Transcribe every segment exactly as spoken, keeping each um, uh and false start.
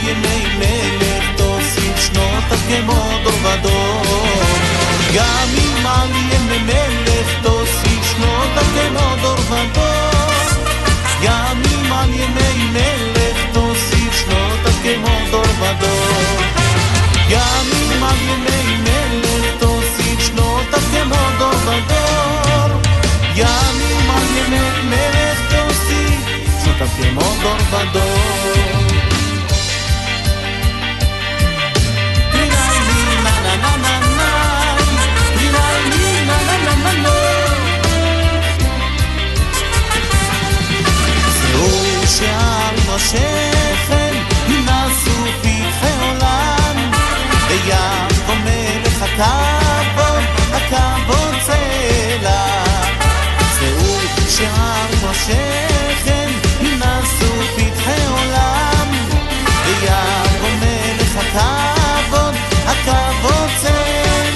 ימי מלך תוסיף שנותיו כמו דור ודור. גם אם על ימי מלך תוסיף שנותיו כמו דור ודור. גם אם על ימי מלך תוסיף שנותיו כמו דור ודור. גם אם על ימי מלך תוסיף שנותיו כמו דור ודור. גם אם על ימי מלך תוסיף שנותיו כמו דור ודור. שעל ראשיכם נסו פתחי עולם, ויבוא מלך הכבוד, הכבוד צלע. זהו שעל ראשיכם נסו פתחי עולם, ויבוא מלך הכבוד, הכבוד צלע.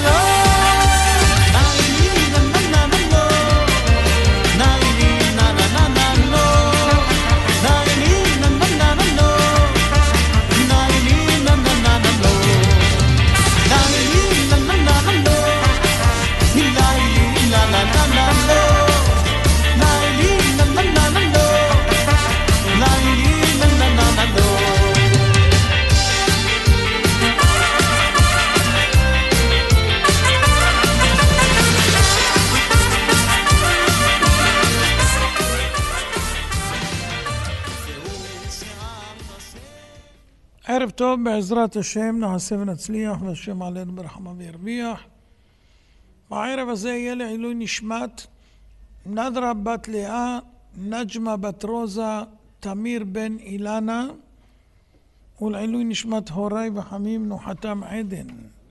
ערב טוב, בעזרת השם נעשה ונצליח והשם עלינו ברחמה וירביח. בערב הזה יהיה לעילוי נשמת נדרה בת לאה, נג'מה בת רוזה, תמיר בן אילנה, ולעילוי נשמת הוריי וחמים נוחתם עדן.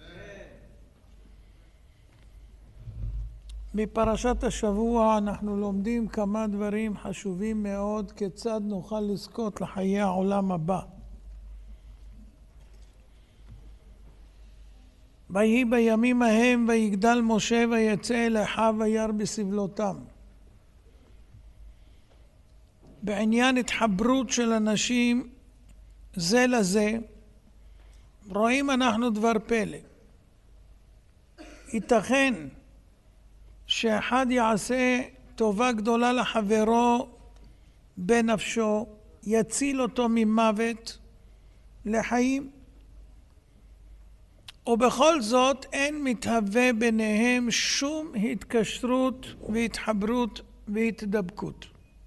בפרשת השבוע אנחנו לומדים כמה דברים חשובים מאוד כיצד נוכל לזכות לחיי העולם הבא. ויהי בימים ההם ויגדל משה ויצא אל אחיו וירא בסבלותם. בעניין התחברות של אנשים זה לזה, רואים אנחנו דבר פלא. ייתכן שאחד יעשה טובה גדולה לחברו בנפשו, יציל אותו ממוות לחיים, ובכל זאת אין מתהווה ביניהם שום התקשרות והתחברות והתדבקות.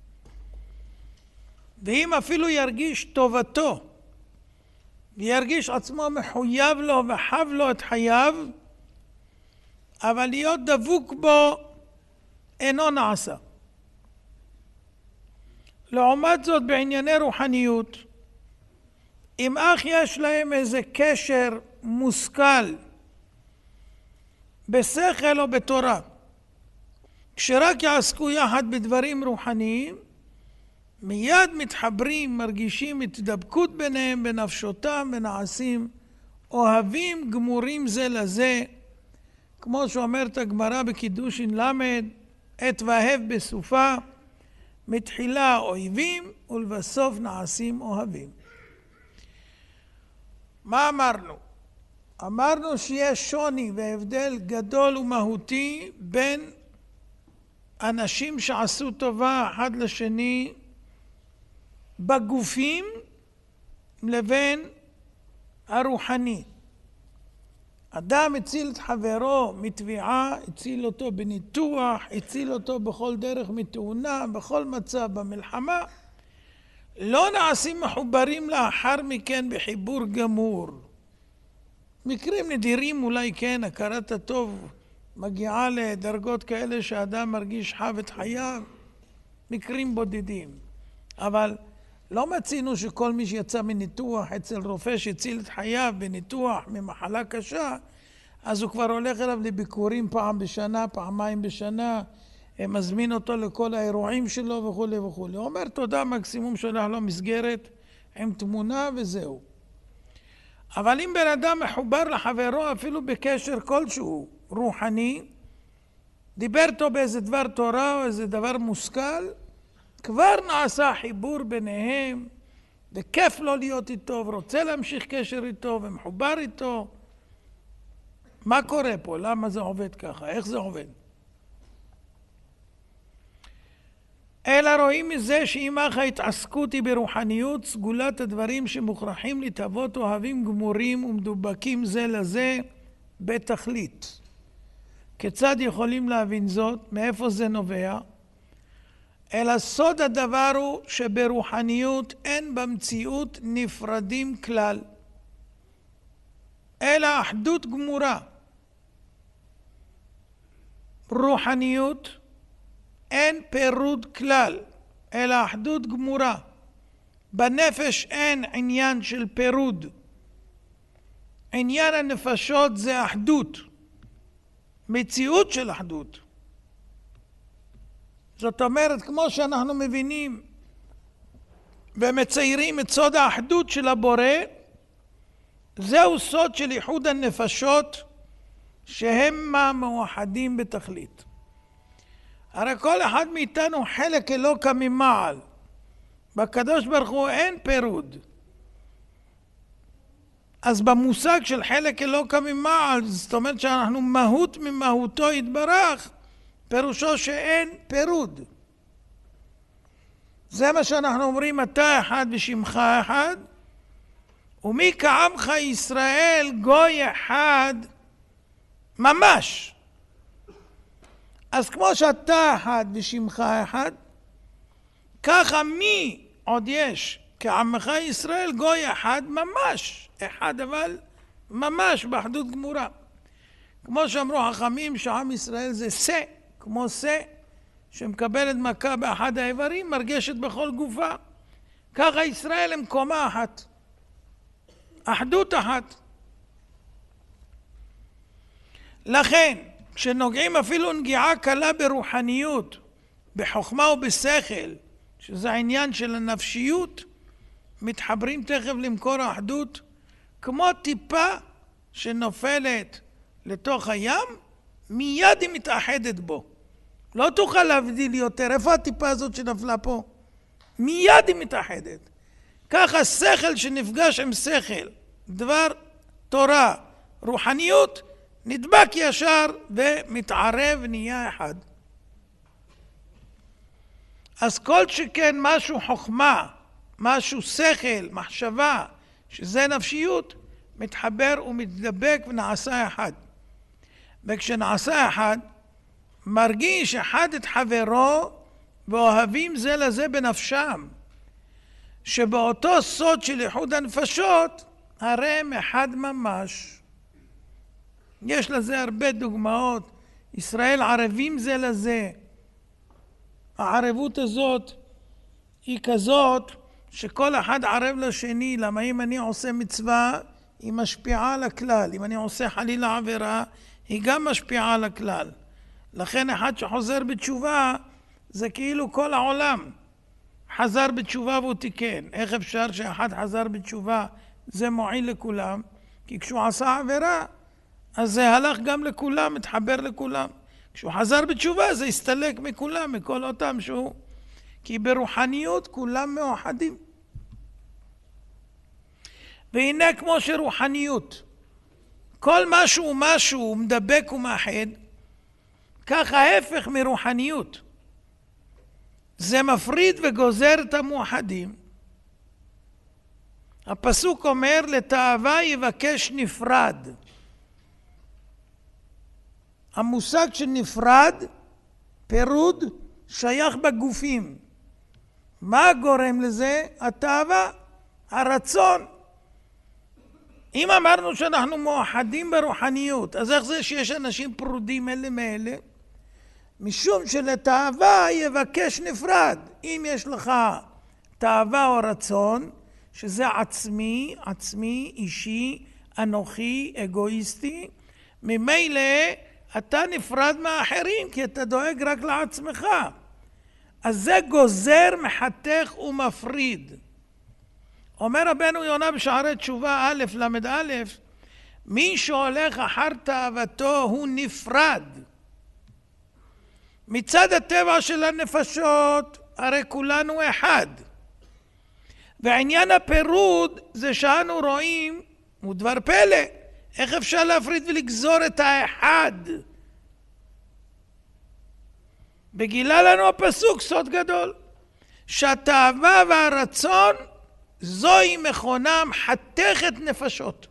ואם אפילו ירגיש טובתו וירגיש עצמו מחויב לו וחב לו את חייו, אבל להיות דבוק בו אינו נעשה. לעומת זאת בענייני רוחניות, אם אך יש להם איזה קשר מושכל בשכל או בתורה, כשרק יעסקו יחד בדברים רוחניים, מיד מתחברים, מרגישים התדבקות ביניהם, בנפשותם, ונעשים אוהבים גמורים זה לזה, כמו שאומרת הגמרא בקידושין למד, עת ואהב בסופה, מתחילה אויבים ולבסוף נעשים אוהבים. מה אמרנו? אמרנו שיש שוני והבדל גדול ומהותי בין אנשים שעשו טובה אחד לשני בגופים לבין הרוחני. אדם הציל את חברו מתביעה, הציל אותו בניתוח, הציל אותו בכל דרך מתאונה, בכל מצב במלחמה. לא נעשים מחוברים לאחר מכן בחיבור גמור. מקרים נדירים אולי כן, הכרת הטוב מגיעה לדרגות כאלה שאדם מרגיש חב את חייו, מקרים בודדים. אבל לא מצינו שכל מי שיצא מניתוח אצל רופא שהציל את חייו בניתוח ממחלה קשה, אז הוא כבר הולך אליו לביקורים פעם בשנה, פעמיים בשנה, מזמין אותו לכל האירועים שלו וכו' וכו'. הוא אומר תודה, מקסימום שולח לו מסגרת עם תמונה וזהו. אבל אם בן אדם מחובר לחברו אפילו בקשר כלשהו רוחני, דיבר אותו באיזה דבר תורה או איזה דבר מושכל, כבר נעשה חיבור ביניהם וכיף לו להיות איתו, ורוצה להמשיך קשר איתו, ומחובר איתו. מה קורה פה? למה זה עובד ככה? איך זה עובד? אלא רואים מזה שאם אך ההתעסקות היא ברוחניות, סגולת הדברים שמוכרחים להתהוות אוהבים גמורים ומדובקים זה לזה בתכלית. כיצד יכולים להבין זאת? מאיפה זה נובע? אלא סוד הדבר הוא שברוחניות אין במציאות נפרדים כלל, אלא אחדות גמורה. רוחניות אין פירוד כלל, אלא אחדות גמורה. בנפש אין עניין של פירוד. עניין הנפשות זה אחדות, מציאות של אחדות. זאת אומרת, כמו שאנחנו מבינים ומציירים את סוד האחדות של הבורא, זהו סוד של איחוד הנפשות שהם מאוחדים בתכלית. הרי כל אחד מאיתנו חלק אלוקא ממעל. בקדוש ברוך הוא אין פירוד. אז במושג של חלק אלוקא ממעל, זאת אומרת שאנחנו מהות ממהותו יתברך, פירושו שאין פירוד. זה מה שאנחנו אומרים, אתה אחד ושמך אחד, ומי כעמך ישראל גוי אחד ממש. אז כמו שאתה אחד ושמך אחד, ככה מי עוד יש כעמך ישראל גוי אחד ממש, אחד אבל ממש באחדות גמורה. כמו שאמרו חכמים שעם ישראל זה שא, כמו שא שמקבלת מכה באחד האיברים, מרגשת בכל גופה. ככה ישראל הם קומה אחת, אחדות אחת. לכן כשנוגעים אפילו נגיעה קלה ברוחניות, בחוכמה ובשכל, שזה העניין של הנפשיות, מתחברים תכף למקור האחדות, כמו טיפה שנופלת לתוך הים, מיד היא מתאחדת בו. לא תוכל להבדיל יותר. איפה הטיפה הזאת שנפלה פה? מיד היא מתאחדת. ככה שכל שנפגש עם שכל, דבר תורה, רוחניות, נדבק ישר ומתערב ונהיה אחד. אז כל שכן משהו חוכמה, משהו שכל, מחשבה, שזה נפשיות, מתחבר ומתדבק ונעשה אחד. וכשנעשה אחד, מרגיש אחד את חברו ואוהבים זה לזה בנפשם. שבאותו סוד של איחוד הנפשות, הרי הם אחד ממש. יש לזה הרבה דוגמאות. ישראל ערבים זה לזה. הערבות הזאת היא כזאת שכל אחד ערב לשני. למה אם אני עושה מצווה, היא משפיעה על הכלל. אם אני עושה חלילה עבירה, היא גם משפיעה על הכלל. לכן אחד שחוזר בתשובה, זה כאילו כל העולם חזר בתשובה והוא תיקן. איך אפשר שאחד חזר בתשובה, זה מועיל לכולם? כי כשהוא עשה עבירה, אז זה הלך גם לכולם, מתחבר לכולם. כשהוא חזר בתשובה, זה הסתלק מכולם, מכל אותם שהוא. כי ברוחניות כולם מאוחדים. והנה כמו שרוחניות, כל משהו ומשהו מדבק ומאחד, ככה ההפך מרוחניות. זה מפריד וגוזר את המאוחדים. הפסוק אומר, לתאווה יבקש נפרד. המושג של נפרד, פירוד, שייך בגופים. מה גורם לזה? התאווה, הרצון. אם אמרנו שאנחנו מאוחדים ברוחניות, אז איך זה שיש אנשים פרודים אלה מאלה? משום שלתאווה יבקש נפרד. אם יש לך תאווה או רצון, שזה עצמי, עצמי, אישי, אנוכי, אגואיסטי, ממילא אתה נפרד מהאחרים, כי אתה דואג רק לעצמך. אז זה גוזר, מחתך ומפריד. אומר רבנו יונה בשערי תשובה א' למד א', מי שהולך אחר תאוותו הוא נפרד. מצד הטבע של הנפשות, הרי כולנו אחד. ועניין הפירוד זה שאנו רואים, הוא דבר פלא, איך אפשר להפריד ולגזור את האחד? בגילה לנו הפסוק סוד גדול, שהתאווה והרצון זוהי מכונה מחתכת נפשות.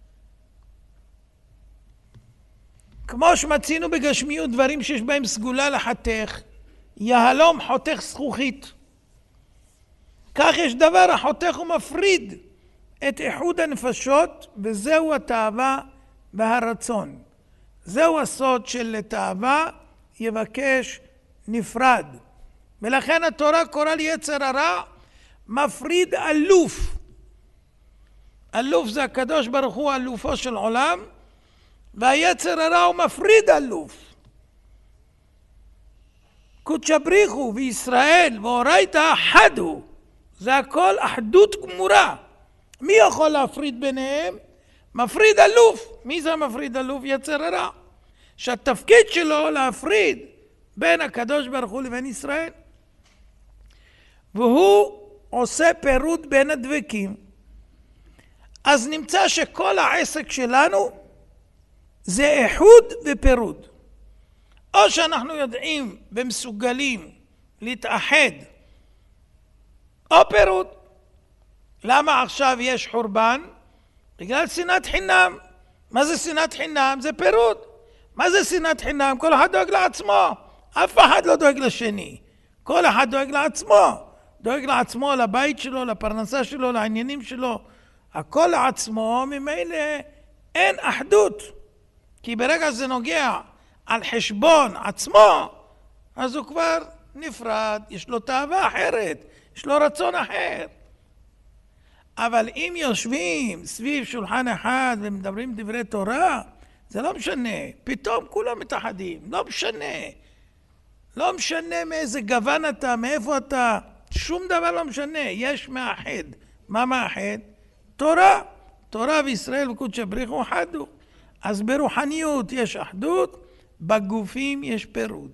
כמו שמצינו בגשמיות דברים שיש בהם סגולה לחתך, יהלום חותך זכוכית. כך יש דבר החותך ומפריד את איחוד הנפשות, וזהו התאווה והרצון. זהו הסוד של תאווה יבקש נפרד. ולכן התורה קוראה ליצר הרע מפריד אלוף. אלוף זה הקדוש ברוך הוא, אלופו של עולם, והיצר הרע הוא מפריד אלוף. קודש בריחו וישראל ואורייתא אחד הוא. זה הכל אחדות גמורה. מי יכול להפריד ביניהם? מפריד אלוף. מי זה מפריד אלוף? יצר הרע. שהתפקיד שלו להפריד בין הקדוש ברוך הוא לבין ישראל. והוא עושה פירוד בין הדבקים. אז נמצא שכל העסק שלנו זה איחוד ופירוד. או שאנחנו יודעים ומסוגלים להתאחד, או פירוד. למה עכשיו יש חורבן? בגלל שנאת חינם. מה זה שנאת חינם? זה פירוד. מה זה שנאת חינם? כל אחד דואג לעצמו. אף אחד לא דואג לשני. כל אחד דואג לעצמו. דואג לעצמו, לבית שלו, לפרנסה שלו, לעניינים שלו. הכל לעצמו, ממילא אין אחדות. כי ברגע זה נוגע על חשבון עצמו, אז הוא כבר נפרד, יש לו תאווה אחרת, יש לו רצון אחר. אבל אם יושבים סביב שולחן אחד ומדברים דברי תורה, זה לא משנה. פתאום כולם מתאחדים, לא משנה. לא משנה מאיזה גוון אתה, מאיפה אתה, שום דבר לא משנה. יש מאחד. מה מאחד? תורה. תורה וישראל וקודש בריחו אחד הוא. אז ברוחניות יש אחדות, בגופים יש פירוד.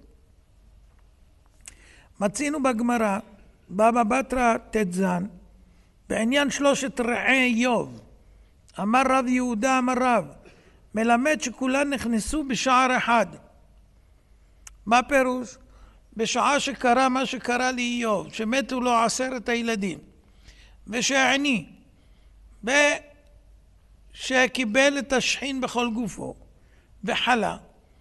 מצינו בגמרא, בבא בתרא תזן, בעניין שלושת רעי איוב. אמר רב יהודה, אמר רב, מלמד שכולן נכנסו בשער אחד. מה פירוש? בשעה שקרה מה שקרה לאיוב, שמתו לו עשרת הילדים, ושהעני, שקיבל את השחין בכל גופו, וחלה.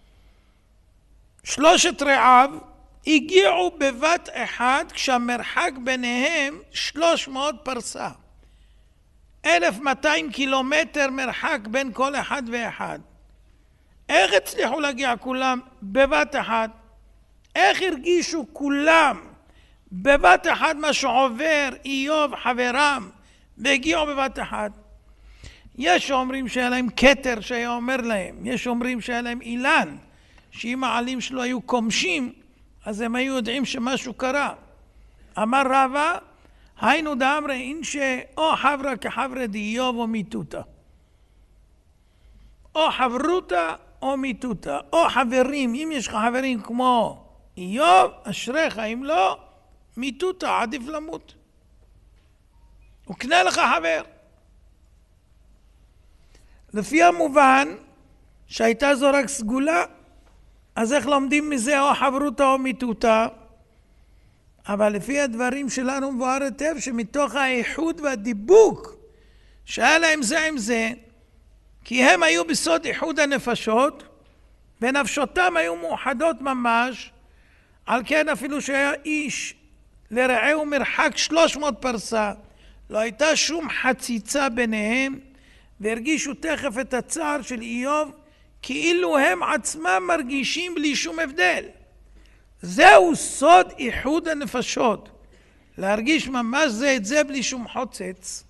שלושת רעיו הגיעו בבת אחד, כשהמרחק ביניהם שלוש מאות פרסה. אלף מאתיים קילומטר מרחק בין כל אחד ואחד. איך הצליחו להגיע כולם בבת אחת? איך הרגישו כולם בבת אחת מה שעובר איוב חברם והגיעו בבת אחת? יש אומרים שהיה להם כתר שהיה אומר להם, יש אומרים שהיה להם אילן, שאם העלים שלו היו קומשים, אז הם היו יודעים שמשהו קרה. אמר רבא, היינו דאמרי אינשה או חברה כחברה דאיוב או מיתותא. או חברותא או מיתותא. או חברים, אם יש לך חברים כמו איוב, אשריך, אם לא, מיתותא, עדיף למות. הוא קנה לך חבר. לפי המובן שהייתה זו רק סגולה, אז איך לומדים מזה או חברותא או מיתותא? אבל לפי הדברים שלנו מבואר היטב שמתוך האיחוד והדיבוק שהיה להם זה עם זה, כי הם היו בסוד איחוד הנפשות ונפשותם היו מאוחדות ממש, על כן אפילו שהיה איש לרעהו מרחק שלוש מאות פרסה, לא הייתה שום חציצה ביניהם, והרגישו תכף את הצער של איוב כאילו הם עצמם מרגישים בלי שום הבדל. זהו סוד איחוד הנפשות, להרגיש ממש זה את זה בלי שום חוצץ.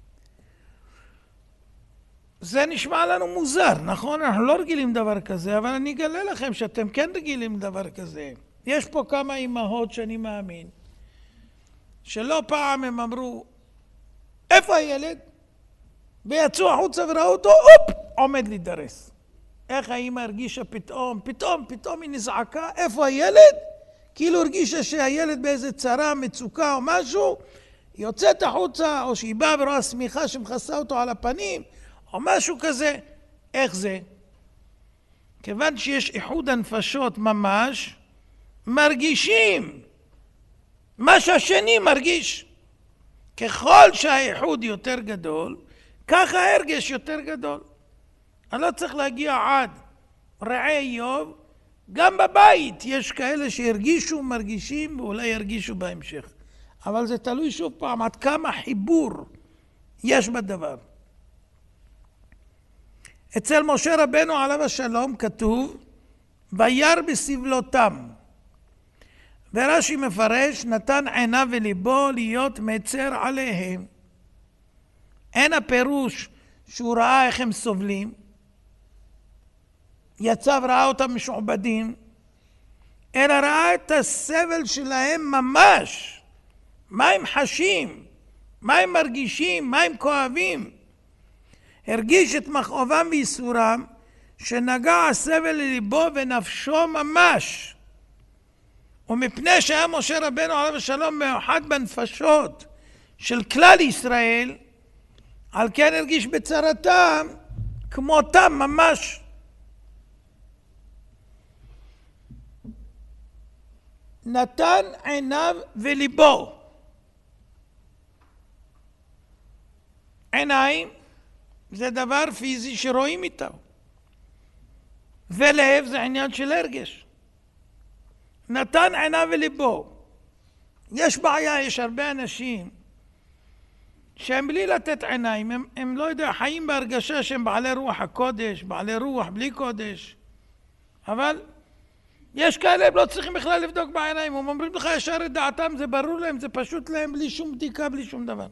זה נשמע לנו מוזר, נכון? אנחנו לא רגילים דבר כזה, אבל אני אגלה לכם שאתם כן רגילים דבר כזה. יש פה כמה אמהות שאני מאמין, שלא פעם הם אמרו, איפה הילד? ויצאו החוצה וראו אותו, אופ, עומד להידרס. איך האמא הרגישה פתאום, פתאום, פתאום היא נזעקה, איפה הילד? כאילו הרגישה שהילד באיזה צרה, מצוקה או משהו, יוצאת החוצה, או שהיא באה ורואה שמיכה שמכסה אותו על הפנים, או משהו כזה. איך זה? כיוון שיש איחוד הנפשות ממש, מרגישים מה שהשני מרגיש. ככל שהאיחוד יותר גדול, ככה ההרגש יותר גדול. אני לא צריך להגיע עד רעי איוב, גם בבית יש כאלה שהרגישו, מרגישים, ואולי ירגישו בהמשך. אבל זה תלוי שוב פעם עד כמה חיבור יש בדבר. אצל משה רבנו עליו השלום כתוב, וירא בסבלותם. ורש"י מפרש, נתן עיניו וליבו להיות מצר עליהם. אין הפירוש שהוא ראה איך הם סובלים, יצא וראה אותם משועבדים, אלא ראה את הסבל שלהם ממש. מה הם חשים, מה הם מרגישים, מה הם כואבים. הרגיש את מכאובם וייסורם, שנגע הסבל לליבו ונפשו ממש. ומפני שהיה משה רבנו עליו השלום מאוחד בנפשות של כלל ישראל, על כן הרגיש בצרתם כמותם ממש. נתן עיניו וליבו. עיניים זה דבר פיזי שרואים איתו, ולב זה עניין של הרגש. נתן עיניו וליבו. יש בעיה, יש הרבה אנשים שהם בלי לתת עיניים, הם, הם לא יודע, חיים בהרגשה שהם בעלי רוח הקודש, בעלי רוח בלי קודש, אבל יש כאלה, הם לא צריכים בכלל לבדוק בעיניים, הם אומרים לך ישר את דעתם, זה ברור להם, זה פשוט להם, בלי שום בדיקה, בלי שום דבר.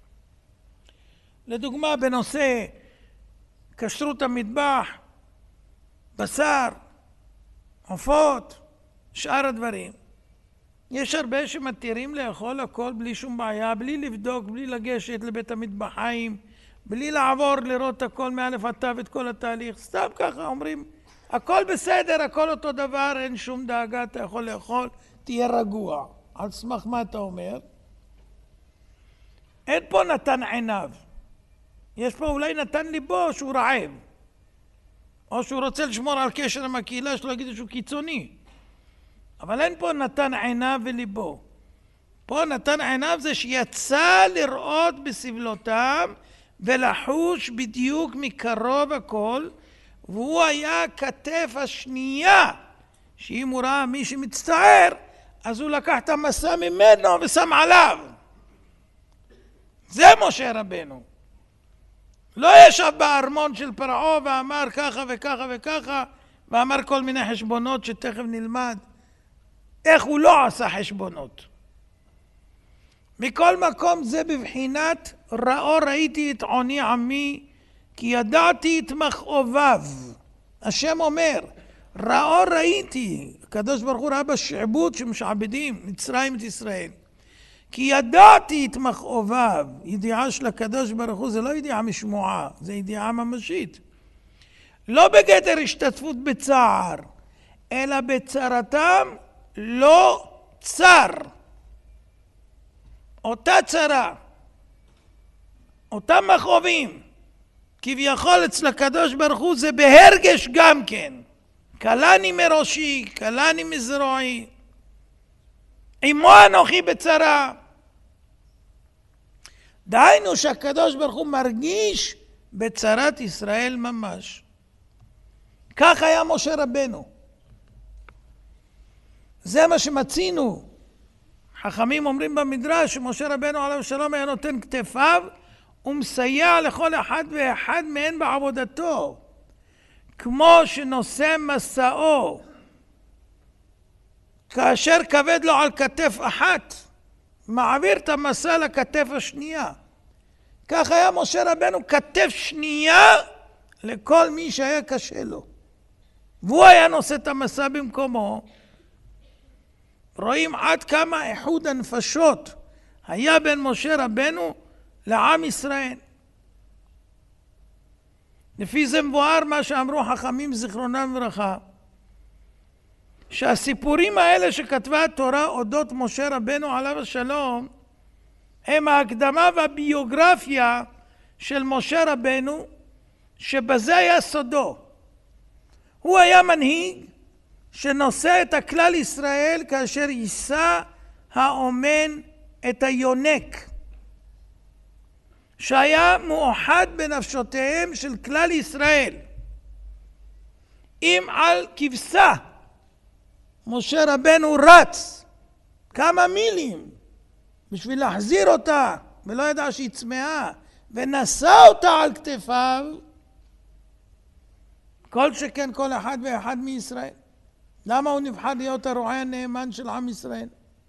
לדוגמה, בנושא כשרות המטבח, בשר, עופות, שאר הדברים, יש הרבה שמתירים לאכול הכל בלי שום בעיה, בלי לבדוק, בלי לגשת לבית המטבחיים, בלי לעבור לראות הכל מאלף עד תו את כל התהליך, סתם ככה אומרים, הכל בסדר, הכל אותו דבר, אין שום דאגה, אתה יכול לאכול, תהיה רגוע. על סמך מה אתה אומר? אין פה נתן עיניו. יש פה אולי נתן ליבו שהוא רעב, או שהוא רוצה לשמור על קשר עם הקהילה שלא יגידו שהוא קיצוני. אבל אין פה נתן עיניו וליבו. פה נתן עיניו זה שיצא לראות בסבלותם ולחוש בדיוק מקרוב הכל, והוא היה כתף השנייה, שאם הוא ראה מי שמצטער, אז הוא לקח את המסע ממנו ושם עליו. זה משה רבנו. לא ישב בארמון של פרעה ואמר ככה וככה וככה, ואמר כל מיני חשבונות שתכף נלמד. איך הוא לא עשה חשבונות. מכל מקום זה בבחינת ראו ראיתי את עוני עמי, כי ידעתי את מכאוביו. השם אומר, ראו ראיתי, הקדוש ברוך הוא ראה בשעבוד שמשעבדים, מצרים את ישראל. כי ידעתי את מכאוביו. ידיעה של הקדוש ברוך הוא זה לא ידיעה משמועה, זה ידיעה ממשית. לא בגדר השתתפות בצער, אלא בצרתם לא צר. אותה צרה, אותם מכאובים, כביכול אצל הקדוש ברוך הוא זה בהרגש גם כן. קלני מראשי, קלני מזרועי, עמו אנוכי בצרה. דהיינו שהקדוש ברוך הוא מרגיש בצרת ישראל ממש. כך היה משה רבנו. זה מה שמצינו. חכמים אומרים במדרש שמשה רבנו עליו השלום היה נותן כתפיו ומסייע לכל אחד ואחד מהן בעבודתו, כמו שנושא מסעו, כאשר כבד לו על כתף אחת, מעביר את המסע לכתף השנייה. כך היה משה רבנו כתף שנייה לכל מי שהיה קשה לו, והוא היה נושא את המסע במקומו. רואים עד כמה איחוד הנפשות היה בין משה רבנו לעם ישראל. לפי זה מבואר מה שאמרו חכמים זיכרונם לברכה, שהסיפורים האלה שכתבה התורה אודות משה רבנו עליו השלום הם ההקדמה והביוגרפיה של משה רבנו, שבזה היה סודו. הוא היה מנהיג שנושא את הכלל ישראל כאשר יישא האומן את היונק, שהיה מאוחד בנפשותיהם של כלל ישראל. אם על כבשה משה רבנו רץ כמה מילים בשביל להחזיר אותה, ולא ידע שהיא צמאה, ונשא אותה על כתפיו, כל שכן כל אחד ואחד מישראל. למה הוא נבחר להיות הרועה הנאמן של עם ישראל?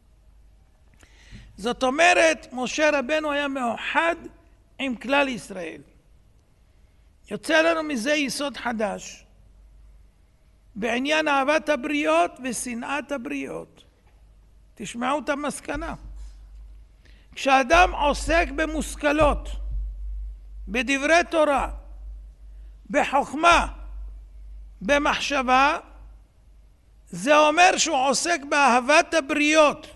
זאת אומרת, משה רבנו היה מאוחד עם כלל ישראל. יוצא לנו מזה יסוד חדש בעניין אהבת הבריות ושנאת הבריות. תשמעו את המסקנה. כשאדם עוסק במושכלות, בדברי תורה, בחוכמה, במחשבה, זה אומר שהוא עוסק באהבת הבריות.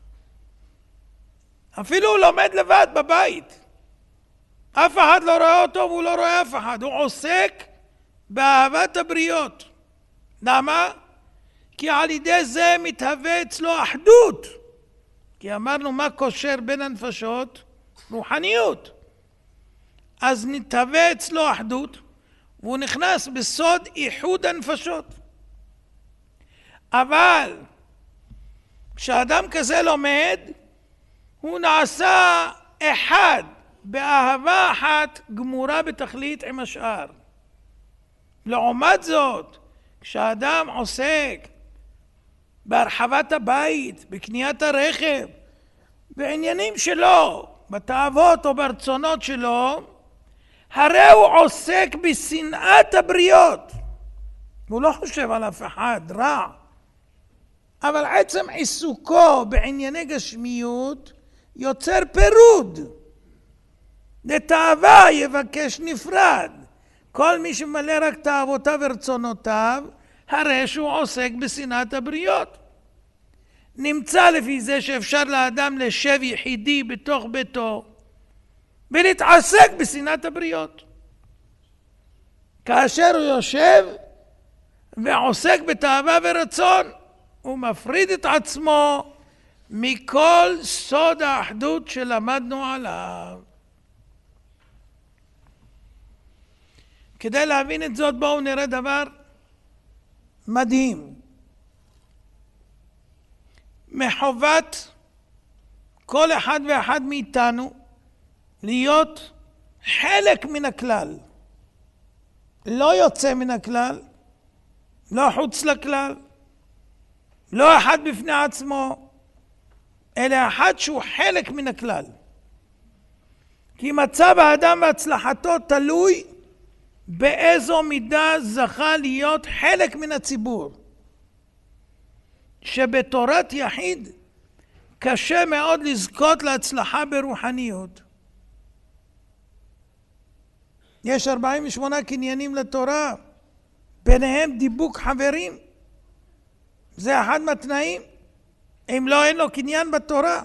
אפילו הוא לומד לבד בבית. אף אחד לא רואה אותו והוא לא רואה אף אחד. הוא עוסק באהבת הבריות. למה? כי על ידי זה מתהווה אצלו אחדות. כי אמרנו מה קושר בין הנפשות? רוחניות. אז מתהווה אצלו אחדות, והוא נכנס בסוד איחוד הנפשות. אבל כשאדם כזה לומד, הוא נעשה אחד, באהבה אחת גמורה בתכלית עם השאר. לעומת זאת, כשאדם עוסק בהרחבת הבית, בקניית הרכב, בעניינים שלו, בתאוות או ברצונות שלו, הרי הוא עוסק בשנאת הבריות. הוא לא חושב על אף אחד, רע. אבל עצם עיסוקו בענייני גשמיות יוצר פירוד. לתאווה יבקש נפרד. כל מי שמלא רק תאוותיו ורצונותיו, הרי שהוא עוסק בשנאת הבריות. נמצא לפי זה שאפשר לאדם לשב יחידי בתוך ביתו ולהתעסק בשנאת הבריות. כאשר הוא יושב ועוסק בתאווה ורצון, הוא מפריד את עצמו מכל סוד האחדות שלמדנו עליו. כדי להבין את זאת, בואו נראה דבר מדהים. מחובת כל אחד ואחד מאיתנו להיות חלק מן הכלל. לא יוצא מן הכלל, לא חוץ לכלל, לא אחד בפני עצמו, אלא אחד שהוא חלק מן הכלל. כי מצב האדם והצלחתו תלוי באיזו מידה זכה להיות חלק מן הציבור. שבתורת יחיד קשה מאוד לזכות להצלחה ברוחניות. יש ארבעים ושמונה קניינים לתורה, ביניהם דיבוק חברים. זה אחד מהתנאים. אם לא, אין לו קניין בתורה.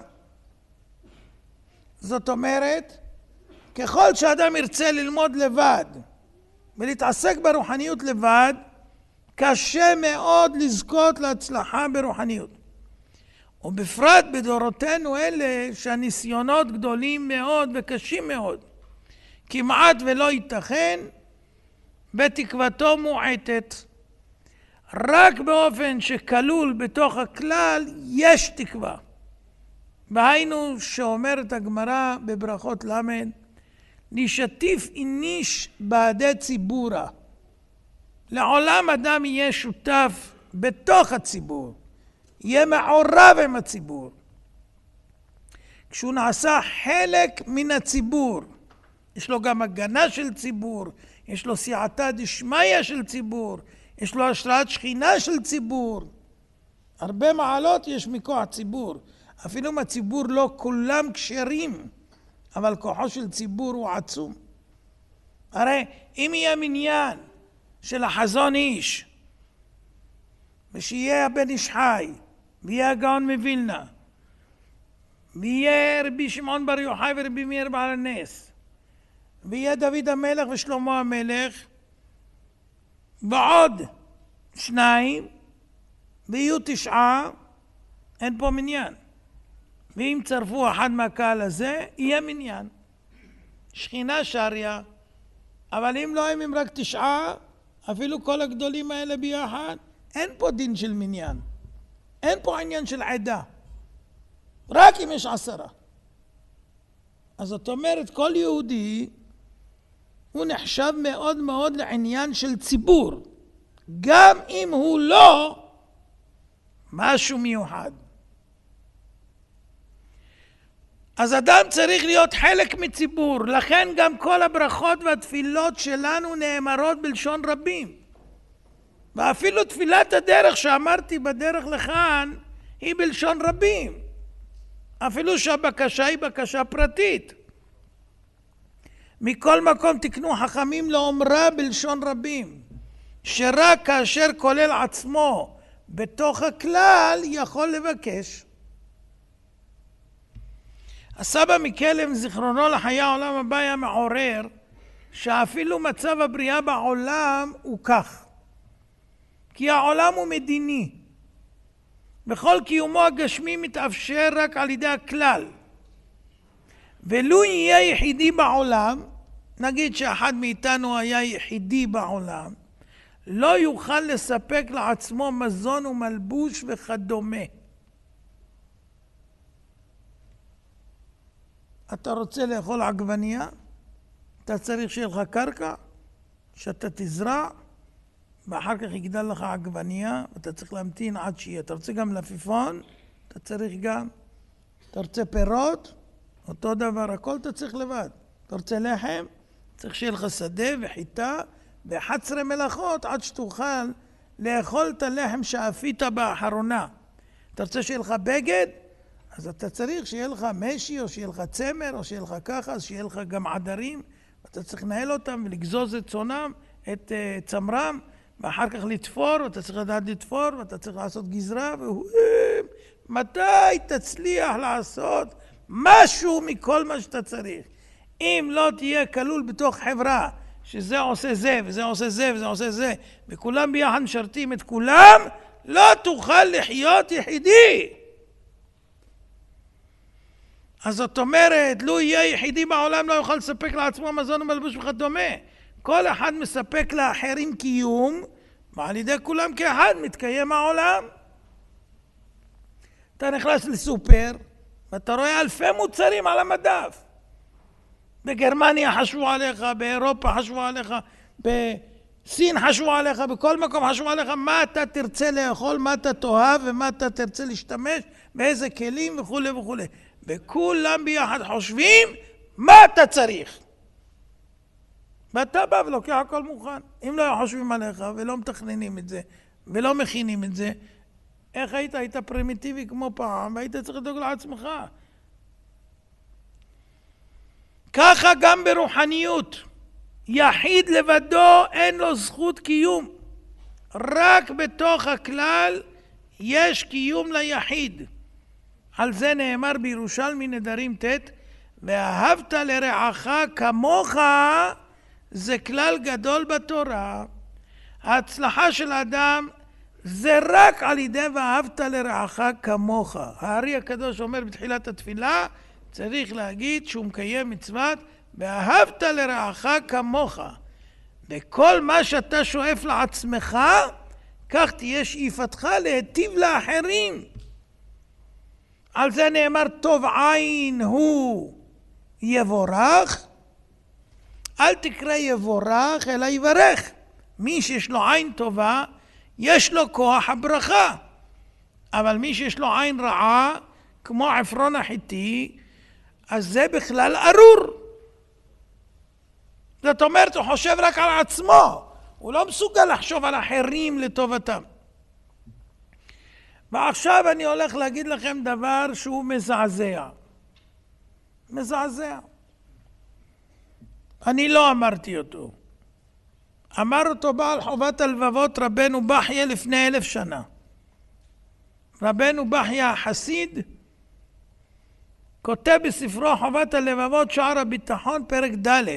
זאת אומרת, ככל שאדם ירצה ללמוד לבד ולהתעסק ברוחניות לבד, קשה מאוד לזכות להצלחה ברוחניות. ובפרט בדורותינו אלה שהניסיונות גדולים מאוד וקשים מאוד. כמעט ולא ייתכן בתקוותו מועטת. רק באופן שכלול בתוך הכלל יש תקווה. והיינו שאומרת הגמרא בברכות למד, נשתיף איניש בעדי ציבורה. לעולם אדם יהיה שותף בתוך הציבור, יהיה מעורב עם הציבור. כשהוא נעשה חלק מן הציבור, יש לו גם הגנה של ציבור, יש לו סייעתא דשמיא של ציבור, יש לו השראת שכינה של ציבור. הרבה מעלות יש מכוח ציבור. אפילו אם הציבור לא כולם כשרים, אבל כוחו של ציבור הוא עצום. הרי אם יהיה מניין של החזון איש, ושיהיה הבן איש חי, ויהיה הגאון מווילנה, ויהיה רבי שמעון בר יוחאי ורבי מאיר בעל הנס, ויהיה דוד המלך ושלמה המלך, ועוד שניים, ויהיו תשעה, אין פה מניין. ואם צרפו אחד מהקהל הזה, יהיה מניין. שכינה שריה, אבל אם לא, אם רק תשעה, אפילו כל הגדולים האלה ביחד, אין פה דין של מניין. אין פה עניין של עדה. רק אם יש עשרה. אז זאת אומרת, כל יהודי הוא נחשב מאוד מאוד לעניין של ציבור. גם אם הוא לא משהו מיוחד. אז אדם צריך להיות חלק מציבור. לכן גם כל הברכות והתפילות שלנו נאמרות בלשון רבים. ואפילו תפילת הדרך שאמרתי בדרך לכאן היא בלשון רבים. אפילו שהבקשה היא בקשה פרטית. מכל מקום תקנו חכמים לאומרה בלשון רבים. שרק כאשר כולל עצמו בתוך הכלל יכול לבקש. הסבא מקלם זיכרונו לחיי העולם הבא היה מעורר שאפילו מצב הבריאה בעולם הוא כך. כי העולם הוא מדיני. בכל קיומו הגשמי מתאפשר רק על ידי הכלל. ולו יהיה יחידי בעולם, נגיד שאחד מאיתנו היה יחידי בעולם, לא יוכל לספק לעצמו מזון ומלבוש וכדומה. אתה רוצה לאכול עגבנייה? אתה צריך שיהיה לך קרקע, שאתה תזרע, ואחר כך יגדל לך עגבנייה, ואתה צריך להמתין עד שיהיה. אתה רוצה גם לפיפון, אתה צריך גם. אתה רוצה פירות, אותו דבר, הכל אתה צריך לבד. אתה רוצה לחם, צריך שיהיה לך שדה וחיטה, ו-אחת עשרה מלאכות עד שתוכל לאכול את הלחם שאפית באחרונה. אתה רוצה שיהיה לך בגד? אז אתה צריך שיהיה לך משי, או שיהיה לך צמר, או שיהיה לך ככה, אז שיהיה לך גם עדרים. אתה צריך לנהל אותם ולגזוז את צונם, את uh, צמרם, ואחר כך לתפור, ואתה צריך לדעת לתפור, ואתה צריך לעשות גזרה, ומתי תצליח לעשות משהו מכל מה שאתה צריך. אם לא תהיה כלול בתוך חברה, שזה עושה זה, וזה עושה זה, וזה עושה זה, וכולם ביחד משרתים את כולם, לא תוכל לחיות יחידי. אז זאת אומרת, לו יהיה יחידי בעולם, לא יוכל לספק לעצמו מזון ומלבוש וכדומה. כל אחד מספק לאחרים קיום, ועל ידי כולם כאחד מתקיים העולם. אתה נכנס לסופר, ואתה רואה אלפי מוצרים על המדף. בגרמניה חשבו עליך, באירופה חשבו עליך, בסין חשבו עליך, בכל מקום חשבו עליך מה אתה תרצה לאכול, מה אתה תאהב ומה אתה תרצה להשתמש, באיזה כלים וכו' וכו'. וכולם ביחד חושבים מה אתה צריך. ואתה בא ולוקח הכל מוכן. אם לא חושבים עליך ולא מתכננים את זה ולא מכינים את זה, איך היית? היית פרימיטיבי כמו פעם והיית צריך לדאוג לעצמך. ככה גם ברוחניות. יחיד לבדו אין לו זכות קיום. רק בתוך הכלל יש קיום ליחיד. על זה נאמר בירושלמי נדרים ת' ואהבת לרעך כמוך, זה כלל גדול בתורה. ההצלחה של האדם זה רק על ידי ואהבת לרעך כמוך. הארי הקדוש אומר בתחילת התפילה, צריך להגיד שהוא מקיים מצוות ואהבת לרעך כמוך. וכל מה שאתה שואף לעצמך, כך תהיה שאיפתך להיטיב לאחרים. על זה נאמר טוב עין הוא יבורך, אל תקרא יבורך אלא יברך. מי שיש לו עין טובה יש לו כוח הברכה, אבל מי שיש לו עין רעה כמו עפרון החיתי, אז זה בכלל ארור. זאת אומרת הוא חושב רק על עצמו, הוא לא מסוגל לחשוב על אחרים לטובתם. ועכשיו אני הולך להגיד לכם דבר שהוא מזעזע. מזעזע. אני לא אמרתי אותו. אמר אותו בעל חובת הלבבות רבנו בחיה לפני אלף שנה. רבנו בחיה החסיד כותב בספרו חובת הלבבות שער הביטחון פרק ד'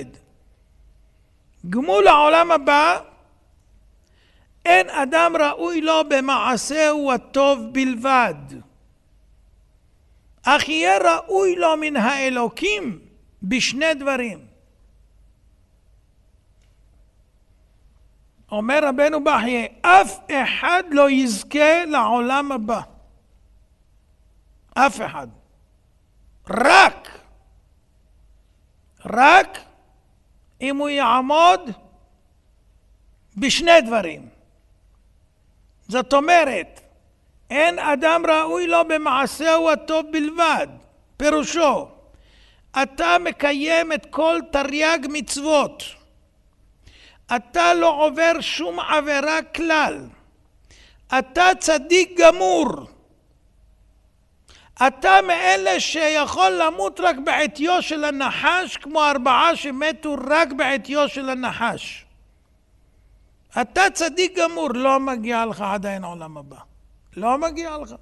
גמול העולם הבא אין אדם ראוי לו במעשהו הטוב בלבד, אך יהיה ראוי לו מן האלוקים בשני דברים. אומר רבנו בחייה, אף אחד לא יזכה לעולם הבא. אף אחד. רק, רק אם הוא יעמוד בשני דברים. זאת אומרת, אין אדם ראוי לו במעשהו הטוב בלבד. פירושו, אתה מקיים את כל תרי"ג מצוות. אתה לא עובר שום עבירה כלל. אתה צדיק גמור. אתה מאלה שיכול למות רק בעטיו של הנחש, כמו ארבעה שמתו רק בעטיו של הנחש. אתה צדיק גמור, לא מגיע לך עדיין עולם הבא. לא מגיע לך.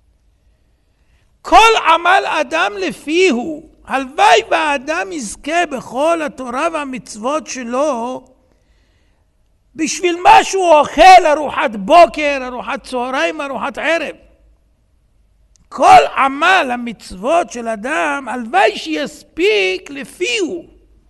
כל עמל אדם לפיהו, הלוואי והאדם יזכה בכל התורה והמצוות שלו, בשביל מה שהוא אוכל, ארוחת בוקר, ארוחת צהריים, ארוחת ערב. כל עמל המצוות של אדם, הלוואי שיספיק לפיהו.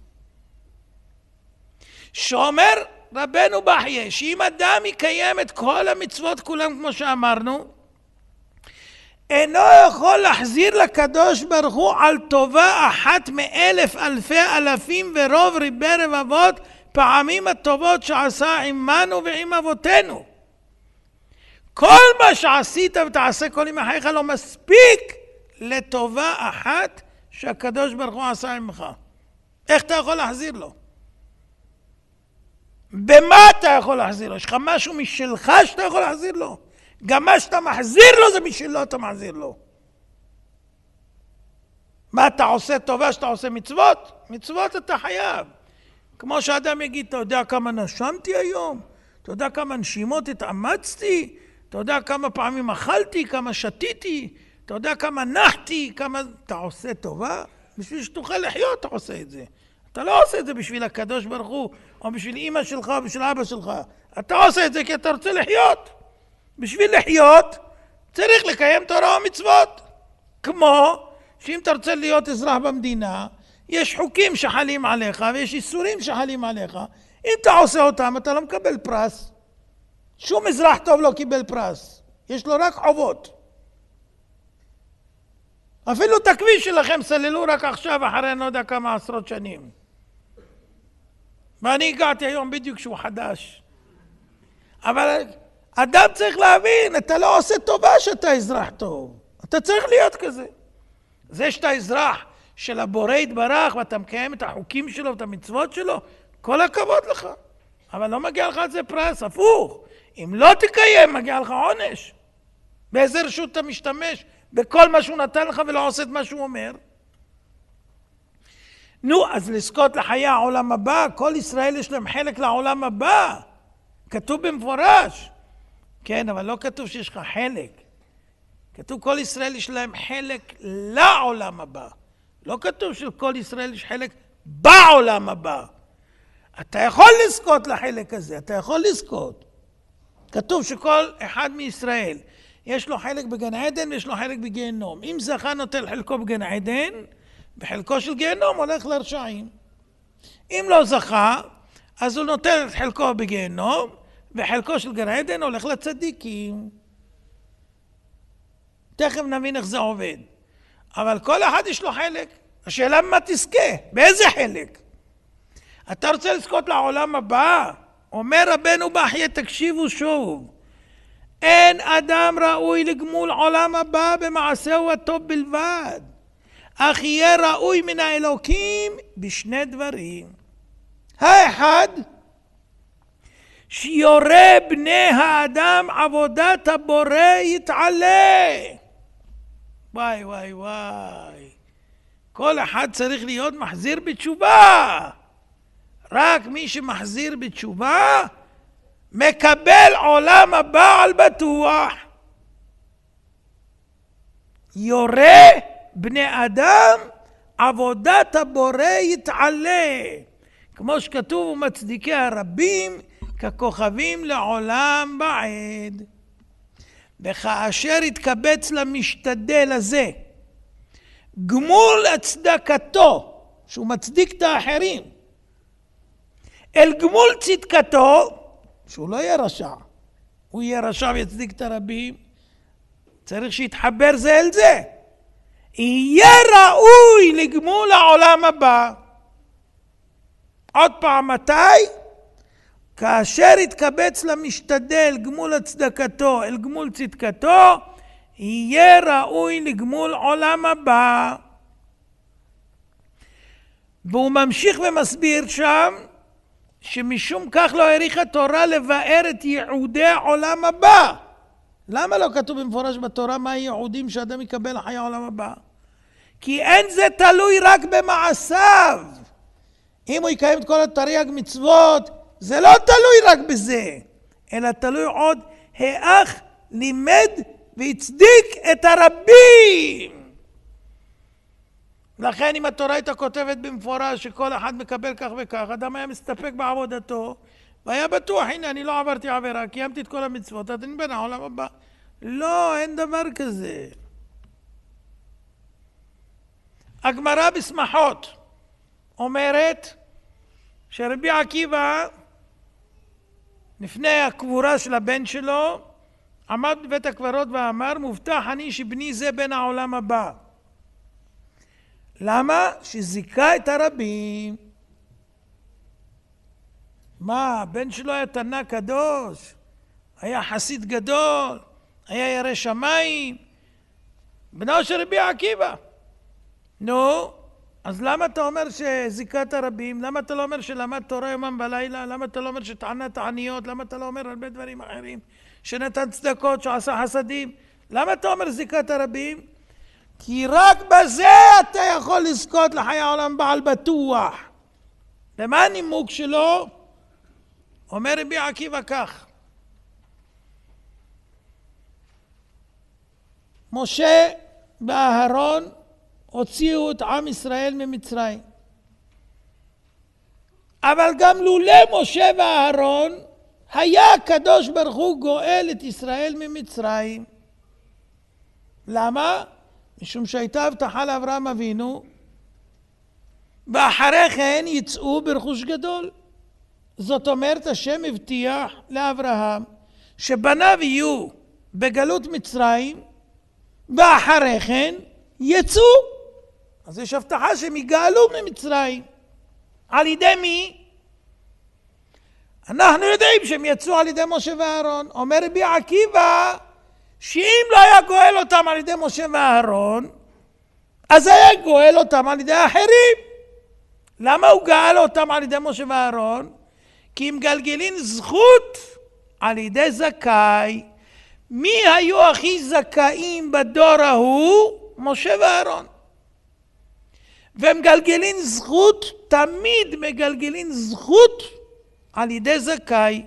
שאומר רבנו בחייה, שאם אדם יקיים את כל המצוות כולם כמו שאמרנו, אינו יכול להחזיר לקדוש ברוך הוא על טובה אחת מאלף אלפי אלפים ורוב ריבי רבבות פעמים הטובות שעשה עמנו ועם אבותינו. כל מה שעשית ותעשה כל ימי חייך לא מספיק לטובה אחת שהקדוש ברוך הוא עשה עמך. איך אתה יכול להחזיר לו? במה אתה יכול להחזיר לו? יש לך משהו משלך שאתה יכול להחזיר לו? גם מה שאתה מחזיר לו זה משלו אתה מחזיר לו. מה אתה עושה טובה שאתה עושה מצוות? מצוות אתה חייב. כמו שאדם יגיד, אתה יודע כמה נשמתי היום? אתה יודע כמה נשימות התאמצתי? אתה יודע כמה פעמים אכלתי, כמה שתיתי? אתה יודע כמה נחתי? כמה... אתה עושה טובה? בשביל שתוכל לחיות אתה עושה את זה. אתה לא עושה את זה בשביל הקדוש ברוך הוא, או בשביל אמא שלך, או בשביל אבא שלך. אתה עושה את זה כי אתה רוצה לחיות. בשביל לחיות צריך לקיים תורה ומצוות. כמו שאם אתה רוצה להיות אזרח במדינה, יש חוקים שחלים עליך ויש איסורים שחלים עליך. אם אתה עושה אותם אתה לא מקבל פרס. שום אזרח טוב לא קיבל פרס. יש לו רק חובות. אפילו את הכביש שלכם סללו רק עכשיו אחרי לא יודע כמה עשרות שנים. ואני הגעתי היום בדיוק שהוא חדש. אבל אדם צריך להבין, אתה לא עושה טובה שאתה אזרח טוב. אתה צריך להיות כזה. זה שאתה אזרח של הבורא יתברך ואתה מקיים את החוקים שלו ואת המצוות שלו, כל הכבוד לך. אבל לא מגיע לך על זה פרס, הפוך. אם לא תקיים, מגיע לך עונש. באיזה רשות אתה משתמש? בכל מה שהוא נתן לך ולא עושה את מה שהוא אומר. נו, אז לזכות לחיי העולם הבא, כל ישראל יש להם חלק לעולם הבא. כתוב במפורש. כן, אבל לא כתוב שיש לך חלק. כתוב כל ישראל יש להם חלק לעולם הבא. לא כתוב שכל ישראל יש חלק בעולם הבא. אתה יכול לזכות לחלק הזה, אתה יכול לזכות. כתוב שכל אחד מישראל יש לו חלק בגן עדן ויש לו חלק בגיהנום. אם זכה נוטל חלקו בגן עדן, בחלקו של גיהנום הולך לרשעים. אם לא זכה, אז הוא נוטל את חלקו בגיהנום, וחלקו של גן עדן הולך לצדיקים. תכף נבין איך זה עובד. אבל כל אחד יש לו חלק. השאלה מה תזכה? באיזה חלק? אתה רוצה לזכות לעולם הבא? אומר רבנו בחייה, תקשיבו שוב. אין אדם ראוי לגמול עולם הבא במעשהו הטוב בלבד, אך יהיה ראוי מן האלוקים בשני דברים. האחד, שיורה בני האדם עבודת הבורא יתעלה. וואי וואי וואי. כל אחד צריך להיות מחזיר בתשובה. רק מי שמחזיר בתשובה מקבל עולם הבא על בטוח. יורה בני אדם, עבודת הבורא יתעלה. כמו שכתוב, ומצדיקי הרבים ככוכבים לעולם בעד. וכאשר יתקבץ למשתדל הזה גמול הצדקתו, שהוא מצדיק את האחרים, אל גמול צדקתו, שהוא לא יהיה רשע, הוא יהיה רשע ויצדיק את הרבים, צריך שיתחבר זה אל זה, יהיה ראוי לגמול העולם הבא. עוד פעם, מתי? כאשר יתקבץ למשתדל גמול הצדקתו אל גמול צדקתו, יהיה ראוי לגמול עולם הבא. והוא ממשיך ומסביר שם, שמשום כך לא העריך התורה לבאר את ייעודי העולם הבא. למה לא כתוב במפורש בתורה מה הייעודים שאדם יקבל לחיי העולם הבא? כי אין זה תלוי רק במעשיו. אם הוא יקיים את כל התרי"ג מצוות, זה לא תלוי רק בזה, אלא תלוי עוד האח לימד והצדיק את הרבים. לכן אם התורה הייתה כותבת במפורש שכל אחד מקבל כך וכך, אדם היה מסתפק בעבודתו, והיה בטוח, הנה אני לא עברתי עבירה, קיימתי את כל המצוות, אני בן העולם הבא. לא, אין דבר כזה. הגמרא בשמחות אומרת שרבי עקיבא לפני הקבורה של הבן שלו עמד בבית הקברות ואמר, מובטח אני שבני זה בן העולם הבא. למה? שזיכה את הרבים. מה, הבן שלו היה תנא קדוש, היה חסיד גדול, היה ירא שמיים, בנו של רבי עקיבא. נו, אז למה אתה אומר שזיכה את הרבים? למה אתה לא אומר שלמד תורה יומם בלילה? למה אתה לא אומר שטענה תעניות? למה אתה לא אומר הרבה דברים אחרים? שנתן צדקות, שעשה חסדים? למה אתה אומר זיכה את הרבים? כי רק בזה אתה יכול לזכות לחיי העולם בעל בטוח. ומה הנימוק שלו? אומר רבי עקיבא כך, משה ואהרון הוציאו את עם ישראל ממצרים. אבל גם לולא משה ואהרון, היה הקדוש ברוך הוא גואל את ישראל ממצרים. למה? משום שהייתה הבטחה לאברהם אבינו, ואחרי כן יצאו ברכוש גדול. זאת אומרת, השם הבטיח לאברהם שבניו יהיו בגלות מצרים, ואחרי כן יצאו. אז יש הבטחה שהם יגאלו ממצרים. על ידי מי? אנחנו יודעים שהם יצאו על ידי משה ואהרון. אומר רבי עקיבא שאם לא היה גואל אותם על ידי משה ואהרון, אז היה גואל אותם על ידי האחרים. למה הוא גאל אותם על ידי משה ואהרון? כי הם גלגלים זכות על ידי זכאי. מי היו הכי זכאים בדור ההוא? משה ואהרון. והם גלגלים זכות, תמיד מגלגלים זכות על ידי זכאי.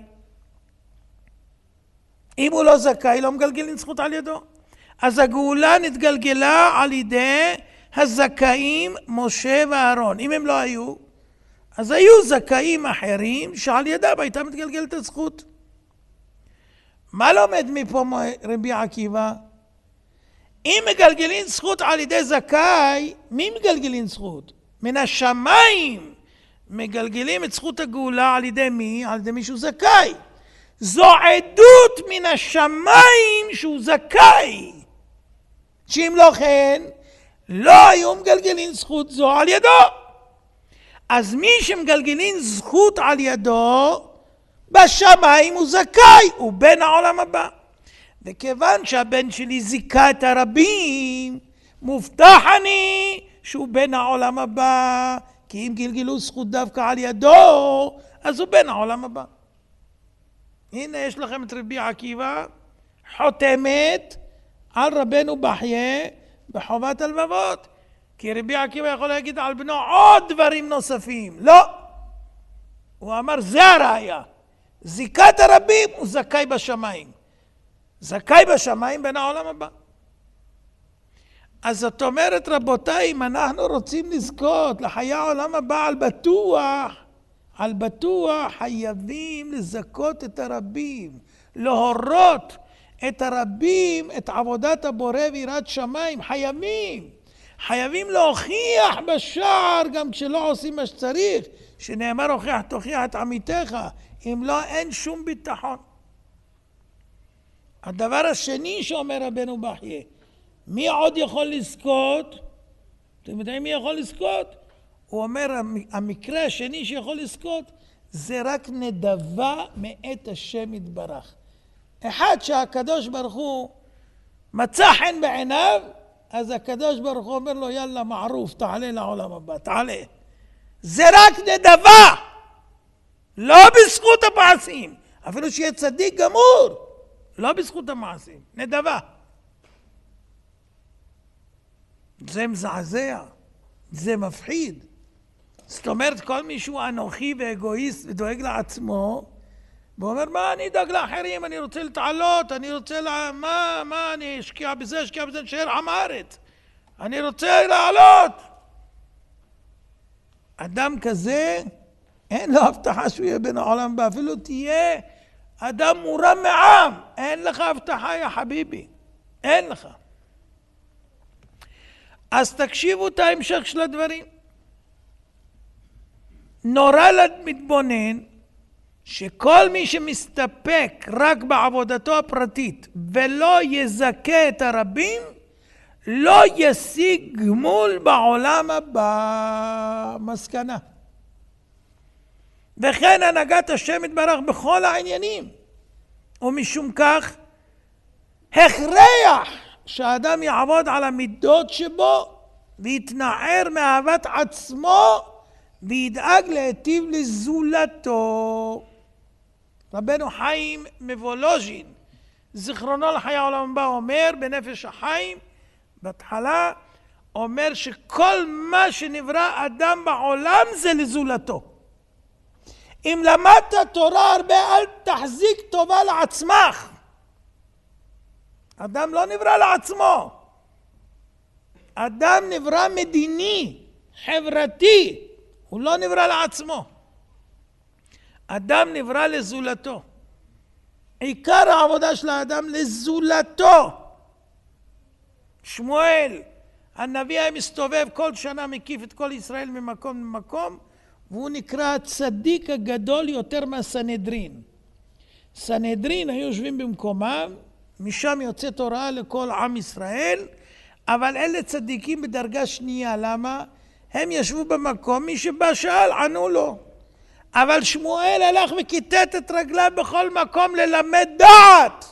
אם הוא לא זכאי, לא מגלגלים זכות על ידו. אז הגאולה נתגלגלה על ידי הזכאים משה ואהרון. אם הם לא היו, אז היו זכאים אחרים שעל ידם הייתה מתגלגלת הזכות. מה לומד מפה רבי עקיבא? אם מגלגלים זכות על ידי זכאי, מי מגלגלים זכות? מן השמיים מגלגלים את זכות הגאולה על ידי מי? על ידי מישהו זכאי. זו עדות מן השמיים שהוא זכאי. שאם לא כן, לא היו מגלגלים זכות זו על ידו. אז מי שמגלגלים זכות על ידו, בשמיים הוא זכאי, הוא בן העולם הבא. וכיוון שהבן שלי זיכה את הרבים, מובטח אני שהוא בן העולם הבא, כי אם גלגלו זכות דווקא על ידו, אז הוא בן העולם הבא. הנה יש לכם את רבי עקיבא, חותמת על רבנו בחייה בחובת הלבבות. כי רבי עקיבא יכול להגיד על בנו עוד דברים נוספים. לא. הוא אמר זה הראיה. זיקת הרבים הוא זכאי בשמיים. זכאי בשמיים בן העולם הבא. אז זאת אומרת, רבותיי, אם אנחנו רוצים לזכות לחיי העולם הבא על בטוח, על בטוח חייבים לזכות את הרבים, להורות את הרבים, את עבודת הבורא ויראת שמיים, חייבים. חייבים להוכיח בשער גם כשלא עושים מה שצריך, שנאמר הוכיח תוכיח את עמיתך, אם לא אין שום ביטחון. הדבר השני שאומר רבנו בחייה, מי עוד יכול לזכות? אתם יודעים מי יכול לזכות? הוא אומר המקרה השני שיכול לזכות זה רק נדבה מאת השם יתברך. אחד שהקדוש ברוך הוא מצא חן בעיניו, אז הקדוש ברוך הוא אומר לו יאללה מערוף, תעלה לעולם הבא, תעלה. זה רק נדבה, לא בזכות המעשים, אפילו שיהיה צדיק גמור, לא בזכות המעשים, נדבה. זה מזעזע, זה מפחיד. זאת אומרת, כל מישהו אנוכי ואגואיסט ודואג לעצמו, ואומר, מה אני אדאג לאחרים, אני רוצה לתעלות, אני רוצה, לה... מה, מה, אני אשקיע בזה, אשקיע בזה, נשאר עם הארץ. אני רוצה לעלות. אדם כזה, אין לו הבטחה שהוא יהיה בין העולם הבא, אפילו תהיה אדם מורם מעם, אין לך הבטחה יא חביבי, אין לך. אז תקשיבו את ההמשך של הדברים. נורא למתבונן שכל מי שמסתפק רק בעבודתו הפרטית ולא יזכה את הרבים, לא ישיג גמול בעולם הבא. מסקנה. וכן הנהגת השם יתברך בכל העניינים. ומשום כך הכרח שהאדם יעבוד על המידות שבו ויתנער מאהבת עצמו וידאג להיטיב לזולתו. רבנו חיים מוולוז'ין זיכרונו לחיי העולם הבא אומר בנפש החיים בהתחלה, אומר שכל מה שנברא אדם בעולם זה לזולתו. אם למדת תורה הרבה אל תחזיק טובה לעצמך. אדם לא נברא לעצמו, אדם נברא מדיני, חברתי, הוא לא נברא לעצמו. אדם נברא לזולתו. עיקר העבודה של האדם לזולתו. שמואל הנביא היה מסתובב כל שנה, מקיף את כל ישראל ממקום למקום, והוא נקרא הצדיק הגדול יותר מהסנהדרין. סנהדרין היו יושבים במקומם, משם יוצאת הוראה לכל עם ישראל, אבל אלה צדיקים בדרגה שנייה. למה? הם ישבו במקום, מי שבא שאל ענו לו. אבל שמואל הלך וכיתת את רגליו בכל מקום ללמד דעת.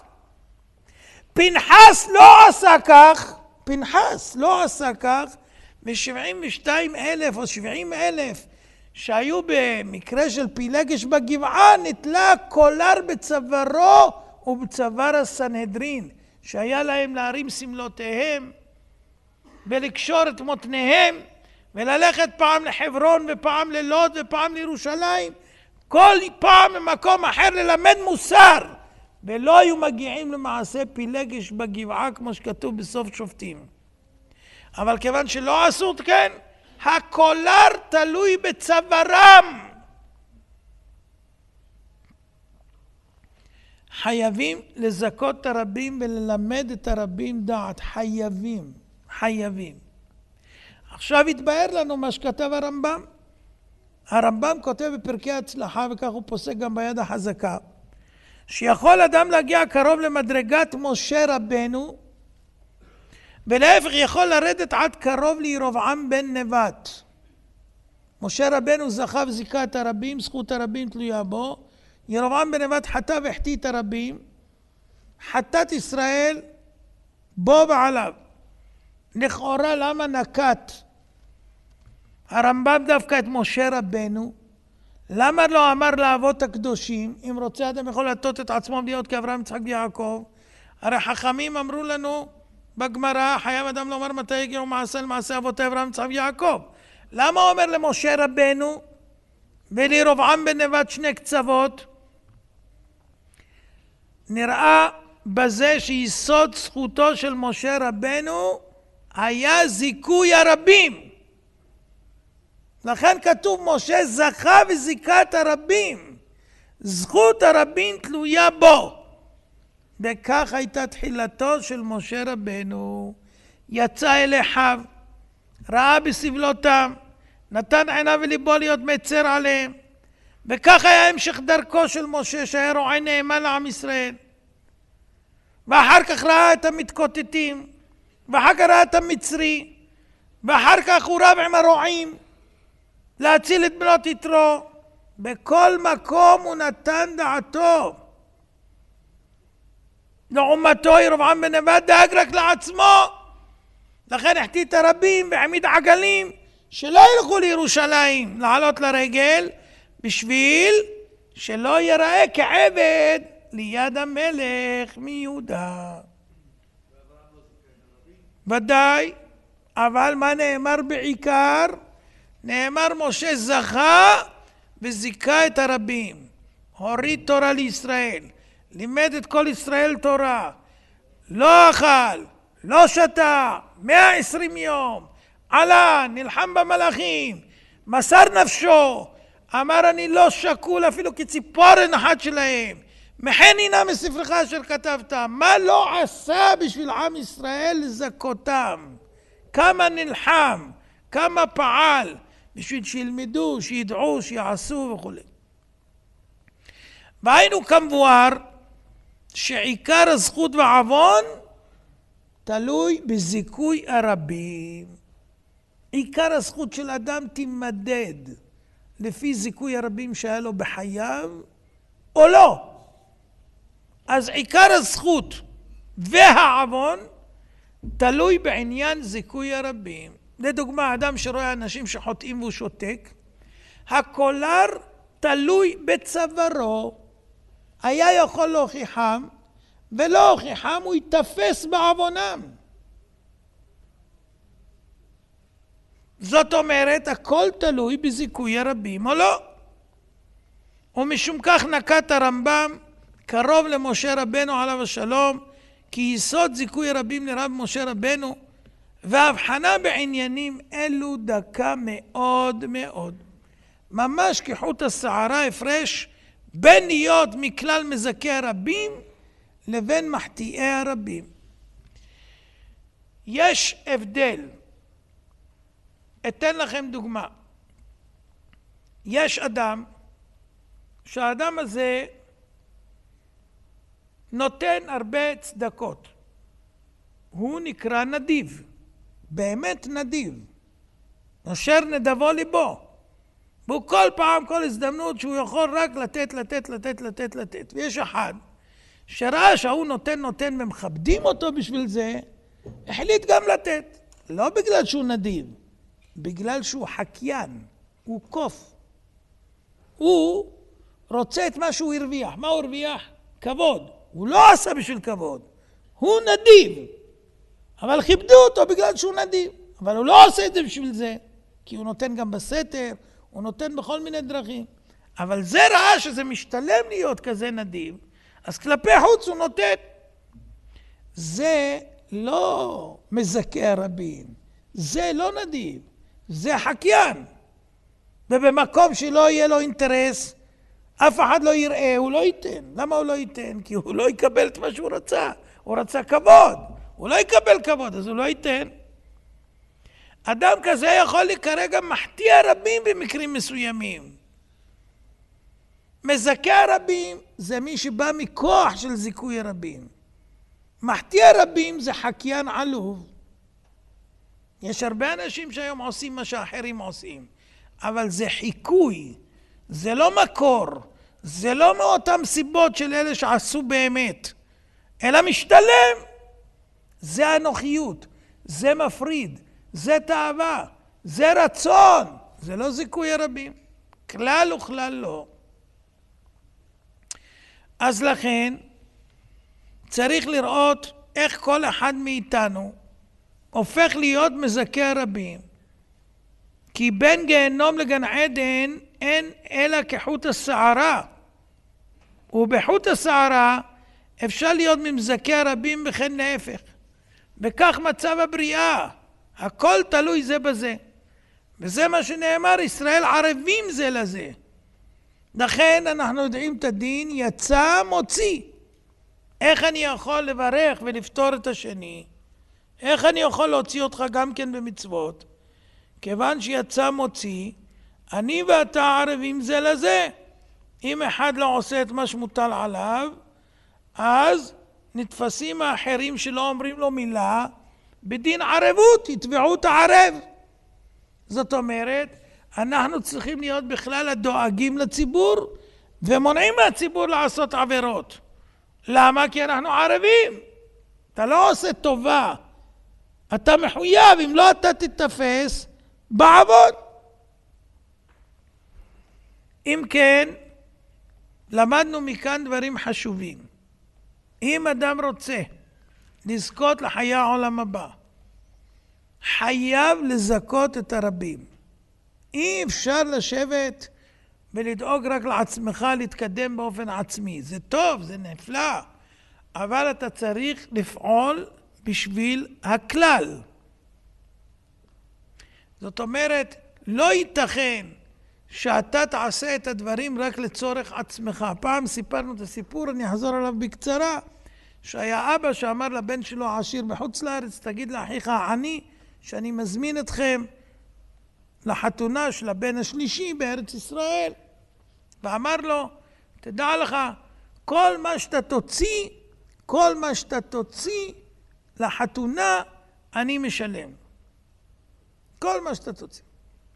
פנחס לא עשה כך, פנחס לא עשה כך, ו-שבעים ושתיים אלף או שבעים אלף שהיו במקרה של פילגש בגבעה, נתלה קולר בצווארו ובצוואר הסנהדרין, שהיה להם להרים סמלותיהם ולקשור את מותניהם וללכת פעם לחברון ופעם ללוד ופעם לירושלים, כל פעם במקום אחר ללמד מוסר, ולא היו מגיעים למעשה פילגש בגבעה כמו שכתוב בסוף שופטים. אבל כיוון שלא עשו כן, הקולר תלוי בצווארם. חייבים לזכות את הרבים וללמד את הרבים דעת. חייבים, חייבים. עכשיו התבהר לנו מה שכתב הרמב"ם. הרמב"ם כותב בפרקי הצלחה, וכך הוא פוסק גם ביד החזקה, שיכול אדם להגיע קרוב למדרגת משה רבנו, ולהפך יכול לרדת עד קרוב לירבעם בן נבט. משה רבנו זכה וזיכה את הרבים, זכות הרבים תלויה בו. ירבעם בן נבט חטא והחטיא את הרבים, חטאת ישראל בו ועליו. לכאורה למה נקט הרמב"ם דווקא את משה רבנו? למה לא אמר לאבות הקדושים, אם רוצה אדם יכול להטות את עצמו להיות כאברהם יצחק ויעקב? הרי חכמים אמרו לנו בגמרא, חייב אדם לומר מתי הגיעו מעשה למעשה אבותי אברהם יצחק ויעקב. למה הוא אומר למשה רבנו ולירבעם בן נבט שני קצוות? נראה בזה שיסוד זכותו של משה רבנו היה זיכוי הרבים. לכן כתוב משה זכה וזיכת הרבים. זכות הרבים תלויה בו. וכך הייתה תחילתו של משה רבנו. יצא אל אחיו, ראה בסבלותם, נתן עיניו וליבו להיות מצר עליהם. וכך היה המשך דרכו של משה שהיה רועה נאמן לעם ישראל. ואחר כך ראה את המתקוטטים, ואחר כך ראה את המצרי, ואחר כך הוא רב עם הרועים להציל את בנות יתרו. בכל מקום הוא נתן דעתו. לעומתו ירבעם בן נבט דאג רק לעצמו. לכן החטיא הרבים והעמיד עגלים שלא ילכו לירושלים לעלות לרגל, בשביל שלא ייראה כעבד ליד המלך מיהודה. ודאי, אבל מה נאמר בעיקר? נאמר משה זכה וזיכה את הרבים. הוריד תורה לישראל, לימד את כל ישראל תורה, לא אכל, לא שתה, מאה ועשרים יום, עלה, נלחם במלאכים, מסר נפשו, אמר אני לא שקול אפילו כציפורן אחת שלהם, מחן הנה מספרך אשר כתבת. מה לא עשה בשביל עם ישראל לזכותם? כמה נלחם, כמה פעל בשביל שילמדו, שידעו, שיעשו וכו'. והיינו כמבואר שעיקר הזכות והעוון תלוי בזיכוי הרבים. עיקר הזכות של אדם תימדד לפי זיכוי הרבים שהיה לו בחייו או לא. אז עיקר הזכות והעוון תלוי בעניין זיכוי הרבים. לדוגמה, אדם שרואה אנשים שחוטאים והוא שותק, הקולר תלוי בצווארו. היה יכול להוכיחם, ולא הוכיחם, הוא יתפס בעוונם. זאת אומרת, הכל תלוי בזיכוי הרבים או לא. ומשום כך נקט הרמב"ם קרוב למשה רבנו עליו השלום, כי יסוד זיכוי הרבים לרב משה רבנו, והבחנה בעניינים אלו דקה מאוד מאוד. ממש כחוט השערה הפרש בין להיות מכלל מזכי הרבים לבין מחטיאי הרבים. יש הבדל. אתן לכם דוגמה. יש אדם, שהאדם הזה נותן הרבה צדקות. הוא נקרא נדיב. באמת נדיב. נושר נדבו ליבו. והוא כל פעם, כל הזדמנות שהוא יכול רק לתת, לתת, לתת, לתת, לתת. ויש אחד שראה שהוא נותן, נותן ומכבדים אותו בשביל זה, החליט גם לתת. לא בגלל שהוא נדיב, בגלל שהוא חקיין, הוא קוף. הוא רוצה את מה שהוא הרוויח. מה הוא הרוויח? כבוד. הוא לא עשה בשביל כבוד. הוא נדיב. אבל כיבדו אותו בגלל שהוא נדיב. אבל הוא לא עושה את זה בשביל זה. כי הוא נותן גם בסתר, הוא נותן בכל מיני דרכים. אבל זה ראה שזה משתלם להיות כזה נדיב, אז כלפי חוץ הוא נותן. זה לא מזכה הרבים. זה לא נדיב. זה חקיין. ובמקום שלא יהיה לו אינטרס, אף אחד לא יראה, הוא לא ייתן. למה הוא לא ייתן? כי הוא לא יקבל את מה שהוא רצה. הוא רצה כבוד. הוא לא יקבל כבוד, אז הוא לא ייתן. אדם כזה יכול להיקרא גם מחטיא הרבים במקרים מסוימים. מזכה הרבים זה מי שבא מכוח של זיכוי הרבים. מחטיא הרבים זה חקיין עלוב. יש הרבה אנשים שהיום עושים מה שאחרים עושים, אבל זה חיקוי, זה לא מקור, זה לא מאותם סיבות של אלה שעשו באמת, אלא משתלם. זה אנוכיות, זה מפריד, זה תאווה, זה רצון, זה לא זיכוי הרבים. כלל וכלל לא. אז לכן צריך לראות איך כל אחד מאיתנו הופך להיות מזכה הרבים. כי בין גיהנום לגן עדן אין אלא כחוט השערה. ובחוט השערה אפשר להיות ממזכה הרבים וכן להפך. וכך מצב הבריאה. הכל תלוי זה בזה. וזה מה שנאמר, ישראל ערבים זה לזה. לכן אנחנו יודעים את הדין, יצא מוציא. איך אני יכול לברך ולפתור את השני? איך אני יכול להוציא אותך גם כן במצוות? כיוון שיצא מוציא, אני ואתה ערבים זה לזה. אם אחד לא עושה את מה שמוטל עליו, אז נתפסים האחרים שלא אומרים לו מילה, בדין ערבות, יתבעו את הערב. זאת אומרת, אנחנו צריכים להיות בכלל הדואגים לציבור, ומונעים מהציבור לעשות עבירות. למה? כי אנחנו ערבים. אתה לא עושה טובה. אתה מחויב, אם לא אתה תתפס, בעבוד. אם כן, למדנו מכאן דברים חשובים. אם אדם רוצה לזכות לחיי העולם הבא, חייב לזכות את הרבים. אי אפשר לשבת ולדאוג רק לעצמך להתקדם באופן עצמי. זה טוב, זה נפלא, אבל אתה צריך לפעול בשביל הכלל. זאת אומרת, לא ייתכן שאתה תעשה את הדברים רק לצורך עצמך. פעם סיפרנו את הסיפור, אני אחזור עליו בקצרה, שהיה אבא שאמר לבן שלו העשיר בחוץ לארץ, תגיד לאחיך העני שאני מזמין אתכם לחתונה של הבן השלישי בארץ ישראל. ואמר לו, תדע לך, כל מה שאתה תוציא, כל מה שאתה תוציא לחתונה, אני משלם. כל מה שאתה תוציא.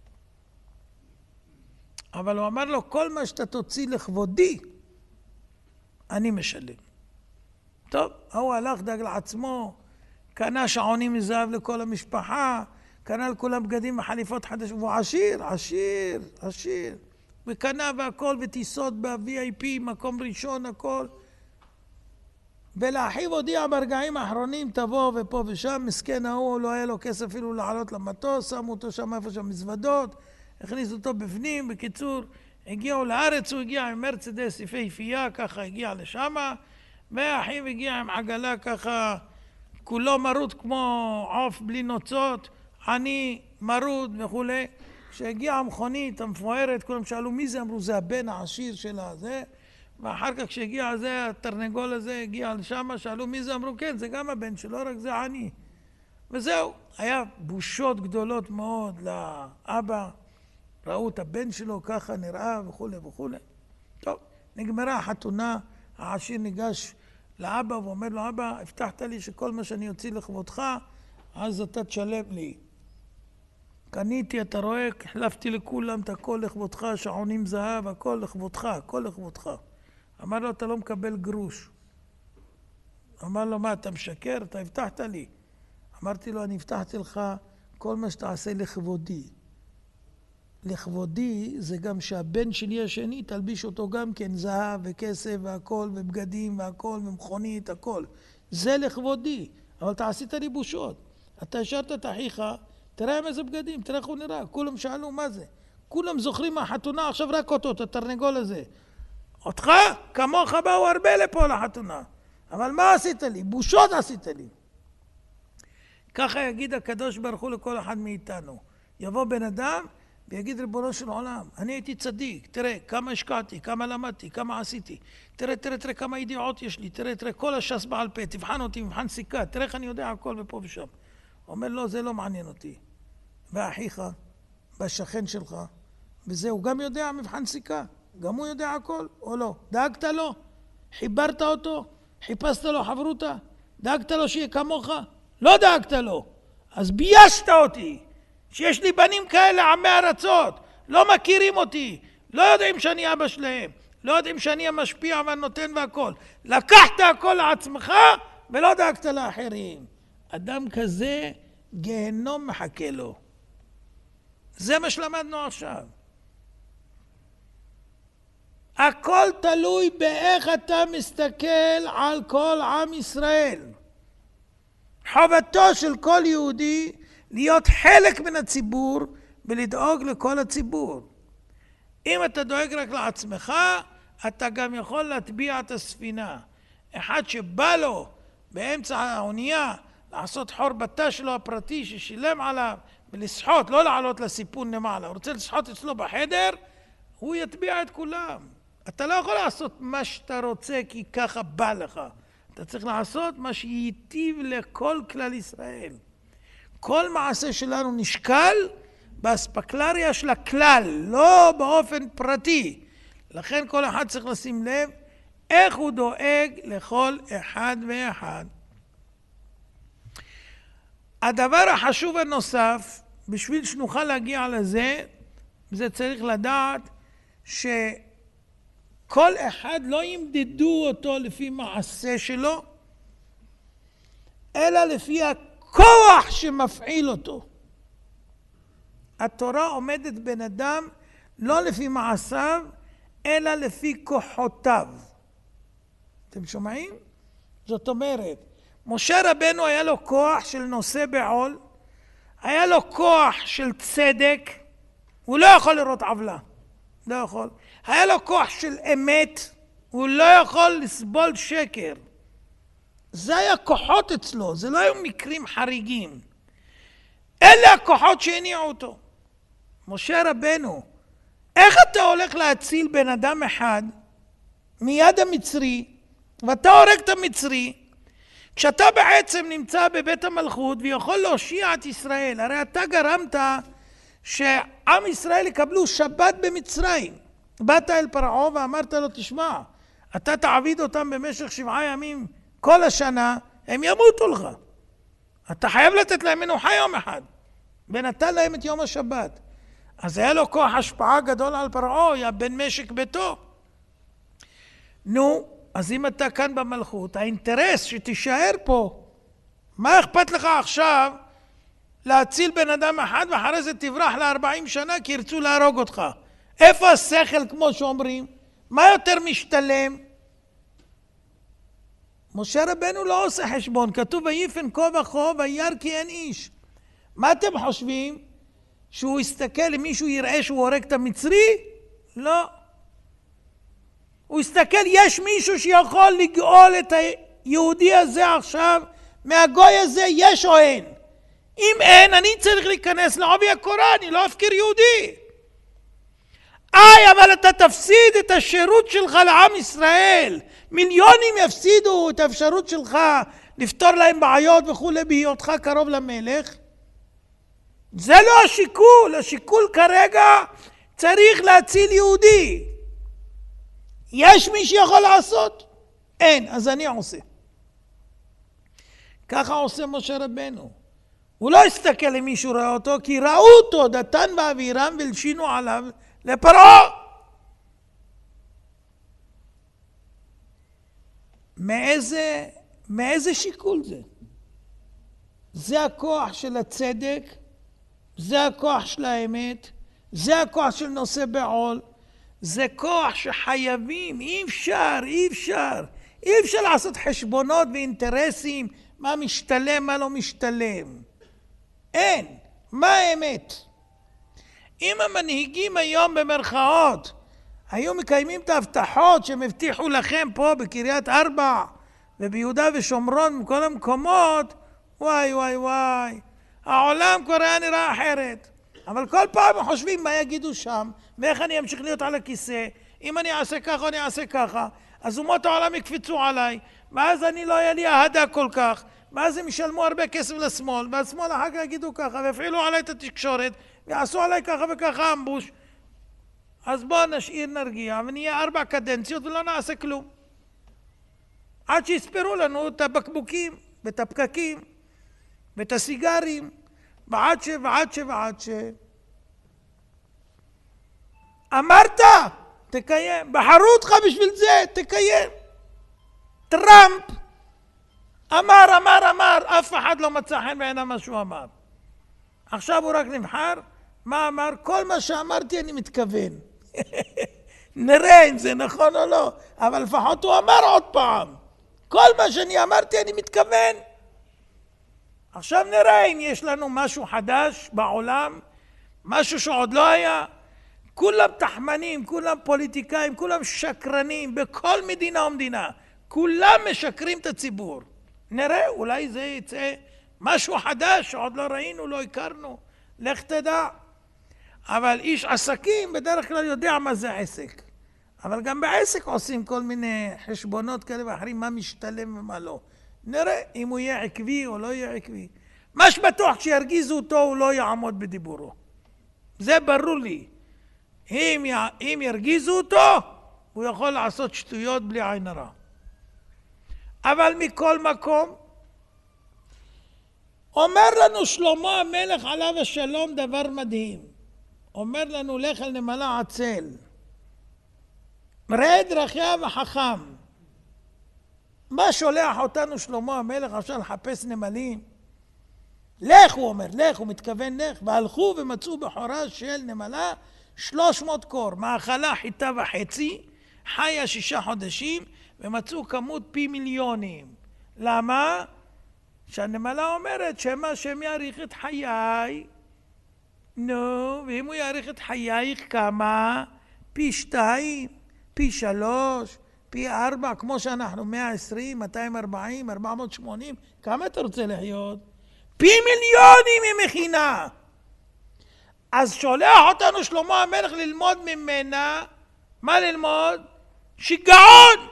אבל הוא אמר לו, כל מה שאתה תוציא לכבודי, אני משלם. טוב, הוא הלך דאג לעצמו, קנה שעונים מזהב לכל המשפחה, קנה לכולם בגדים וחליפות חדשות, והוא עשיר, עשיר, עשיר. וקנה והכל, וטיסות ב-וי איי פי, מקום ראשון, הכל. ולאחיו הודיע ברגעים האחרונים, תבוא ופה ושם, מסכן ההוא, לא היה לו כסף אפילו לעלות למטוס, שמו אותו שם איפה שם מזוודות, הכניסו אותו בפנים. בקיצור, הגיעו לארץ, הוא הגיע עם מרצדס יפהפייה, ככה הגיע לשם, והאחיו הגיע עם עגלה ככה, כולו מרוד כמו עוף בלי נוצות, עני, מרוד וכולי. כשהגיעה המכונית המפוארת, כולם שאלו מי זה, אמרו זה הבן העשיר של הזה, ואחר כך כשהגיע זה, התרנגול הזה הגיע לשם, שאלו מי זה, אמרו כן, זה גם הבן שלו, רק זה עני. וזהו, היה בושות גדולות מאוד לאבא, ראו את הבן שלו ככה נראה וכולי וכולי. טוב, נגמרה החתונה, העשיר ניגש לאבא ואומר לו, אבא, הבטחת לי שכל מה שאני יוציא לכבודך, אז אתה תשלם לי. קניתי, אתה רואה, החלפתי לכולם את הכל לכבודך, שעונים זהב, הכל לכבודך, הכל לכבודך. אמר לו, אתה לא מקבל גרוש. אמר לו, מה, אתה משקר? אתה הבטחת לי. אמרתי לו, אני הבטחתי לך כל מה שתעשה לכבודי. לכבודי זה גם שהבן שלי השני תלביש אותו גם כן זהב וכסף והכל ובגדים והכל ומכונית, הכל. זה לכבודי, אבל אתה עשית לי בושות. אתה השארת את אחיך, תראה עם איזה בגדים, תראה איך הוא נראה. כולם שאלו מה זה. כולם זוכרים מהחתונה, עכשיו רק אותו, את התרנגול הזה. אותך, כמוך באו הרבה לפה לחתונה. אבל מה עשית לי? בושות עשית לי. ככה יגיד הקדוש ברוך הוא לכל אחד מאיתנו. יבוא בן אדם ויגיד ריבונו של עולם, אני הייתי צדיק, תראה כמה השקעתי, כמה למדתי, כמה עשיתי. תראה, תראה, תראה כמה ידיעות יש לי, תראה, תראה כל הש"ס בעל פה, תבחן אותי, מבחן סיכה, תראה איך אני יודע הכל ופה ושם. אומר לו, זה לא מעניין אותי. ואחיך, בשכן שלך, וזה הוא גם יודע מבחן סיכה, גם הוא יודע הכל, או לא? דאגת לו? חיברת אותו? חיפשת לו חברותה? דאגת לו שיהיה כמוך? לא דאגת לו. אז ביישת אותי, שיש לי בנים כאלה עמי ארצות, לא מכירים אותי, לא יודעים שאני אבא שלהם, לא יודעים שאני המשפיע והנותן והכל. לקחת הכל לעצמך ולא דאגת לאחרים. אדם כזה גיהנום מחכה לו. זה מה שלמדנו עכשיו. הכל תלוי באיך אתה מסתכל על כל עם ישראל. חובתו של כל יהודי להיות חלק מן הציבור ולדאוג לכל הציבור. אם אתה דואג רק לעצמך, אתה גם יכול להטביע את הספינה. אחד שבא לו באמצע האונייה לעשות חור בתא שלו הפרטי ששילם עליו, ולשחוט, לא לעלות לסיפון למעלה. הוא רוצה לשחוט אצלו בחדר, הוא יטביע את כולם. אתה לא יכול לעשות מה שאתה רוצה כי ככה בא לך. אתה צריך לעשות מה שייטיב לכל כלל ישראל. כל מעשה שלנו נשקל באספקלריה של הכלל, לא באופן פרטי. לכן כל אחד צריך לשים לב איך הוא דואג לכל אחד ואחד. הדבר החשוב הנוסף, בשביל שנוכל להגיע לזה, זה צריך לדעת שכל אחד לא ימדדו אותו לפי מעשה שלו, אלא לפי הכוח שמפעיל אותו. התורה עומדת בן אדם לא לפי מעשיו, אלא לפי כוחותיו. אתם שומעים? זאת אומרת, משה רבנו היה לו כוח של נושא בעול, היה לו כוח של צדק, הוא לא יכול לראות עוולה, לא יכול. היה לו כוח של אמת, הוא לא יכול לסבול שקר. זה היה כוחות אצלו, זה לא היו מקרים חריגים. אלה הכוחות שהניעו אותו. משה רבנו, איך אתה הולך להציל בן אדם אחד מיד המצרי, ואתה הורג את המצרי, כשאתה בעצם נמצא בבית המלכות ויכול להושיע את ישראל? הרי אתה גרמת שעם ישראל יקבלו שבת במצרים. באת אל פרעה ואמרת לו, תשמע, אתה תעביד אותם במשך שבעה ימים כל השנה, הם ימותו לך. אתה חייב לתת להם מנוחה יום אחד, ונתן להם את יום השבת. אז היה לו כוח השפעה גדול על פרעה, היה בן משק ביתו. נו, אז אם אתה כאן במלכות, האינטרס שתישאר פה, מה אכפת לך עכשיו להציל בן אדם אחד ואחרי זה תברח ל-ארבעים שנה כי ירצו להרוג אותך? איפה השכל כמו שאומרים? מה יותר משתלם? משה רבנו לא עושה חשבון, כתוב ויפן כה וכה וירא כי אין איש. מה אתם חושבים? שהוא יסתכל אם מישהו יראה שהוא הורג את המצרי? לא. הוא יסתכל, יש מישהו שיכול לגאול את היהודי הזה עכשיו מהגוי הזה, יש או אין? אם אין, אני צריך להיכנס לעובי הקורה, אני לא אפקיר יהודי. איי, אבל אתה תפסיד את השירות שלך לעם ישראל. מיליונים יפסידו את האפשרות שלך לפתור להם בעיות וכו' בהיותך קרוב למלך. זה לא השיקול, השיקול כרגע צריך להציל יהודי. יש מי שיכול לעשות? אין, אז אני עושה. ככה עושה משה רבנו. הוא לא הסתכל אם מישהו ראה אותו, כי ראו אותו, דתן ואבירם ולשינו עליו לפרעה. מאיזה, מאיזה שיקול זה? זה הכוח של הצדק, זה הכוח של האמת, זה הכוח של נושא בעול, זה כוח שחייבים, אי אפשר, אי אפשר, אי אפשר לעשות חשבונות ואינטרסים, מה משתלם, מה לא משתלם. אין, מה האמת? אם המנהיגים היום במרכאות היו מקיימים את ההבטחות שהם הבטיחו לכם פה בקריית ארבע וביהודה ושומרון בכל המקומות, וואי וואי וואי, העולם כבר היה נראה אחרת. אבל כל פעם חושבים מה יגידו שם, ואיך אני אמשיך להיות על הכיסא, אם אני אעשה ככה אני אעשה ככה, אז אומות העולם יקפצו עליי, ואז אני לא אהיה לי אהדה כל כך, ואז הם ישלמו הרבה כסף לשמאל, והשמאל אחר כך יגידו ככה, והפעילו עליי את התקשורת, ויעשו עליי ככה וככה אמבוש. אז בואו נשאיר נרגיע, ונהיה ארבע קדנציות ולא נעשה כלום. עד שיספרו לנו את הבקבוקים, ואת הפקקים, ואת הסיגרים, ועד ש, ועד ש, ועד ש. אמרת, תקיים. בחרו אותך בשביל זה, תקיים. טראמפ אמר, אמר, אמר, אף אחד לא מצא חן בעיניו מה שהוא אמר. עכשיו הוא רק נבחר, מה אמר? כל מה שאמרתי אני מתכוון. נראה אם זה נכון או לא, אבל לפחות הוא אמר עוד פעם. כל מה שאני אמרתי אני מתכוון. עכשיו נראה אם יש לנו משהו חדש בעולם, משהו שעוד לא היה. כולם תחמנים, כולם פוליטיקאים, כולם שקרנים, בכל מדינה ומדינה. כולם משקרים את הציבור. נראה, אולי זה יצא משהו חדש שעוד לא ראינו, לא הכרנו, לך תדע. אבל איש עסקים בדרך כלל יודע מה זה עסק. אבל גם בעסק עושים כל מיני חשבונות כאלה ואחרים, מה משתלם ומה לא. נראה אם הוא יהיה עקבי או לא יהיה עקבי. מה שבטוח שירגיזו אותו הוא לא יעמוד בדיבורו. זה ברור לי. אם, י... אם ירגיזו אותו, הוא יכול לעשות שטויות בלי עין הרע. אבל מכל מקום, אומר לנו שלמה המלך עליו השלום דבר מדהים. אומר לנו לך על נמלה עצל. ראה דרכיה וחכם. מה שולח אותנו שלמה המלך עכשיו לחפש נמלים? לך, הוא אומר, לך, הוא מתכוון לך. והלכו ומצאו בחורה של נמלה שלוש מאות קור. מאכלה חיטה וחצי, חיה שישה חודשים, ומצאו כמות פי מיליונים. למה? שהנמלה אומרת שמה שהם יאריך את חיי, נו, ואם הוא יאריך את חייך כמה? פי שתיים, פי שלוש, פי ארבע, כמו שאנחנו מאה ועשרים, מאתיים וארבעים, ארבע מאות ושמונים, כמה אתה רוצה לחיות? פי מיליונים היא מכינה. אז שולח אותנו שלמה המלך ללמוד ממנה, מה ללמוד? שיגעון.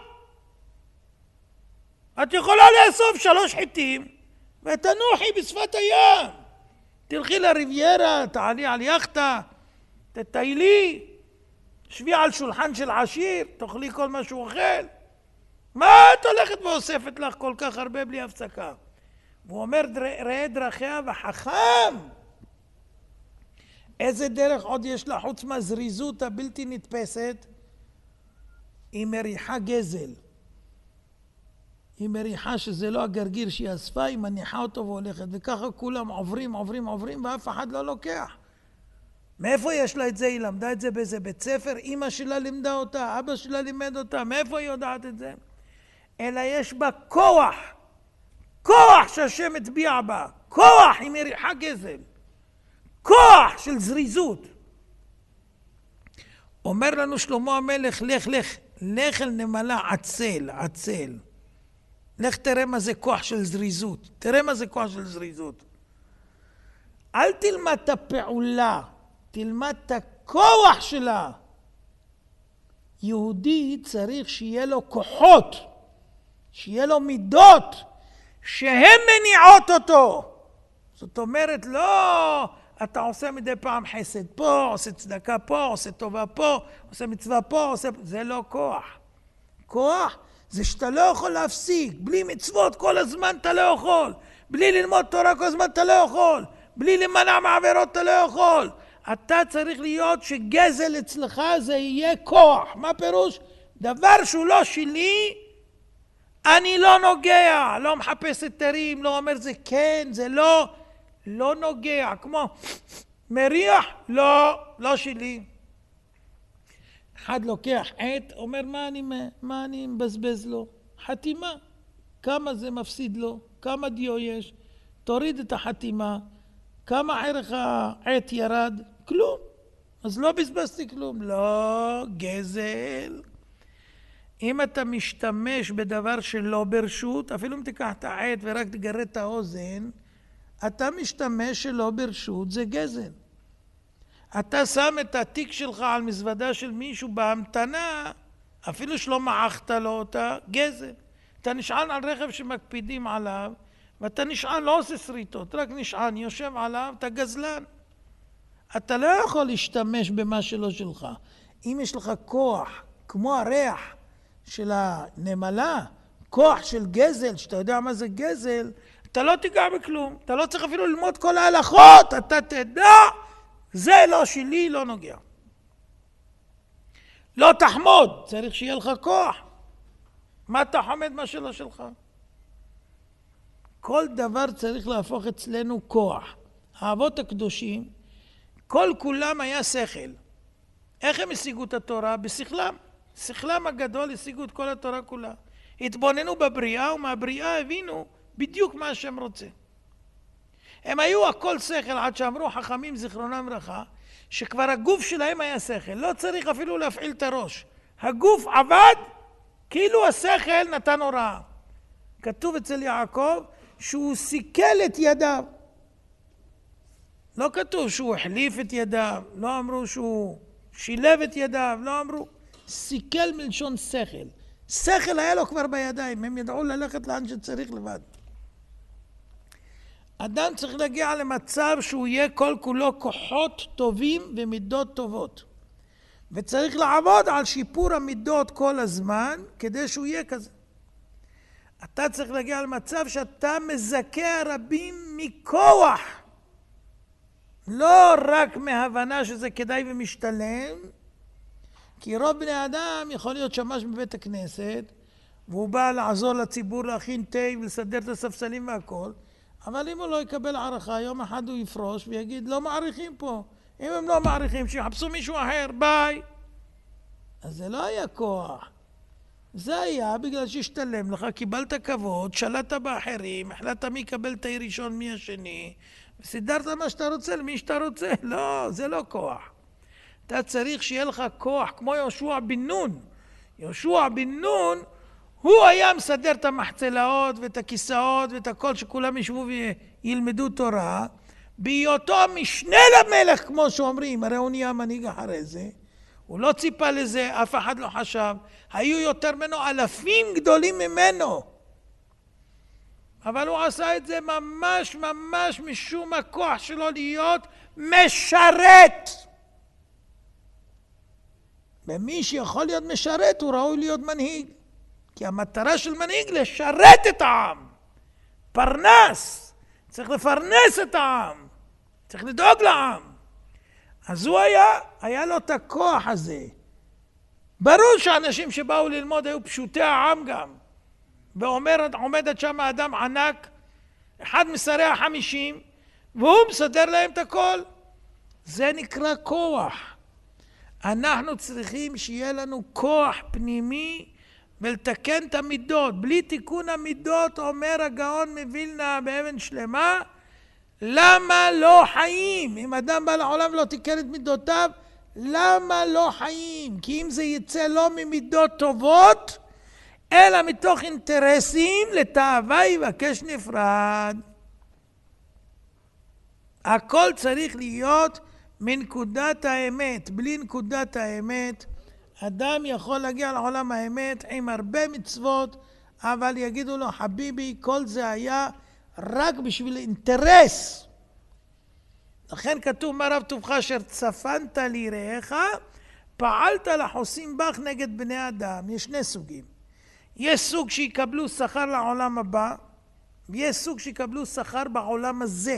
את יכולה לאסוף שלוש חיטים ותנוחי בשפת הים. תלכי לריביירה, תעלי על יחטה, תטיילי, שבי על שולחן של עשיר, תאכלי כל מה שהוא אוכל. מה את הולכת ואוספת לך כל כך הרבה בלי הפסקה? הוא אומר ראה דרכיה וחכם. איזה דרך עוד יש לה חוץ מהזריזות הבלתי נתפסת? היא מריחה גזל. היא מריחה שזה לא הגרגיר שהיא אספה, היא מניחה אותו והולכת, וככה כולם עוברים, עוברים, עוברים, ואף אחד לא לוקח. מאיפה יש לה את זה? היא למדה את זה באיזה בית ספר, אמא שלה לימדה אותה, אבא שלה לימד אותה, מאיפה היא יודעת את זה? אלא יש בה כוח, כוח שהשם הטביע בה, כוח, היא מריחה גזל, כוח של זריזות. אומר לנו שלמה המלך, לך, לך, לך אל נמלה עצל, עצל. לך תראה מה זה כוח של זריזות, תראה מה זה כוח של זריזות. אל תלמד את הפעולה, תלמד את הכוח שלה. יהודי צריך שיהיה לו כוחות, שיהיה לו מידות, שהן מניעות אותו. זאת אומרת, לא, אתה עושה מדי פעם חסד פה, עושה צדקה פה, עושה טובה פה, עושה מצווה פה, עושה... זה לא כוח. כוח זה שאתה לא יכול להפסיק, בלי מצוות כל הזמן אתה לא יכול, בלי ללמוד תורה כל הזמן אתה לא יכול, בלי למנע מעבירות אתה לא יכול. אתה צריך להיות שגזל אצלך זה יהיה כוח. מה פירוש? דבר שהוא לא שלי, אני לא נוגע, לא מחפש היתרים, לא אומר זה כן, זה לא, לא נוגע, כמו מריח, לא, לא שלי. אחד לוקח עט, אומר מה אני, מה אני מבזבז לו? חתימה. כמה זה מפסיד לו? כמה דיו יש? תוריד את החתימה. כמה ערך העט ירד? כלום. אז לא בזבזתי כלום. לא, גזל. אם אתה משתמש בדבר שלא ברשות, אפילו אם תיקח את העט ורק תגרד את האוזן, אתה משתמש שלא ברשות, זה גזל. אתה שם את התיק שלך על מזוודה של מישהו בהמתנה, אפילו שלא מעכת לו אותה, גזל. אתה נשען על רכב שמקפידים עליו, ואתה נשען, לא עושה שריטות, רק נשען, יושב עליו, אתה גזלן. אתה לא יכול להשתמש במה שלא שלך. אם יש לך כוח, כמו הריח של הנמלה, כוח של גזל, שאתה יודע מה זה גזל, אתה לא תיגע בכלום. אתה לא צריך אפילו ללמוד כל ההלכות, אתה תדע, זה לא שלי, לא נוגע. לא תחמוד, צריך שיהיה לך כוח. מה תחמד מה שלא שלך? כל דבר צריך להפוך אצלנו כוח. האבות הקדושים, כל כולם היה שכל. איך הם השיגו את התורה? בשכלם. שכלם הגדול השיגו את כל התורה כולה. התבוננו בבריאה, ומהבריאה הבינו בדיוק מה השם רוצה. הם היו הכל שכל, עד שאמרו חכמים זיכרונם לברכה, שכבר הגוף שלהם היה שכל. לא צריך אפילו להפעיל את הראש. הגוף עבד כאילו השכל נתן הוראה. כתוב אצל יעקב שהוא סיכל את ידיו. לא כתוב שהוא החליף את ידיו, לא אמרו שהוא שילב את ידיו, לא אמרו. סיכל מלשון שכל. שכל היה לו כבר בידיים, הם ידעו ללכת לאן שצריך לבד. אדם צריך להגיע למצב שהוא יהיה כל כולו כוחות טובים ומידות טובות. וצריך לעבוד על שיפור המידות כל הזמן כדי שהוא יהיה כזה. אתה צריך להגיע למצב שאתה מזכה רבים מכוח. לא רק מהבנה שזה כדאי ומשתלם, כי רוב בני אדם יכול להיות שמש בבית הכנסת, והוא בא לעזור לציבור להכין תה ולסדר את הספסלים והכל, אבל אם הוא לא יקבל הערכה, יום אחד הוא יפרוש ויגיד, לא מעריכים פה. אם הם לא מעריכים, שיחפשו מישהו אחר, ביי. אז זה לא היה כוח. זה היה בגלל שהשתלם לך, קיבלת כבוד, שלטת באחרים, החלטת מי יקבל את הראשון מי השני, וסידרת מה שאתה רוצה למי שאתה רוצה. לא, זה לא כוח. אתה צריך שיהיה לך כוח, כמו יהושע בן נון. יהושע בן נון, הוא היה מסדר את המחצלאות ואת הכיסאות ואת הכל שכולם ישבו וילמדו תורה, בהיותו המשנה למלך, כמו שאומרים, הרי הוא נהיה מנהיג אחרי זה. הוא לא ציפה לזה, אף אחד לא חשב. היו יותר ממנו אלפים גדולים ממנו. אבל הוא עשה את זה ממש ממש משום הכוח שלו להיות משרת. ומי שיכול להיות משרת הוא ראוי להיות מנהיג. כי המטרה של מנהיג לשרת את העם. פרנס. צריך לפרנס את העם. צריך לדאוג לעם. אז הוא היה, היה לו את הכוח הזה. ברור שאנשים שבאו ללמוד היו פשוטי העם גם. ואומרת, עומדת שם אדם ענק, אחד משרי החמישים, והוא מסדר להם את הכל. זה נקרא כוח. אנחנו צריכים שיהיה לנו כוח פנימי ולתקן את המידות. בלי תיקון המידות, אומר הגאון מווילנה באבן שלמה, למה לא חיים? אם אדם בא לעולם ולא תיקן את מידותיו, למה לא חיים? כי אם זה יצא לא ממידות טובות, אלא מתוך אינטרסים, לתאווה יבקש נפרד. הכל צריך להיות מנקודת האמת. בלי נקודת האמת, אדם יכול להגיע לעולם האמת עם הרבה מצוות, אבל יגידו לו, חביבי, כל זה היה רק בשביל אינטרס. לכן כתוב, מה רב טובך אשר צפנת ליראיך, פעלת לחוסים בך נגד בני אדם. יש שני סוגים. יש סוג שיקבלו שכר לעולם הבא, ויש סוג שיקבלו שכר בעולם הזה.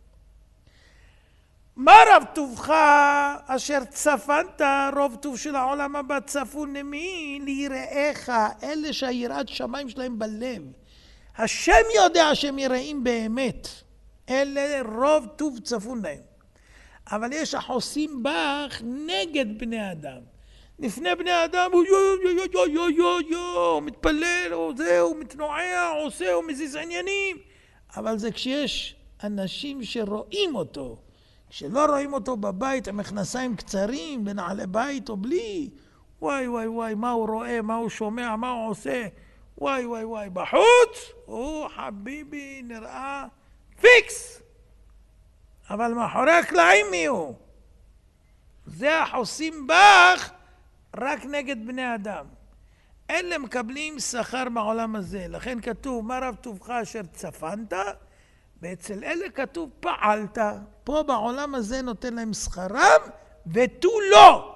מה רב טובך אשר צפנת, רוב טוב של העולם הבא צפון למי? ליראיך, אלה שהיראת שמיים שלהם בלב. השם יודע שהם יראים באמת. אלה רוב טוב צפון להם. אבל יש החוסים בך נגד בני אדם. לפני בני אדם הוא יו יו יו יו יו יו יו, הוא מתפלל, הוא זה, הוא מתנועע, הוא עושה, הוא מזיז עניינים. אבל זה כשיש אנשים שרואים אותו. כשלא רואים אותו בבית, עם מכנסיים קצרים, בנעלי בית או בלי, וואי וואי וואי, מה הוא רואה, מה הוא שומע, מה הוא עושה, וואי וואי וואי, בחוץ, הוא חביבי נראה פיקס. אבל מאחורי הקלעים מי הוא? זה החוסים בך רק נגד בני אדם. אלה מקבלים שכר בעולם הזה. לכן כתוב, מה רב טובך אשר צפנת? ואצל אלה כתוב פעלת. פה בעולם הזה נותן להם שכרם ותו לא.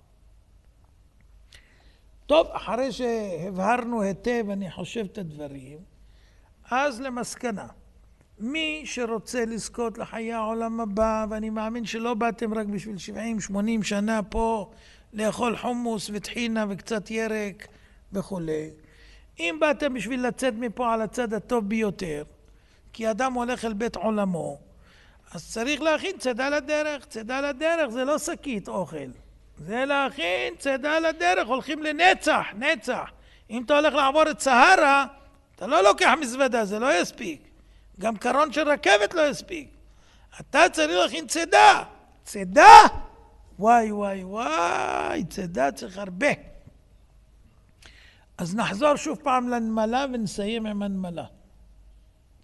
טוב, אחרי שהבהרנו היטב, אני חושב את הדברים, אז למסקנה. מי שרוצה לזכות לחיי העולם הבא, ואני מאמין שלא באתם רק בשביל שבעים שמונים שנה פה לאכול חומוס וטחינה וקצת ירק וכו'. אם באתם בשביל לצאת מפה על הצד הטוב ביותר, כי אדם הולך אל בית עולמו, אז צריך להכין צידה לדרך. צידה לדרך זה לא שקית אוכל. זה להכין צידה לדרך, הולכים לנצח, נצח. אם אתה הולך לעבור את סהרה, אתה לא לוקח מזוודה, זה לא יספיק. גם קרון של רכבת לא יספיק. אתה צריך להכין צידה. צידה? וואי וואי וואי, צידה צריך הרבה. אז נחזור שוב פעם לנמלה ונסיים עם הנמלה.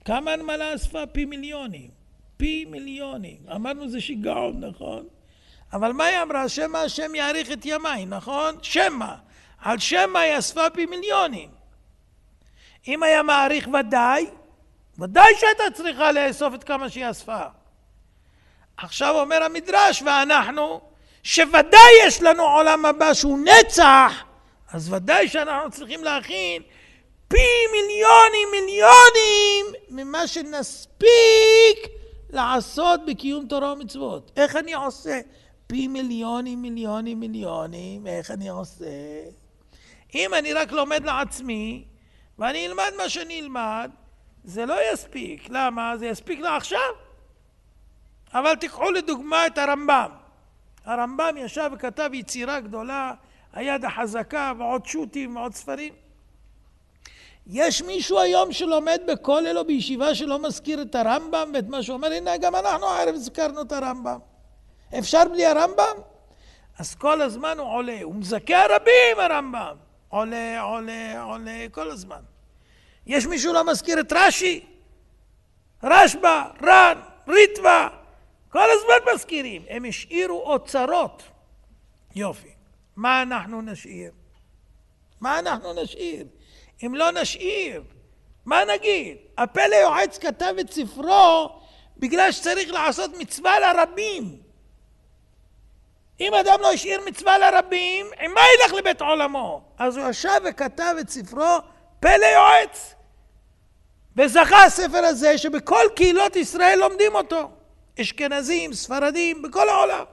כמה הנמלה אספה? פי מיליונים. פי מיליונים. אמרנו זה שיגעון, נכון? אבל מה היא אמרה? שמה השם יאריך את ימיי, נכון? שמה. על שמה היא אספה פי מיליונים. אם היה מעריך ודאי, ודאי שהייתה צריכה לאסוף את כמה שהיא אספה. עכשיו אומר המדרש, ואנחנו, שוודאי יש לנו עולם הבא שהוא נצח, אז ודאי שאנחנו צריכים להכין פי מיליונים מיליונים ממה שנספיק לעשות בקיום תורה ומצוות. איך אני עושה? פי מיליונים מיליונים מיליונים, איך אני עושה? אם אני רק לומד לעצמי, ואני אלמד מה שאני אלמד, זה לא יספיק. למה? זה יספיק לעכשיו. אבל תיקחו לדוגמה את הרמב"ם. הרמב"ם ישב וכתב יצירה גדולה, היד החזקה ועוד שוטים ועוד ספרים. יש מישהו היום שלומד בכולל או בישיבה שלא מזכיר את הרמב"ם ואת מה שאומר, הנה גם אנחנו הערב זכרנו את הרמב"ם. אפשר בלי הרמב"ם? אז כל הזמן הוא עולה, הוא מזכה הרבים הרמב"ם. עולה, עולה, עולה, כל הזמן. יש מישהו לא מזכיר את רש"י? רשב"א, ר"ן, ריטב"א, כל הזמן מזכירים. הם השאירו אוצרות. יופי. מה אנחנו נשאיר? מה אנחנו נשאיר? אם לא נשאיר, מה נגיד? הפלא יועץ כתב את ספרו בגלל שצריך לעשות מצווה לרבים. אם אדם לא השאיר מצווה לרבים, עם מה ילך לבית עולמו? אז הוא ישב וכתב את ספרו פלא יועץ. וזכה הספר הזה שבכל קהילות ישראל לומדים אותו. אשכנזים, ספרדים, בכל העולם.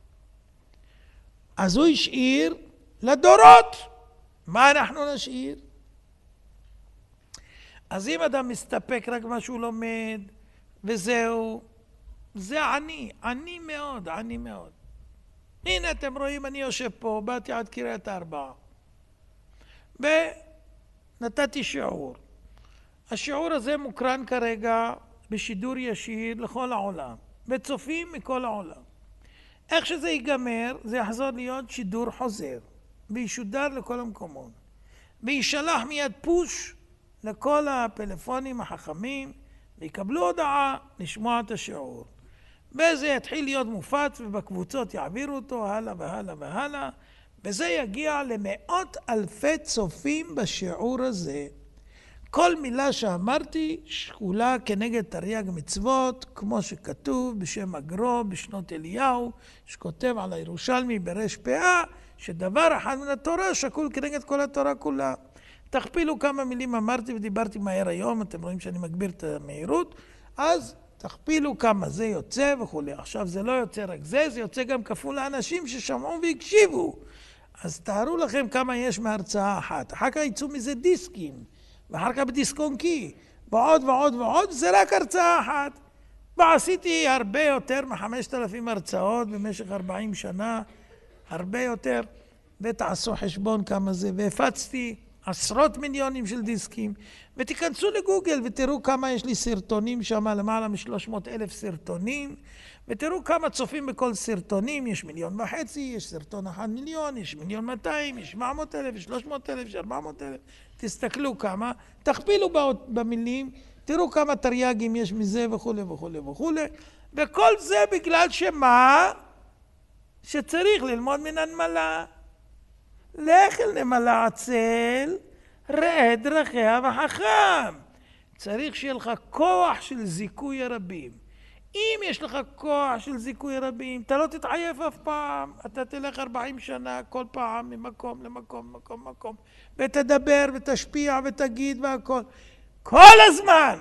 אז הוא השאיר לדורות. מה אנחנו נשאיר? אז אם אדם מסתפק רק מה שהוא לומד, וזהו, זה עני, עני מאוד, עני מאוד. הנה אתם רואים, אני יושב פה, באתי עד קריית ארבע, ונתתי שיעור. השיעור הזה מוקרן כרגע בשידור ישיר לכל העולם, וצופים מכל העולם. איך שזה ייגמר, זה יחזור להיות שידור חוזר, וישודר לכל המקומות, וישלח מיד פוש לכל הפלאפונים החכמים, ויקבלו הודעה לשמוע את השיעור. וזה יתחיל להיות מופץ, ובקבוצות יעבירו אותו הלאה והלאה והלאה, וזה יגיע למאות אלפי צופים בשיעור הזה. כל מילה שאמרתי שקולה כנגד תרי"ג מצוות, כמו שכתוב בשם הגרו בשנות אליהו, שכותב על הירושלמי ברש פאה, שדבר אחד מן התורה שקול כנגד כל התורה כולה. תכפילו כמה מילים אמרתי ודיברתי מהר היום, אתם רואים שאני מגביר את המהירות, אז תכפילו כמה זה יוצא וכו'. עכשיו זה לא יוצא רק זה, זה יוצא גם כפול לאנשים ששמעו והקשיבו. אז תארו לכם כמה יש מהרצאה אחת. אחר כך יצאו מזה דיסקים, ואחר כך בדיסקונקי, ועוד ועוד ועוד, זה רק הרצאה אחת. ועשיתי הרבה יותר מחמשת אלפים הרצאות במשך ארבעים שנה, הרבה יותר, ותעשו חשבון כמה זה, והפצתי עשרות מיליונים של דיסקים, ותיכנסו לגוגל ותראו כמה יש לי סרטונים שם, למעלה משלוש מאות אלף סרטונים, ותראו כמה צופים בכל סרטונים, יש מיליון וחצי, יש סרטון אחד מיליון, יש מיליון מאתיים, יש שבע מאות אלף, יש שלוש מאות אלף, יש ארבע מאות אלף, תסתכלו כמה, תכפילו במילים, תראו כמה תרי"גים יש מזה וכו' וכו' וכו', וכל זה בגלל שמה? שצריך ללמוד מן הנמלה. לך אל נמלה עצל, ראה דרכיה וחכם. צריך שיהיה לך כוח של זיכוי הרבים. אם יש לך כוח של זיכוי הרבים, אתה לא תתעייף אף פעם. אתה תלך ארבעים שנה כל פעם ממקום למקום, מקום, מקום. ותדבר ותשפיע ותגיד והכל. כל הזמן.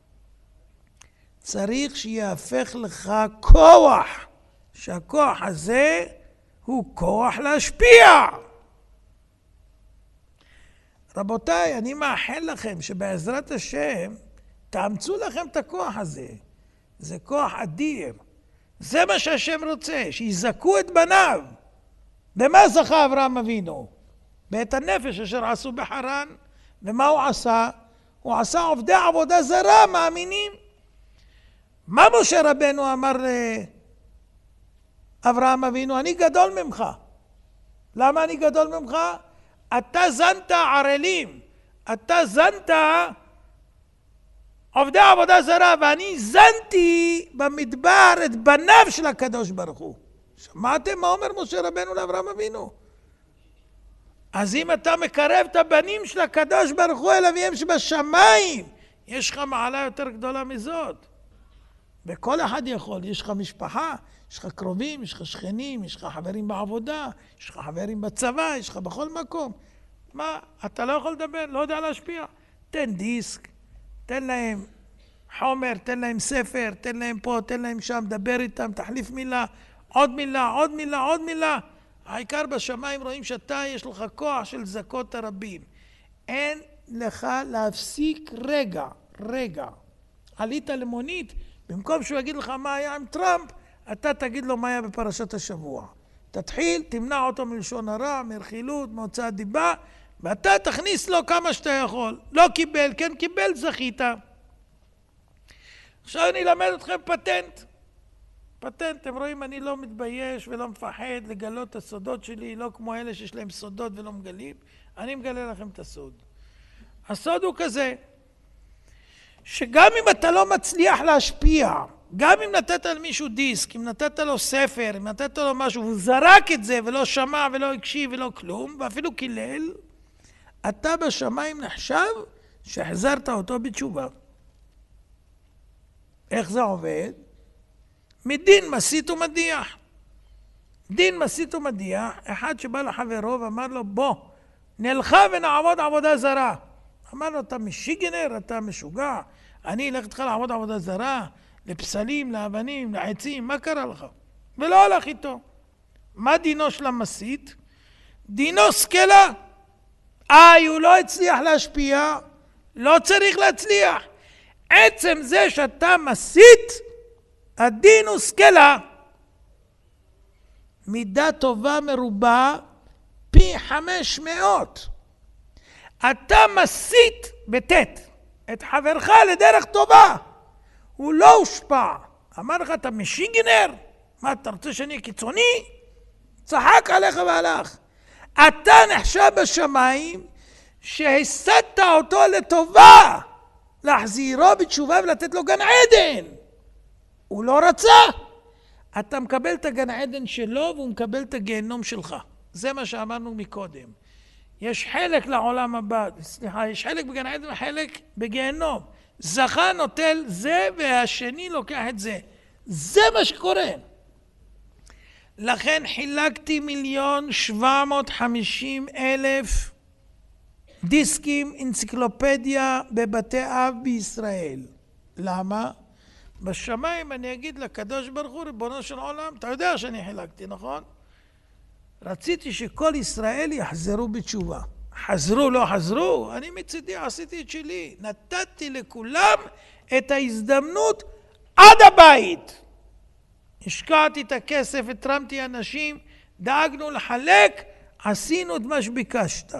צריך שיהפך לך כוח. שהכוח הזה הוא כוח להשפיע. רבותיי, אני מאחל לכם שבעזרת השם תאמצו לכם את הכוח הזה. זה כוח אדיר. זה מה שהשם רוצה, שיזכו את בניו. במה זכה אברהם אבינו? בית הנפש אשר עשו בחרן. ומה הוא עשה? הוא עשה עובדי עבודה זרה, מאמינים. מה משה רבנו אמר לאברהם אבינו? אני גדול ממך. למה אני גדול ממך? אתה זנת ערלים, אתה זנת עובדי עבודה זרה, ואני זנתי במדבר את בניו של הקדוש ברוך הוא. שמעתם מה אומר משה רבנו לאברהם אבינו? אז אם אתה מקרב את הבנים של הקדוש ברוך הוא אל אביהם שבשמיים, יש לך מעלה יותר גדולה מזאת. וכל אחד יכול, יש לך משפחה, יש לך קרובים, יש לך שכנים, יש לך חברים בעבודה, יש לך חברים בצבא, יש לך בכל מקום. מה, אתה לא יכול לדבר, לא יודע להשפיע. תן דיסק, תן להם חומר, תן להם ספר, תן להם פה, תן להם שם, דבר איתם, תחליף מילה, עוד מילה, עוד מילה, עוד מילה. העיקר בשמיים רואים שאתה יש לך כוח של זכות הרבים. אין לך להפסיק רגע, רגע. עלית למונית, במקום שהוא יגיד לך מה היה עם טראמפ, אתה תגיד לו מה היה בפרשת השבוע. תתחיל, תמנע אותו מלשון הרע, מרכילות, מהוצאת דיבה, ואתה תכניס לו כמה שאתה יכול. לא קיבל, כן קיבל, זכית. עכשיו אני אלמד אתכם פטנט. פטנט, אתם רואים, אני לא מתבייש ולא מפחד לגלות את הסודות שלי, לא כמו אלה שיש להם סודות ולא מגלים. אני מגלה לכם את הסוד. הסוד הוא כזה, שגם אם אתה לא מצליח להשפיע, גם אם נתת למישהו דיסק, אם נתת לו ספר, אם נתת לו משהו, והוא זרק את זה ולא שמע ולא הקשיב ולא כלום, ואפילו קילל, אתה בשמיים נחשב שהחזרת אותו בתשובה. איך זה עובד? מדין מסית ומדיח. דין מסית ומדיח, אחד שבא לחברו ואמר לו, בוא, נלכה ונעבוד עבודה זרה. אמר לו, אתה משיגנר, אתה משוגע, אני אלך איתך לעבוד עבודה זרה, לפסלים, לאבנים, לעצים, מה קרה לך? ולא הלך איתו. מה דינו של המסית? דינו סקלה. איי, הוא לא הצליח להשפיע, לא צריך להצליח. עצם זה שאתה מסית, הדין הוא סקלה. מידה טובה מרובה פי חמש מאות. אתה מסית בתת את חברך לדרך טובה. הוא לא הושפע. אמר לך, אתה משיגנר? מה, אתה רוצה שאני קיצוני? צחק עליך והלך. אתה נחשב בשמיים שהסדת אותו לטובה, להחזירו בתשובה ולתת לו גן עדן. הוא לא רצה. אתה מקבל את הגן עדן שלו והוא מקבל את הגיהנום שלך. זה מה שאמרנו מקודם. יש חלק לעולם הבא, סליחה, יש חלק בגן עדן וחלק בגיהנום. זכה נוטל זה והשני לוקח את זה. זה מה שקורה. לכן חילקתי מיליון שבע מאות חמישים אלף דיסקים אנציקלופדיה בבתי אב בישראל. למה? בשמיים אני אגיד לקדוש ברוך הוא, ריבונו של עולם, אתה יודע שאני חילקתי, נכון? רציתי שכל ישראל יחזרו בתשובה. חזרו, לא חזרו, אני מצידי עשיתי את שלי. נתתי לכולם את ההזדמנות עד הבית. השקעתי את הכסף, התרמתי אנשים, דאגנו לחלק, עשינו את מה שביקשת.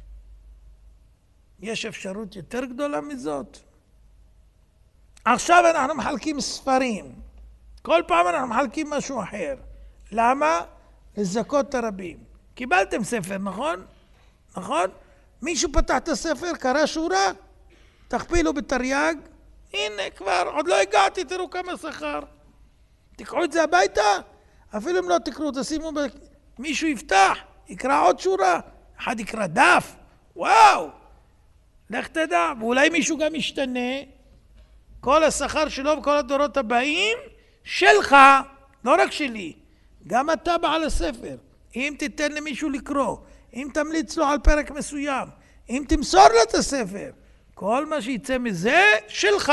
יש אפשרות יותר גדולה מזאת? עכשיו אנחנו מחלקים ספרים. כל פעם אנחנו מחלקים משהו אחר. למה? לזכות הרבים. קיבלתם ספר, נכון? נכון? מישהו פתח את הספר, קרא שורה, תכפילו בתרי"ג, הנה כבר, עוד לא הגעתי, תראו כמה שכר. תקחו את זה הביתה, אפילו אם לא תקראו, תשימו, ב... מישהו יפתח, יקרא עוד שורה, אחד יקרא דף, וואו, לך תדע, ואולי מישהו גם ישתנה, כל השכר שלו וכל הדורות הבאים, שלך, לא רק שלי, גם אתה בעל הספר. אם תיתן למישהו לקרוא, אם תמליץ לו על פרק מסוים, אם תמסור לו את הספר, כל מה שיצא מזה שלך.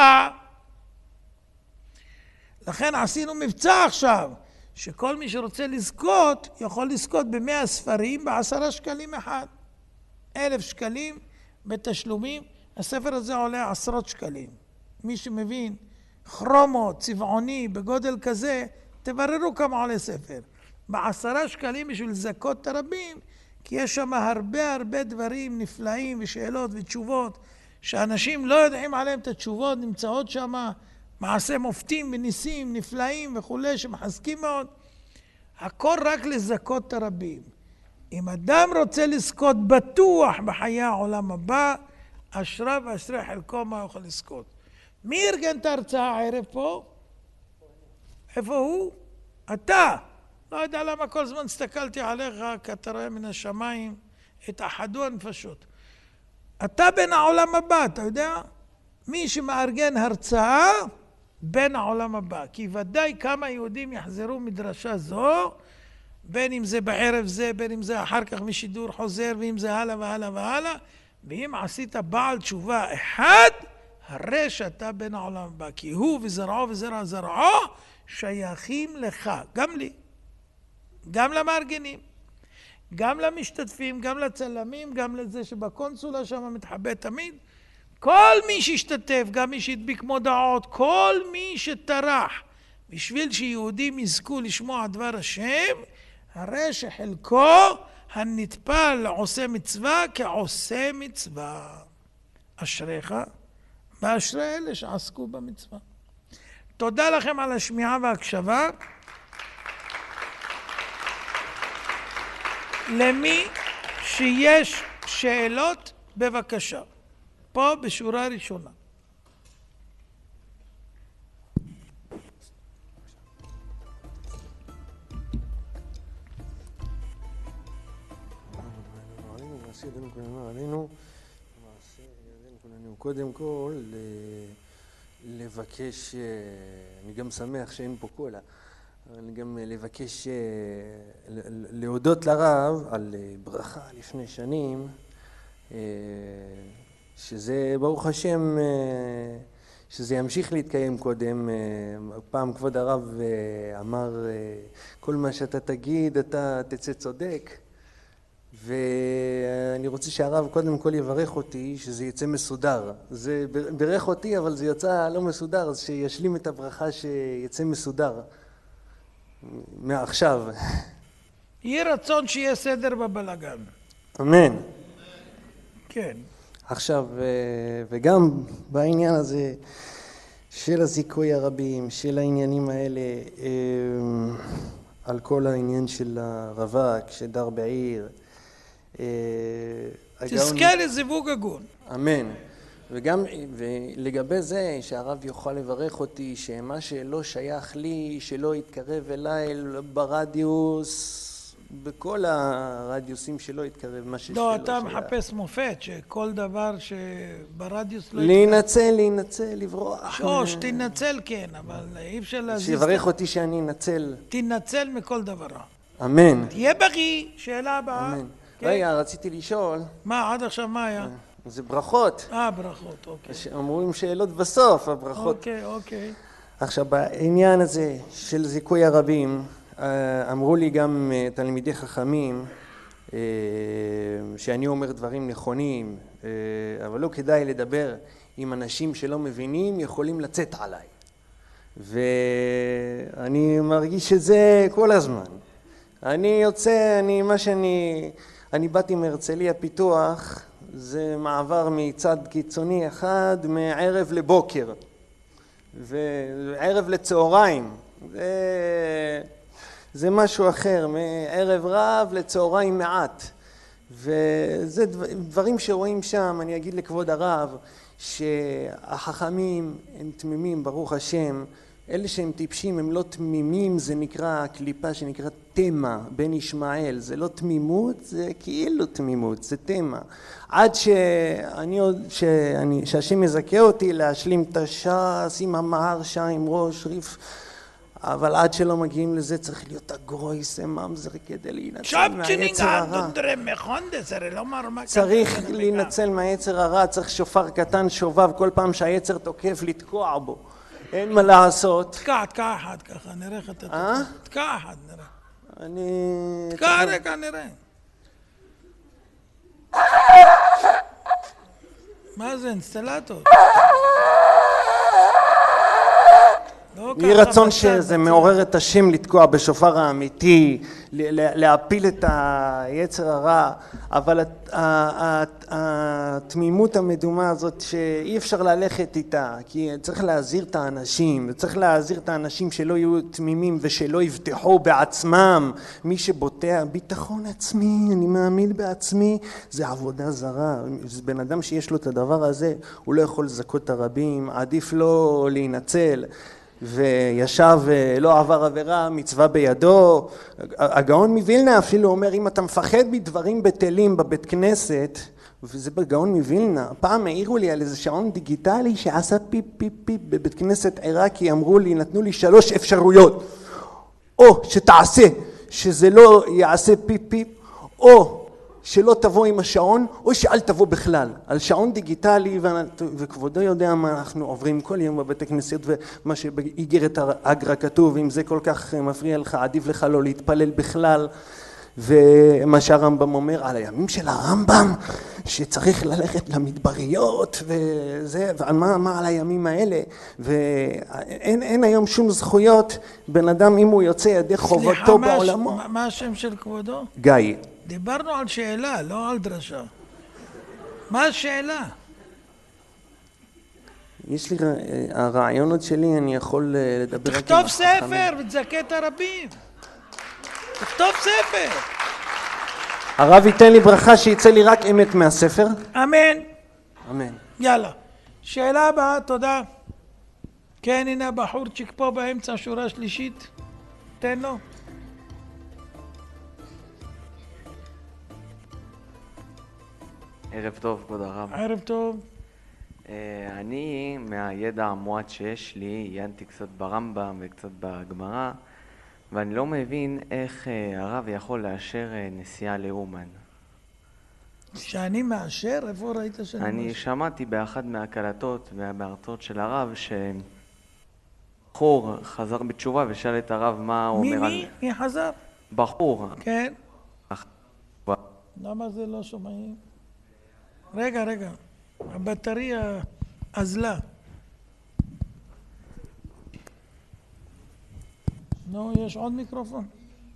לכן עשינו מבצע עכשיו, שכל מי שרוצה לזכות, יכול לזכות במאה ספרים בעשרה שקלים אחד. אלף שקלים בתשלומים, הספר הזה עולה עשרות שקלים. מי שמבין, כרומו, צבעוני, בגודל כזה, תבררו כמה עולה ספר. בעשרה שקלים בשביל לזכות את הרבים, כי יש שם הרבה הרבה דברים נפלאים ושאלות ותשובות, שאנשים לא יודעים עליהם את התשובות, נמצאות שם מעשה מופתים וניסים נפלאים וכולי, שמחזקים מאוד. הכל רק לזכות את הרבים. אם אדם רוצה לזכות בטוח בחיי העולם הבא, אשריו ואשרי חלקו מה יכול לזכות. מי ארגן את ההרצאה הערב פה? איפה הוא? אתה. לא יודע למה כל זמן הסתכלתי עליך, כי אתה רואה מן השמיים את אחדו הנפשות. אתה בין העולם הבא, אתה יודע? מי שמארגן הרצאה בין העולם הבא. כי ודאי כמה יהודים יחזרו מדרשה זו, בין אם זה בערב זה, בין אם זה אחר כך משידור חוזר, ואם זה הלאה והלאה והלאה. ואם עשית בעל תשובה אחד, הרי שאתה בין העולם הבא. כי הוא וזרעו וזרע זרעו שייכים לך. גם לי. גם למארגנים. גם למשתתפים, גם לצלמים, גם לזה שבקונסולה שם מתחבא תמיד. כל מי שהשתתף, גם מי שהדביק מודעות, כל מי שטרח בשביל שיהודים יזכו לשמוע דבר השם, הרי שחלקו הנטפל עושה מצווה כעושה מצווה. אשריך ואשרי אלה שעסקו במצווה. תודה לכם על השמיעה וההקשבה. למי שיש שאלות, בבקשה. פה בשורה ראשונה. קודם כל לבקש, אני גם שמח שאין פה קולה, אני גם לבקש להודות לרב על ברכה לפני שנים, שזה ברוך השם שזה ימשיך להתקיים קודם. פעם כבוד הרב אמר כל מה שאתה תגיד אתה תצא צודק, ואני רוצה שהרב קודם כל יברך אותי שזה יצא מסודר. זה ברך אותי אבל זה יצא לא מסודר, אז שישלים את הברכה שיצא מסודר מעכשיו. יהיה רצון שיהיה סדר בבלגן. אמן. כן. עכשיו, וגם בעניין הזה של הזיכוי הרבים, של העניינים האלה, על כל העניין של הרווק שדר בעיר, תזכה לזיווג הגון. אמן. וגם ולגבי זה שהרב יוכל לברך אותי שמה שלא שייך לי שלא יתקרב אליי ברדיוס, בכל הרדיוסים שלא יתקרב מה ששלו. לא, אתה מחפש מופת שכל דבר שברדיוס לא יתקרב. להינצל, להינצל, לברוח. לא, שתנצל כן, אבל אי אפשר להזיז. שיברך אותי שאני אנצל. תנצל מכל דבר רע. אמן. תהיה בריא. שאלה הבאה. אמן. רגע, רציתי לשאול. מה, עד עכשיו מה היה? זה ברכות. אה, ברכות, אוקיי. אומרים שאלות בסוף, הברכות. אוקיי, אוקיי. עכשיו, בעניין הזה של זיכוי הרבים, אמרו לי גם תלמידי חכמים שאני אומר דברים נכונים, אבל לא כדאי לדבר עם אנשים שלא מבינים, יכולים לצאת עליי. ואני מרגיש את זה כל הזמן. אני יוצא, אני, מה שאני, אני באתי מהרצליה פיתוח, זה מעבר מצד קיצוני אחד מערב לבוקר וערב לצהריים. זה, זה משהו אחר, מערב רב לצהריים מעט. וזה דברים שרואים שם. אני אגיד לכבוד הרב שהחכמים הם תמימים, ברוך השם. אלה שהם טיפשים הם לא תמימים, זה נקרא קליפה שנקרא תמה, בן ישמעאל. זה לא תמימות, זה כאילו תמימות, זה תמה. עד שאני, שאני, שהשם יזכה אותי להשלים את הש"ס עם המהרשה, עם ראש ריף, אבל עד שלא מגיעים לזה צריך להיות הגרויס, ממזר כדי להינצל מהיצר הרע. צריך להינצל מהיצר הרע, צריך שופר קטן שובב כל פעם שהיצר תוקף לתקוע בו. אין מה לעשות. תקע, תקע אחד ככה, נראה איך אתה תקע. תקע אחד, נראה. אני... תקע רגע, נראה. מה זה, אינסטלטור? לא יהי ככה רצון בצד, שזה בצד. מעורר את השם לתקוע בשופר האמיתי, ל- ל- להפיל את היצר הרע, אבל הת- ה- ה- התמימות המדומה הזאת שאי אפשר ללכת איתה, כי צריך להזהיר את האנשים, צריך להזהיר את האנשים שלא יהיו תמימים ושלא יבטחו בעצמם. מי שבוטח ביטחון עצמי, אני מאמין בעצמי, זה עבודה זרה. זה בן אדם שיש לו את הדבר הזה, הוא לא יכול לזכות את הרבים, עדיף לא להינצל. וישב לא עבר עבירה, מצווה בידו. הגאון מווילנה אפילו אומר, אם אתה מפחד מדברים בטלים בבית כנסת, וזה בגאון מווילנה, פעם העירו לי על איזה שעון דיגיטלי שעשה פיפ פיפ פיפ בבית כנסת עיראקי, אמרו לי, נתנו לי שלוש אפשרויות, או שתעשה שזה לא יעשה פיפ פיפ, או שלא תבוא עם השעון, או שאל תבוא בכלל. על שעון דיגיטלי, וכבודו יודע מה אנחנו עוברים כל יום בבית הכנסת, ומה שבאיגרת האגרא כתוב, אם זה כל כך מפריע לך, עדיף לך לא להתפלל בכלל. ומה שהרמב"ם אומר על הימים של הרמב"ם, שצריך ללכת למדבריות, וזה, ומה מה על הימים האלה, ואין אין היום שום זכויות, בן אדם אם הוא יוצא ידי חובתו בעולמו. סליחה, מה השם של כבודו? גיא. דיברנו על שאלה, לא על דרשה. מה השאלה? יש לי, הרעיונות שלי, אני יכול לדבר רק עם תכתוב החכמים. ספר ותזכה את הרבים. תכתוב ספר. הרב ייתן לי ברכה שיצא לי רק אמת מהספר. אמן. אמן. יאללה. שאלה הבאה, תודה. כן, הנה הבחורצ'יק פה באמצע, שורה שלישית. תן לו. ערב טוב, כבוד הרב. ערב טוב. Uh, אני, מהידע המועט שיש לי, עיינתי קצת ברמב"ם וקצת בגמרא, ואני לא מבין איך uh, הרב יכול לאשר uh, נסיעה לאומן. שאני מאשר? איפה ראית שאני אני מאשר? שמעתי באחד מהקלטות וההרצאות של הרב שבחור חזר בתשובה ושאל את הרב מה הוא מי, אומר מי? על... מי חזר? בחור. כן. אח- למה זה לא שומעים? רגע, רגע. הבטריה אזלה. נו, יש עוד מיקרופון?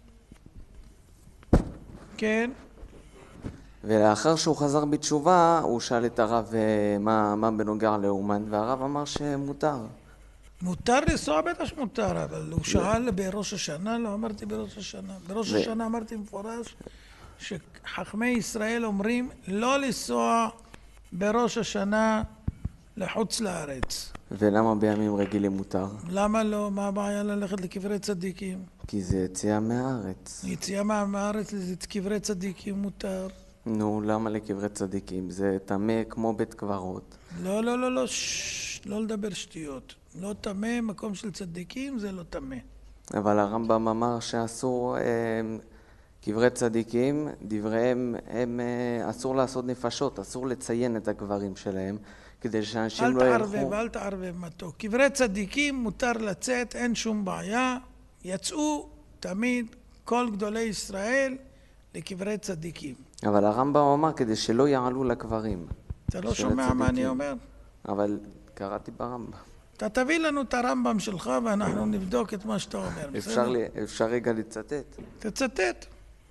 כן. ולאחר שהוא חזר בתשובה, הוא שאל את הרב uh, מה, מה בנוגע לאומן, והרב אמר שמותר. מותר לנסוע? בטח שמותר, אבל הוא שאל בראש השנה? לא אמרתי בראש השנה. בראש השנה אמרתי מפורש שחכמי ישראל אומרים לא לנסוע בראש השנה לחוץ לארץ. ולמה בימים רגילים מותר? למה לא? מה הבעיה ללכת לקברי צדיקים? כי זה יציאה מהארץ. יציאה מהארץ לקברי צדיקים מותר. נו, למה לקברי צדיקים? זה טמא כמו בית קברות. לא, לא, לא, לא, ששש, לא לדבר שטויות. לא טמא, מקום של צדיקים זה לא טמא. אבל הרמב"ם אמר שאסור אה, קברי צדיקים, דבריהם, הם, אה, אסור לעשות נפשות, אסור לציין את הקברים שלהם, כדי שאנשים אל לא ילכו. תערבב, אל תערבב מתוק. קברי צדיקים מותר לצאת, אין שום בעיה. יצאו תמיד כל גדולי ישראל לקברי צדיקים. אבל הרמב"ם אמר כדי שלא יעלו לקברים. אתה לא של שומע מה אני הצדיקים. אומר? אבל קראתי ברמב"ם. אתה תביא לנו את הרמב"ם שלך ואנחנו נבדוק את מה שאתה אומר. אפשר, בסדר? לי, אפשר רגע לצטט? תצטט.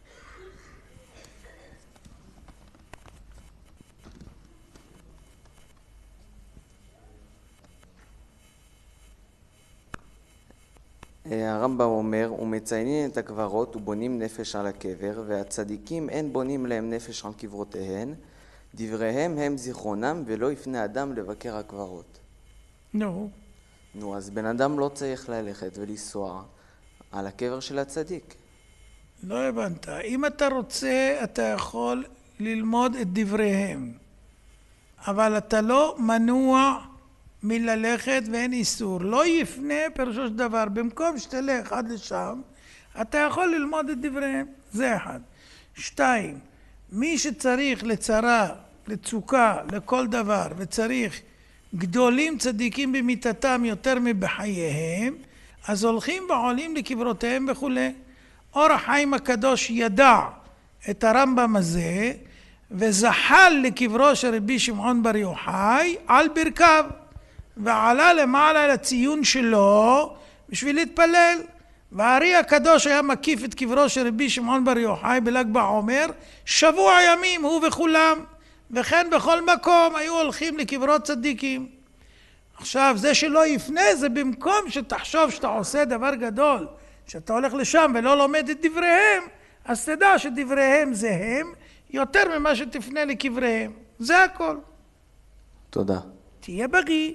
הרמב"ם אומר, ומציינים את הקברות ובונים נפש על הקבר, והצדיקים אין בונים להם נפש על קברותיהן, דבריהם הם זיכרונם ולא יפנה אדם לבקר הקברות. נו. נו, אז בן אדם לא צריך ללכת ולנסוע על הקבר של הצדיק. לא הבנת. אם אתה רוצה, אתה יכול ללמוד את דבריהם. אבל אתה לא מנוע מללכת ואין איסור. לא יפנה פירושו של דבר. במקום שתלך עד לשם, אתה יכול ללמוד את דבריהם. זה אחד. שתיים, מי שצריך לצרה, לצוקה, לכל דבר, וצריך גדולים צדיקים במיתתם יותר מבחייהם, אז הולכים ועולים לקברותיהם וכו'. אור החיים הקדוש ידע את הרמב"ם הזה, וזחל לקברו של רבי שמעון בר יוחאי על ברכיו. ועלה למעלה אל הציון שלו בשביל להתפלל. והארי הקדוש היה מקיף את קברו של רבי שמעון בר יוחאי בל"ג בעומר שבוע ימים, הוא וכולם, וכן בכל מקום היו הולכים לקברות צדיקים. עכשיו זה שלא יפנה זה במקום שתחשוב שאתה עושה דבר גדול, שאתה הולך לשם ולא לומד את דבריהם, אז תדע שדבריהם זה הם יותר ממה שתפנה לקבריהם, זה הכל. תודה. תהיה בריא.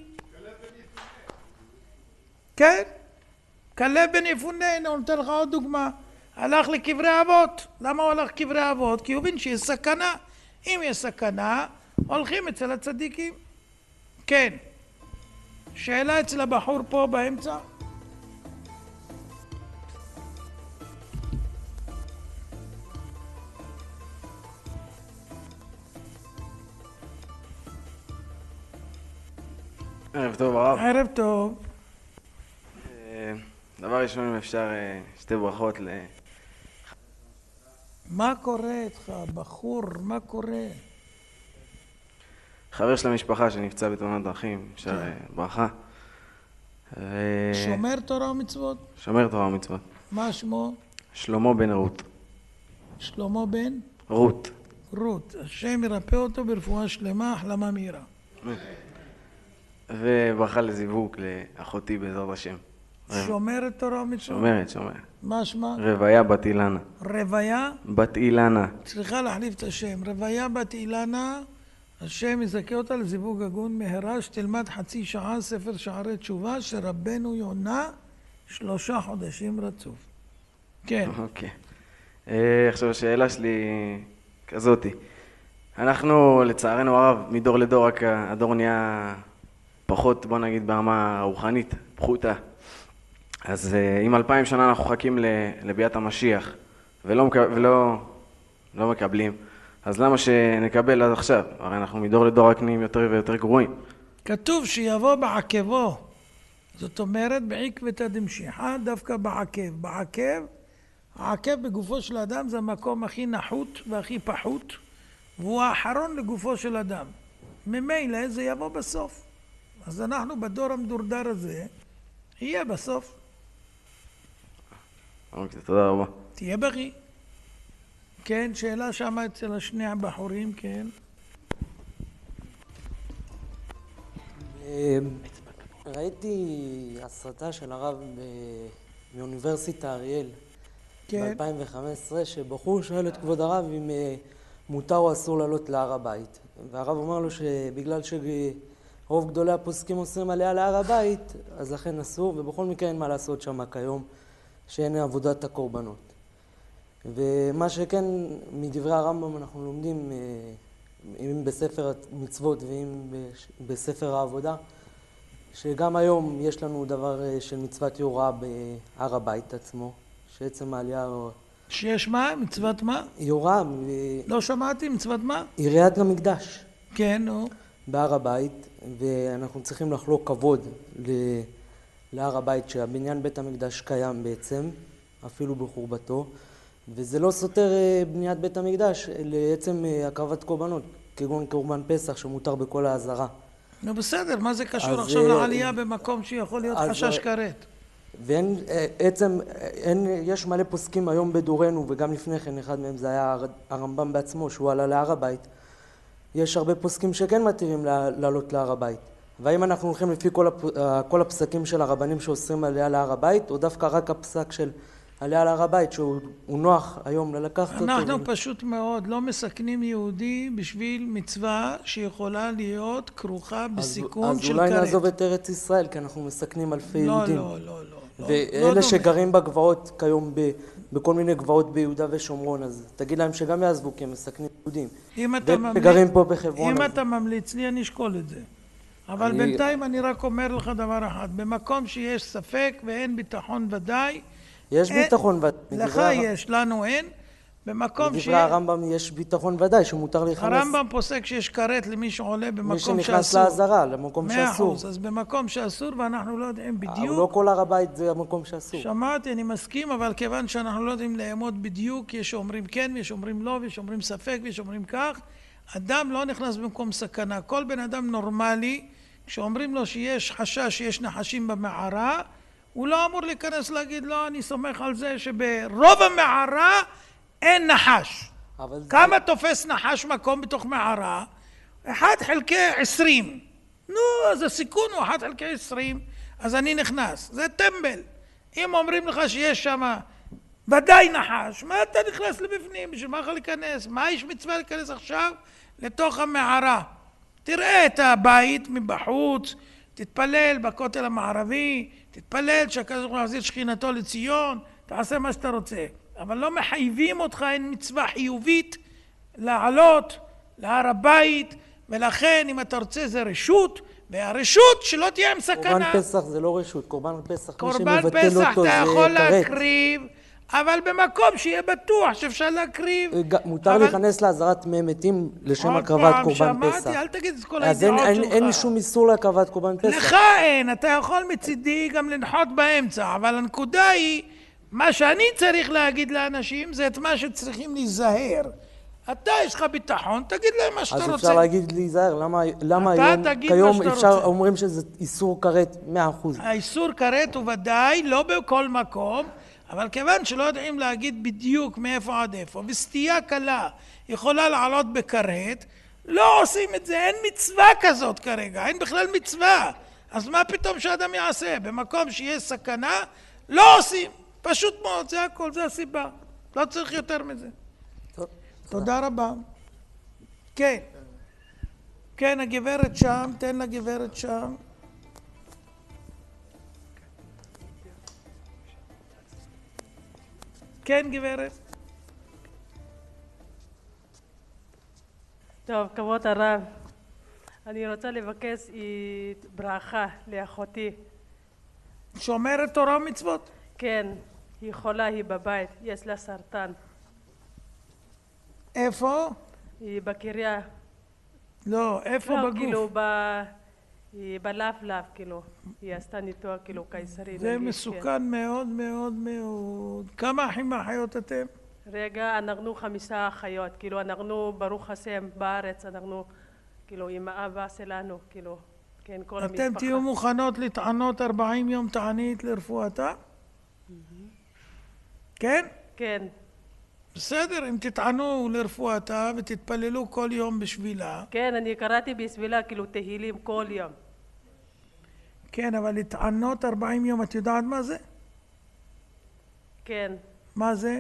כן, כלב בן יפונה. אני נותן לך עוד דוגמה. הלך לקברי אבות. למה הוא הלך לקברי אבות? כי הוא הבין שיש סכנה. אם יש סכנה הולכים אצל הצדיקים. כן, שאלה אצל הבחור פה באמצע. ערב טוב הרב. ערב טוב. דבר ראשון, אם אפשר שתי ברכות ל... מה קורה איתך בחור? מה קורה? חבר של המשפחה שנפצע בתאונת דרכים, אפשר ברכה. שומר תורה ומצוות? שומר תורה ומצוות. מה שמו? שלמה בן רות. שלמה בן? רות. רות. השם ירפא אותו ברפואה שלמה, החלמה מהירה. וברכה לזיווג לאחותי בעזרת השם. שומרת תורה ומצוות? שומרת, שומרת. מה שמה? רוויה בת אילנה. רוויה? בת אילנה. צריכה להחליף את השם. רוויה בת אילנה, השם יזכה אותה לזיווג הגון מהרה, שתלמד חצי שעה ספר שערי תשובה שרבנו יונה שלושה חודשים רצוף. כן. אוקיי. עכשיו השאלה שלי כזאתי. אנחנו לצערנו הרב מדור לדור, רק הדור נהיה פחות, בוא נגיד, ברמה רוחנית, פחותה. אז אם אלפיים שנה אנחנו חכים לביאת המשיח ולא, ולא לא מקבלים, אז למה שנקבל עד עכשיו? הרי אנחנו מדור לדור רק נהיים יותר ויותר גרועים. כתוב שיבוא בעקבו. זאת אומרת בעקבתא דמשיחא, דווקא בעקב. בעקב, העקב בגופו של אדם זה המקום הכי נחות והכי פחות, והוא האחרון לגופו של אדם. ממילא זה יבוא בסוף. אז אנחנו בדור המדורדר הזה, יהיה בסוף. אוקיי, תודה רבה. תהיה בריא. כן, שאלה שמה אצל השני הבחורים, כן. ראיתי הסרטה של הרב מאוניברסיטה אריאל ב-אלפיים וחמש עשרה, שבחור שואל את כבוד הרב אם מותר או אסור לעלות להר הבית. והרב אומר לו שבגלל שרוב גדולי הפוסקים אוסרים עליה להר הבית, אז לכן אסור, ובכל מקרה אין מה לעשות שם כיום, שאין עבודת הקורבנות. ומה שכן, מדברי הרמב"ם אנחנו לומדים, אם בספר המצוות ואם בספר העבודה, שגם היום יש לנו דבר של מצוות יורה בהר הבית עצמו, שעצם העלייה... שיש מה? מצוות מה? יורה. ו... לא שמעתי, מצוות מה? יריית המקדש. כן, נו. בהר הבית, ואנחנו צריכים לחלוק כבוד ל... להר הבית, שהבניין בית המקדש קיים בעצם, אפילו בחורבתו, וזה לא סותר בניית בית המקדש לעצם הקרבת קורבנות, כגון קורבן פסח שמותר בכל העזרה. נו בסדר, מה זה קשור עכשיו לעלייה במקום שיכול להיות חשש כרת? ואין, עצם, אין, יש מלא פוסקים היום בדורנו, וגם לפני כן, אחד מהם זה היה הרמב"ם בעצמו, שהוא עלה להר הבית. יש הרבה פוסקים שכן מתירים לעלות להר הבית. והאם אנחנו הולכים לפי כל, הפ... כל הפסקים של הרבנים שאוסרים עלייה להר הבית, או דווקא רק הפסק של עלייה להר הבית, שהוא נוח היום ללקחת אותו? אנחנו ו... פשוט מאוד לא מסכנים יהודי בשביל מצווה שיכולה להיות כרוכה בסיכון אז, של כרת. אז אולי נעזוב את ארץ ישראל, כי אנחנו מסכנים אלפי לא, יהודים. לא, לא, לא. ואלה לא שגרים לא בגבעות כיום, ב... בכל מיני גבעות ביהודה ושומרון, אז תגיד להם שגם יעזבו, כי הם מסכנים יהודים. וגרים פה בחברון. אם אז... אתה ממליץ לי, אני אשקול את זה. אבל אני... בינתיים אני רק אומר לך דבר אחד, במקום שיש ספק ואין ביטחון ודאי, יש אין... ביטחון ודאי. לך יש, לנו אין. במקום ש... בדברי הרמב"ם יש ביטחון ודאי, שמותר להיכנס. הרמב"ם פוסק שיש כרת למי שעולה במקום שאסור. מי שנכנס לעזרה, למקום שאסור. מאה אחוז, אז במקום שאסור, ואנחנו לא יודעים בדיוק. אבל לא כל הר הבית זה המקום שאסור. שמעתי, אני מסכים, אבל כיוון שאנחנו לא יודעים לאמוד בדיוק, יש אומרים כן, יש אומרים לא, יש אומרים ספק, יש אומרים כך, אדם לא נכנס במקום סכנה. כל בן אדם נורמלי, כשאומרים לו שיש חשש שיש נחשים במערה, הוא לא אמור להיכנס להגיד לא, אני סומך על זה שברוב המערה אין נחש. כמה זה... תופס נחש מקום בתוך מערה? אחד חלקי עשרים. נו, אז הסיכון הוא אחד חלקי עשרים, אז אני נכנס. זה טמבל. אם אומרים לך שיש שם ודאי נחש, מה אתה נכנס לבפנים? בשביל מה לך להיכנס? מה יש מצווה להיכנס עכשיו לתוך המערה? תראה את הבית מבחוץ, תתפלל בכותל המערבי, תתפלל שהקדוש ברוך הוא יחזיר שכינתו לציון, תעשה מה שאתה רוצה. אבל לא מחייבים אותך, אין מצווה חיובית לעלות להר הבית, ולכן אם אתה רוצה זה רשות, והרשות שלא תהיה עם סכנה. קורבן פסח זה לא רשות, קורבן פסח מי קורבן שמבטל אותו זה פסח אתה יכול כרת. להקריב, אבל במקום שיהיה בטוח שאפשר להקריב. מותר אבל... להיכנס לעזרת טמאי מתים לשם הקרבת קורבן שמעתי, פסח. אל תגיד את כל אז אין, הידיעות אין, שלך. אין שום איסור להקרבת קורבן פסח. לך אין, אתה יכול מצידי גם לנחות באמצע, אבל הנקודה היא, מה שאני צריך להגיד לאנשים זה את מה שצריכים להיזהר. אתה יש לך ביטחון, תגיד להם מה שאתה רוצה. אז אפשר להגיד להיזהר, למה, למה היום, כיום אפשר, רוצה. אומרים שזה איסור כרת מאה אחוז. האיסור כרת הוא ודאי, לא בכל מקום, אבל כיוון שלא יודעים להגיד בדיוק מאיפה עד איפה, וסטייה קלה יכולה לעלות בכרת, לא עושים את זה, אין מצווה כזאת כרגע, אין בכלל מצווה. אז מה פתאום שאדם יעשה? במקום שיש סכנה, לא עושים. פשוט מאוד, זה הכל, זה הסיבה. לא צריך יותר מזה. טוב. תודה רבה. כן. כן, הגברת שם, תן לגברת שם. כן, גברת. טוב, כבוד הרב, אני רוצה לבקש ברכה לאחותי. שומרת תורה ומצוות? כן, היא חולה, היא בבית, יש לה סרטן. איפה? היא בקריה. לא, איפה לא, בגוף? כאילו ב... היא בלב-לב, כאילו. היא עשתה ניתוח, כאילו, קיסרי. זה נגיד, מסוכן כן. מאוד מאוד מאוד. כמה אחים ואחיות אתם? רגע, אנחנו חמישה אחיות. כאילו, אנחנו, ברוך השם, בארץ, אנחנו, כאילו, עם האבא שלנו, כאילו, כן, כל אתם המשפחה. אתם תהיו מוכנות לטענות ארבעים יום תענית לרפואתה? Mm-hmm. כן? כן. בסדר, אם תטענו לרפואתה ותתפללו כל יום בשבילה. כן, אני קראתי בשבילה, כאילו, תהילים כל יום. כן, אבל לטענות ארבעים יום, את יודעת מה זה? כן. מה זה?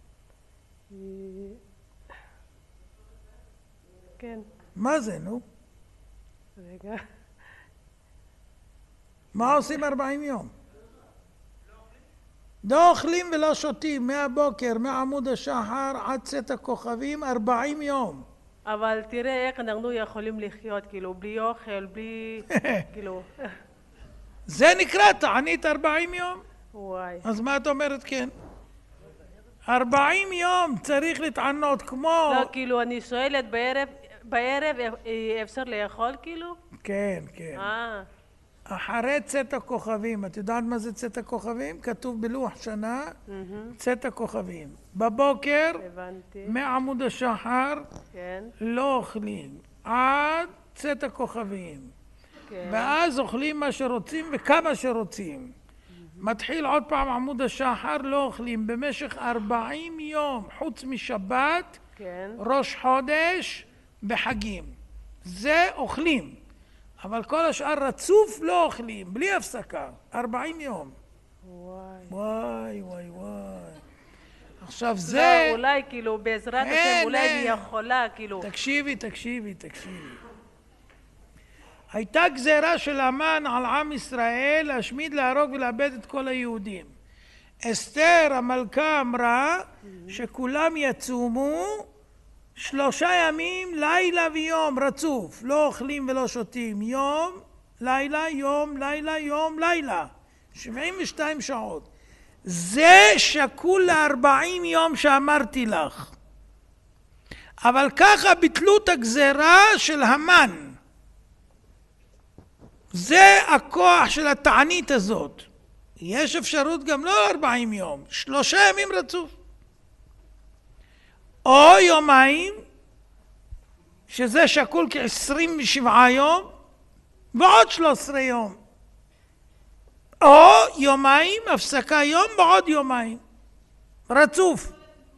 כן. מה זה, נו? רגע. מה עושים ארבעים יום? לא אוכלים ולא שותים מהבוקר, מעמוד השחר עד צאת הכוכבים, ארבעים יום. אבל תראה איך אנחנו יכולים לחיות, כאילו, בלי אוכל, בלי... כאילו... זה נקרא תענית ארבעים יום? וואי. אז מה את אומרת כן? ארבעים יום צריך להתענות כמו... לא, כאילו, אני שואלת בערב, בערב אפשר לאכול, כאילו? כן, כן. אה. אחרי צאת הכוכבים, את יודעת מה זה צאת הכוכבים? כתוב בלוח שנה, mm-hmm. צאת הכוכבים. בבוקר, הבנתי. מעמוד השחר, כן. לא אוכלים, עד צאת הכוכבים. כן. ואז אוכלים מה שרוצים וכמה שרוצים. Mm-hmm. מתחיל עוד פעם עמוד השחר, לא אוכלים במשך ארבעים יום, חוץ משבת, כן. ראש חודש בחגים. זה אוכלים. אבל כל השאר רצוף לא אוכלים, בלי הפסקה, ארבעים יום. וואי. וואי, וואי, וואי. עכשיו זה... לא, אולי כאילו, בעזרת השם, אולי היא יכולה, כאילו... תקשיבי, תקשיבי, תקשיבי. הייתה גזירה של המן על עם ישראל להשמיד, להרוג ולאבד את כל היהודים. אסתר המלכה אמרה שכולם יצומו שלושה ימים, לילה ויום רצוף, לא אוכלים ולא שותים, יום, לילה, יום, לילה, יום, לילה, שבעים ושתיים שעות. זה שקול לארבעים יום שאמרתי לך. אבל ככה ביטלו את הגזרה של המן. זה הכוח של התענית הזאת. יש אפשרות גם לא ארבעים יום, שלושה ימים רצוף. או יומיים, שזה שקול כ-עשרים ושבעה יום, ועוד שלושה עשר יום. או יומיים, הפסקה יום ועוד יומיים. רצוף.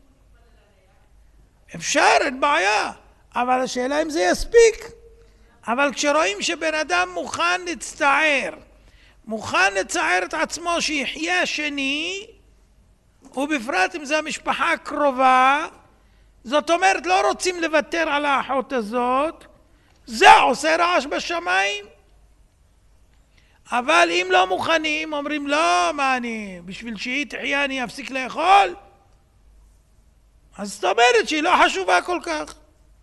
אפשר, אין בעיה, אבל השאלה אם זה יספיק. אבל כשרואים שבן אדם מוכן להצטער, מוכן לצער את עצמו שיחיה שני, ובפרט אם זה המשפחה הקרובה, זאת אומרת לא רוצים לוותר על האחות הזאת, זה עושה רעש בשמיים. אבל אם לא מוכנים, אומרים לא, מה אני, בשביל שהיא תחיה אני אפסיק לאכול? אז זאת אומרת שהיא לא חשובה כל כך.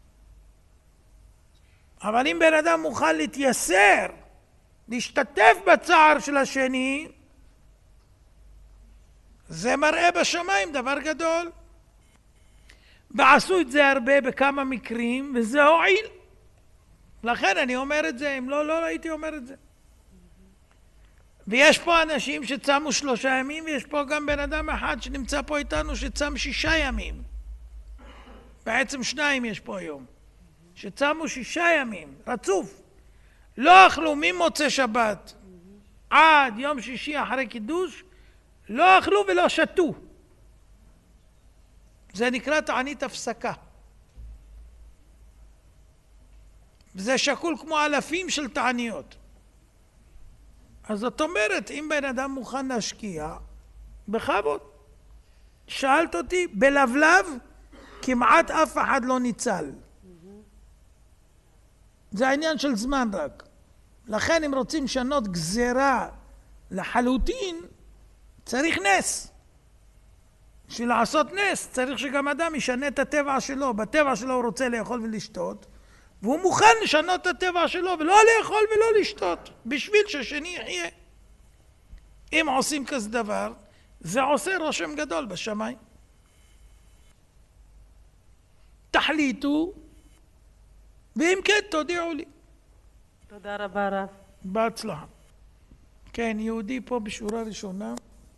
אבל אם בן אדם מוכן להתייסר, להשתתף בצער של השני, זה מראה בשמיים דבר גדול. ועשו את זה הרבה בכמה מקרים, וזה הועיל. לכן אני אומר את זה, אם לא, לא הייתי אומר את זה. ויש פה אנשים שצמו שלושה ימים, ויש פה גם בן אדם אחד שנמצא פה איתנו שצם שישה ימים. בעצם שניים יש פה היום. שצמו שישה ימים, רצוף. לא אכלו ממוצא שבת עד יום שישי אחרי קידוש, לא אכלו ולא שתו. זה נקרא תענית הפסקה. וזה שקול כמו אלפים של תעניות. אז זאת אומרת, אם בן אדם מוכן להשקיע, בכבוד. שאלת אותי, בלבלב, כמעט אף אחד לא ניצל. זה העניין של זמן רק. לכן אם רוצים לשנות גזרה לחלוטין, צריך נס. בשביל לעשות נס, צריך שגם אדם ישנה את הטבע שלו. בטבע שלו הוא רוצה לאכול ולשתות, והוא מוכן לשנות את הטבע שלו, ולא לאכול ולא לשתות, בשביל ששני יחיה. אם עושים כזה דבר, זה עושה רושם גדול בשמיים. תחליטו, ואם כן, תודיעו לי. תודה רבה רב. בהצלחה. כן, יהודי פה בשורה ראשונה.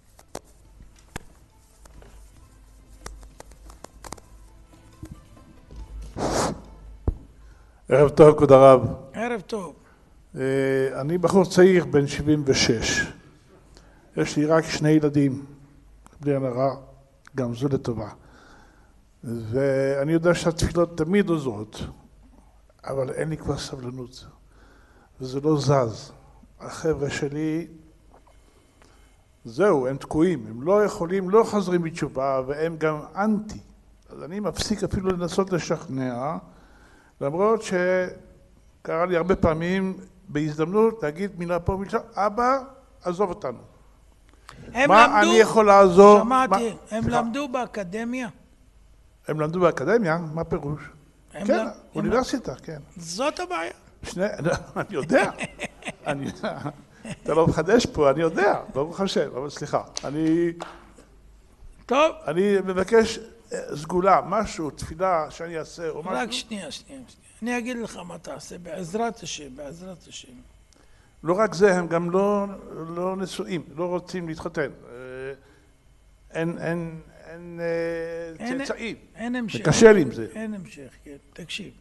ערב טוב, כבוד הרב. ערב טוב. אני בחור צעיר בן שבעים ושש. יש לי רק שני ילדים, בלי הנראה, גם זו לטובה. ואני יודע שהתפילות תמיד עוזרות, אבל אין לי כבר סבלנות. וזה לא זז. החבר'ה שלי, זהו, הם תקועים. הם לא יכולים, לא חוזרים בתשובה, והם גם אנטי. אז אני מפסיק אפילו לנסות לשכנע, למרות שקרה לי הרבה פעמים בהזדמנות להגיד מילה פה מילה, אבא, עזוב אותנו. הם מה למדו, אני יכול לעזור? שמעתי, מה, הם סליחה, למדו באקדמיה. הם למדו באקדמיה? מה פירוש? הם כן, למ- אוניברסיטה, כן. זאת הבעיה. שני, אני יודע, אני, אתה לא מחדש פה, אני יודע, ברוך השם, אבל סליחה, אני, טוב, אני מבקש אה, סגולה, משהו, תפילה שאני אעשה או משהו. רק שנייה, שנייה, שנייה. אני אגיד לך מה תעשה, בעזרת השם, בעזרת השם. לא רק זה, הם גם לא, לא נשואים, לא רוצים להתחתן. אה, אין, אין, אין אה, אין- צאצאים. אין המשך. זה קשה לי עם זה. אין המשך, כן. תקשיב.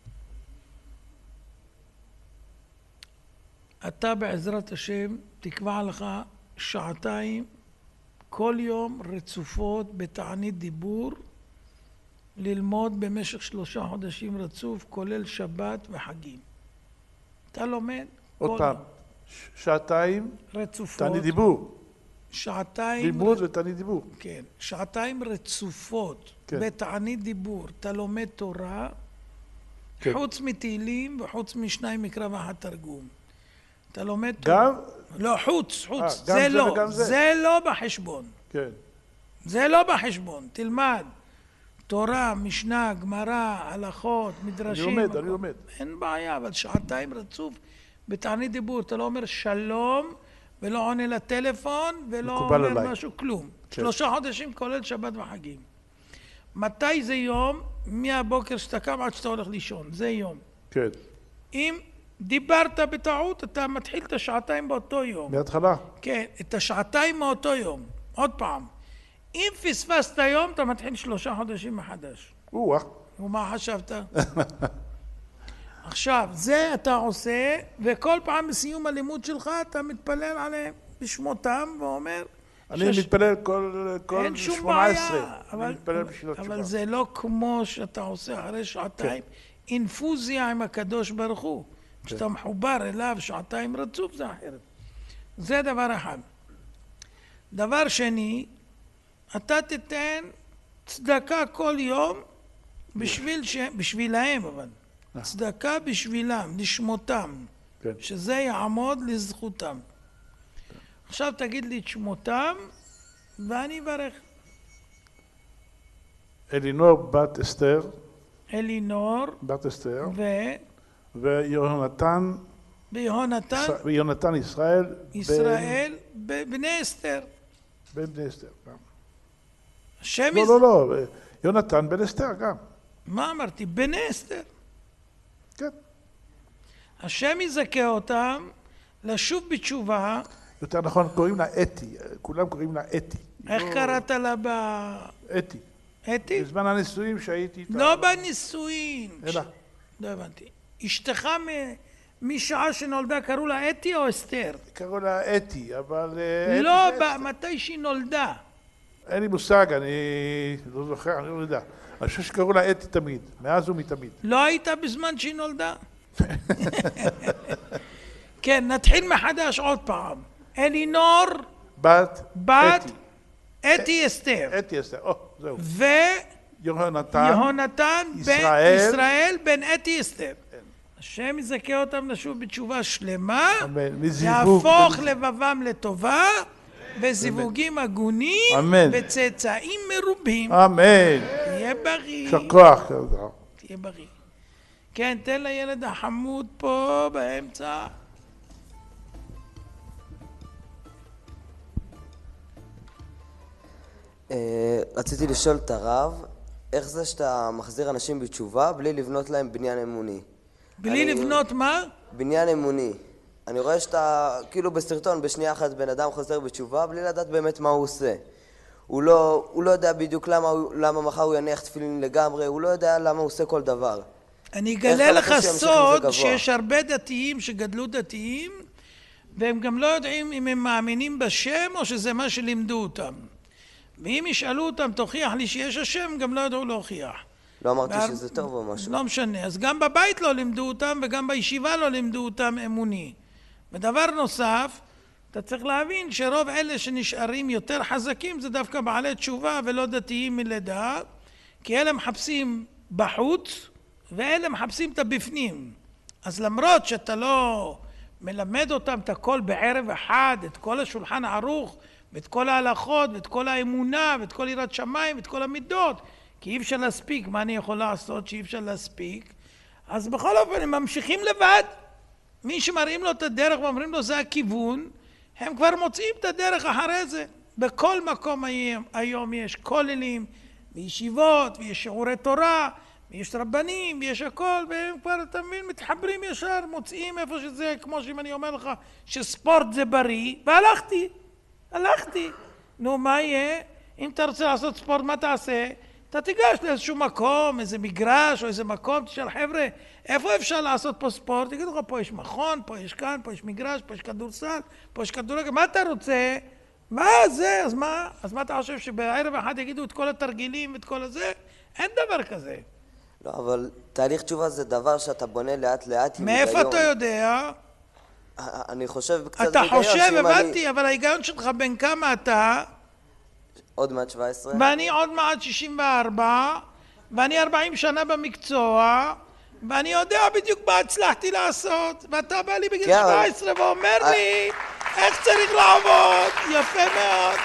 אתה בעזרת השם תקבע לך שעתיים כל יום רצופות בתענית דיבור, ללמוד במשך שלושה חודשים רצוף, כולל שבת וחגים. אתה לומד עוד כל פעם, ש- שעתיים, רצופות, תענית דיבור. שעתיים, לימוד ותענית דיבור. כן, שעתיים רצופות כן. בתענית דיבור, אתה לומד תורה, כן. חוץ מתהילים וחוץ משניים מקרא ואחד תרגום. אתה לומד תורה. גם? לא, חוץ, חוץ, אה, גם זה זה לא, וגם זה. זה לא בחשבון. כן. זה לא בחשבון, תלמד. תורה, משנה, גמרא, הלכות, מדרשים. אני לומד, הכל. אני לומד. אין בעיה, אבל שעתיים רצוף בתענית דיבור, אתה לא אומר שלום, ולא עונה לטלפון, ולא מקובל אומר עליי. משהו, כלום. כן. שלושה חודשים כולל שבת וחגים. מתי זה יום? מהבוקר שאתה קם עד שאתה הולך לישון, זה יום. כן. אם דיברת בטעות, אתה מתחיל את השעתיים באותו יום. מההתחלה. כן, את השעתיים מאותו יום. עוד פעם. אם פספסת יום, אתה מתחיל שלושה חודשים מחדש. או-אה. ומה חשבת? עכשיו, זה אתה עושה, וכל פעם בסיום הלימוד שלך אתה מתפלל עליהם בשמותם ואומר... אני שש... מתפלל כל, כל אין שום שמונה עשרה. בעיה, אבל, מתפלל בשביל אבל התשובה. זה לא כמו שאתה עושה אחרי שעתיים, כן. אינפוזיה עם הקדוש ברוך הוא. כן. כשאתה מחובר אליו שעתיים רצוף זה אחרת. זה דבר אחד. דבר שני, אתה תיתן צדקה כל יום בשביל ש... בשבילהם אבל. צדקה בשבילם, לשמותם. כן. שזה יעמוד לזכותם. עכשיו תגיד לי את שמותם ואני אברך. אלינור בת אסתר. אלינור. בת אסתר. ו... ויונתן. ויונתן. ויונתן ישראל. ישראל בבני אסתר. בבני אסתר גם. השם... לא, לא, לא. יונתן בן אסתר גם. מה אמרתי? בני אסתר. כן. השם יזכה אותם לשוב בתשובה. יותר נכון, קוראים לה אתי. כולם קוראים לה אתי. איך לא... קראת לה ב... אתי. אתי? בזמן הנישואים שהייתי איתה. לא בנישואים. אלא. לא הבנתי. אשתך מ... משעה שנולדה קראו לה אתי או אסתר? קראו לה אתי, אבל... לא, ב... מתי שהיא נולדה. אין לי מושג, אני לא זוכר, אני לא יודע. אני חושב שקראו לה אתי תמיד, מאז ומתמיד. לא הייתה בזמן שהיא נולדה? כן, נתחיל מחדש עוד פעם. אלינור, בת, בת, אתי אסתר. אתי אסתר, או, זהו. ו... יהונתן, יהונתן, ישראל, ישראל בן אתי אסתר. השם יזכה אותם לשוב בתשובה שלמה, יהפוך לבבם לטובה, וזיווגים הגונים, וצאצאים מרובים. אמן. תהיה בריא. שכוח. תהיה בריא. כן, תן לילד החמוד פה באמצע. רציתי לשאול את הרב, איך זה שאתה מחזיר אנשים בתשובה בלי לבנות להם בניין אמוני? בלי לבנות מה? בניין אמוני. אני רואה שאתה, כאילו בסרטון, בשנייה אחת בן אדם חוזר בתשובה בלי לדעת באמת מה הוא עושה. הוא לא, הוא לא יודע בדיוק למה, למה מחר הוא יניח תפילין לגמרי, הוא לא יודע למה הוא עושה כל דבר. אני אגלה לך סוד שיש הרבה דתיים שגדלו דתיים, והם גם לא יודעים אם הם מאמינים בשם או שזה מה שלימדו אותם. ואם ישאלו אותם, תוכיח לי שיש השם, גם לא ידעו להוכיח. לא אמרתי והר... שזה טוב או משהו. לא משנה. אז גם בבית לא לימדו אותם, וגם בישיבה לא לימדו אותם אמוני. ודבר נוסף, אתה צריך להבין שרוב אלה שנשארים יותר חזקים, זה דווקא בעלי תשובה ולא דתיים מלידה, כי אלה מחפשים בחוץ, ואלה מחפשים את הבפנים. אז למרות שאתה לא מלמד אותם את הכל בערב אחד, את כל השולחן ערוך, ואת כל ההלכות, ואת כל האמונה, ואת כל יראת שמיים, ואת כל המידות, כי אי אפשר להספיק, מה אני יכול לעשות שאי אפשר להספיק? אז בכל אופן הם ממשיכים לבד. מי שמראים לו את הדרך ואומרים לו זה הכיוון, הם כבר מוצאים את הדרך אחרי זה. בכל מקום היום, היום יש כוללים, וישיבות, ויש שיעורי תורה, ויש רבנים, ויש הכל, והם כבר, אתה מבין, מתחברים ישר, מוצאים איפה שזה, כמו שאם אני אומר לך, שספורט זה בריא, והלכתי, הלכתי. נו, מה יהיה? אם אתה רוצה לעשות ספורט, מה תעשה? אתה תיגש לאיזשהו מקום, איזה מגרש או איזה מקום, תשאל חבר'ה, איפה אפשר לעשות פה ספורט? תגידו לך, פה יש מכון, פה יש כאן, פה יש מגרש, פה יש כדורסל, פה יש כדורגל, מה אתה רוצה? מה זה? אז מה? אז מה אתה חושב שבערב אחד יגידו את כל התרגילים ואת כל הזה? אין דבר כזה. לא, אבל תהליך תשובה זה דבר שאתה בונה לאט לאט עם היגיון. מאיפה אתה יודע? אני חושב קצת אתה חושב, הבנתי, אבל ההיגיון שלך בין כמה אתה? עוד מעט שבע עשרה. ואני עוד מעט שישים וארבע, ואני ארבעים שנה במקצוע, ואני יודע בדיוק מה הצלחתי לעשות, ואתה בא לי בגיל שבע עשרה ואומר לי איך צריך לעבוד. יפה מאוד.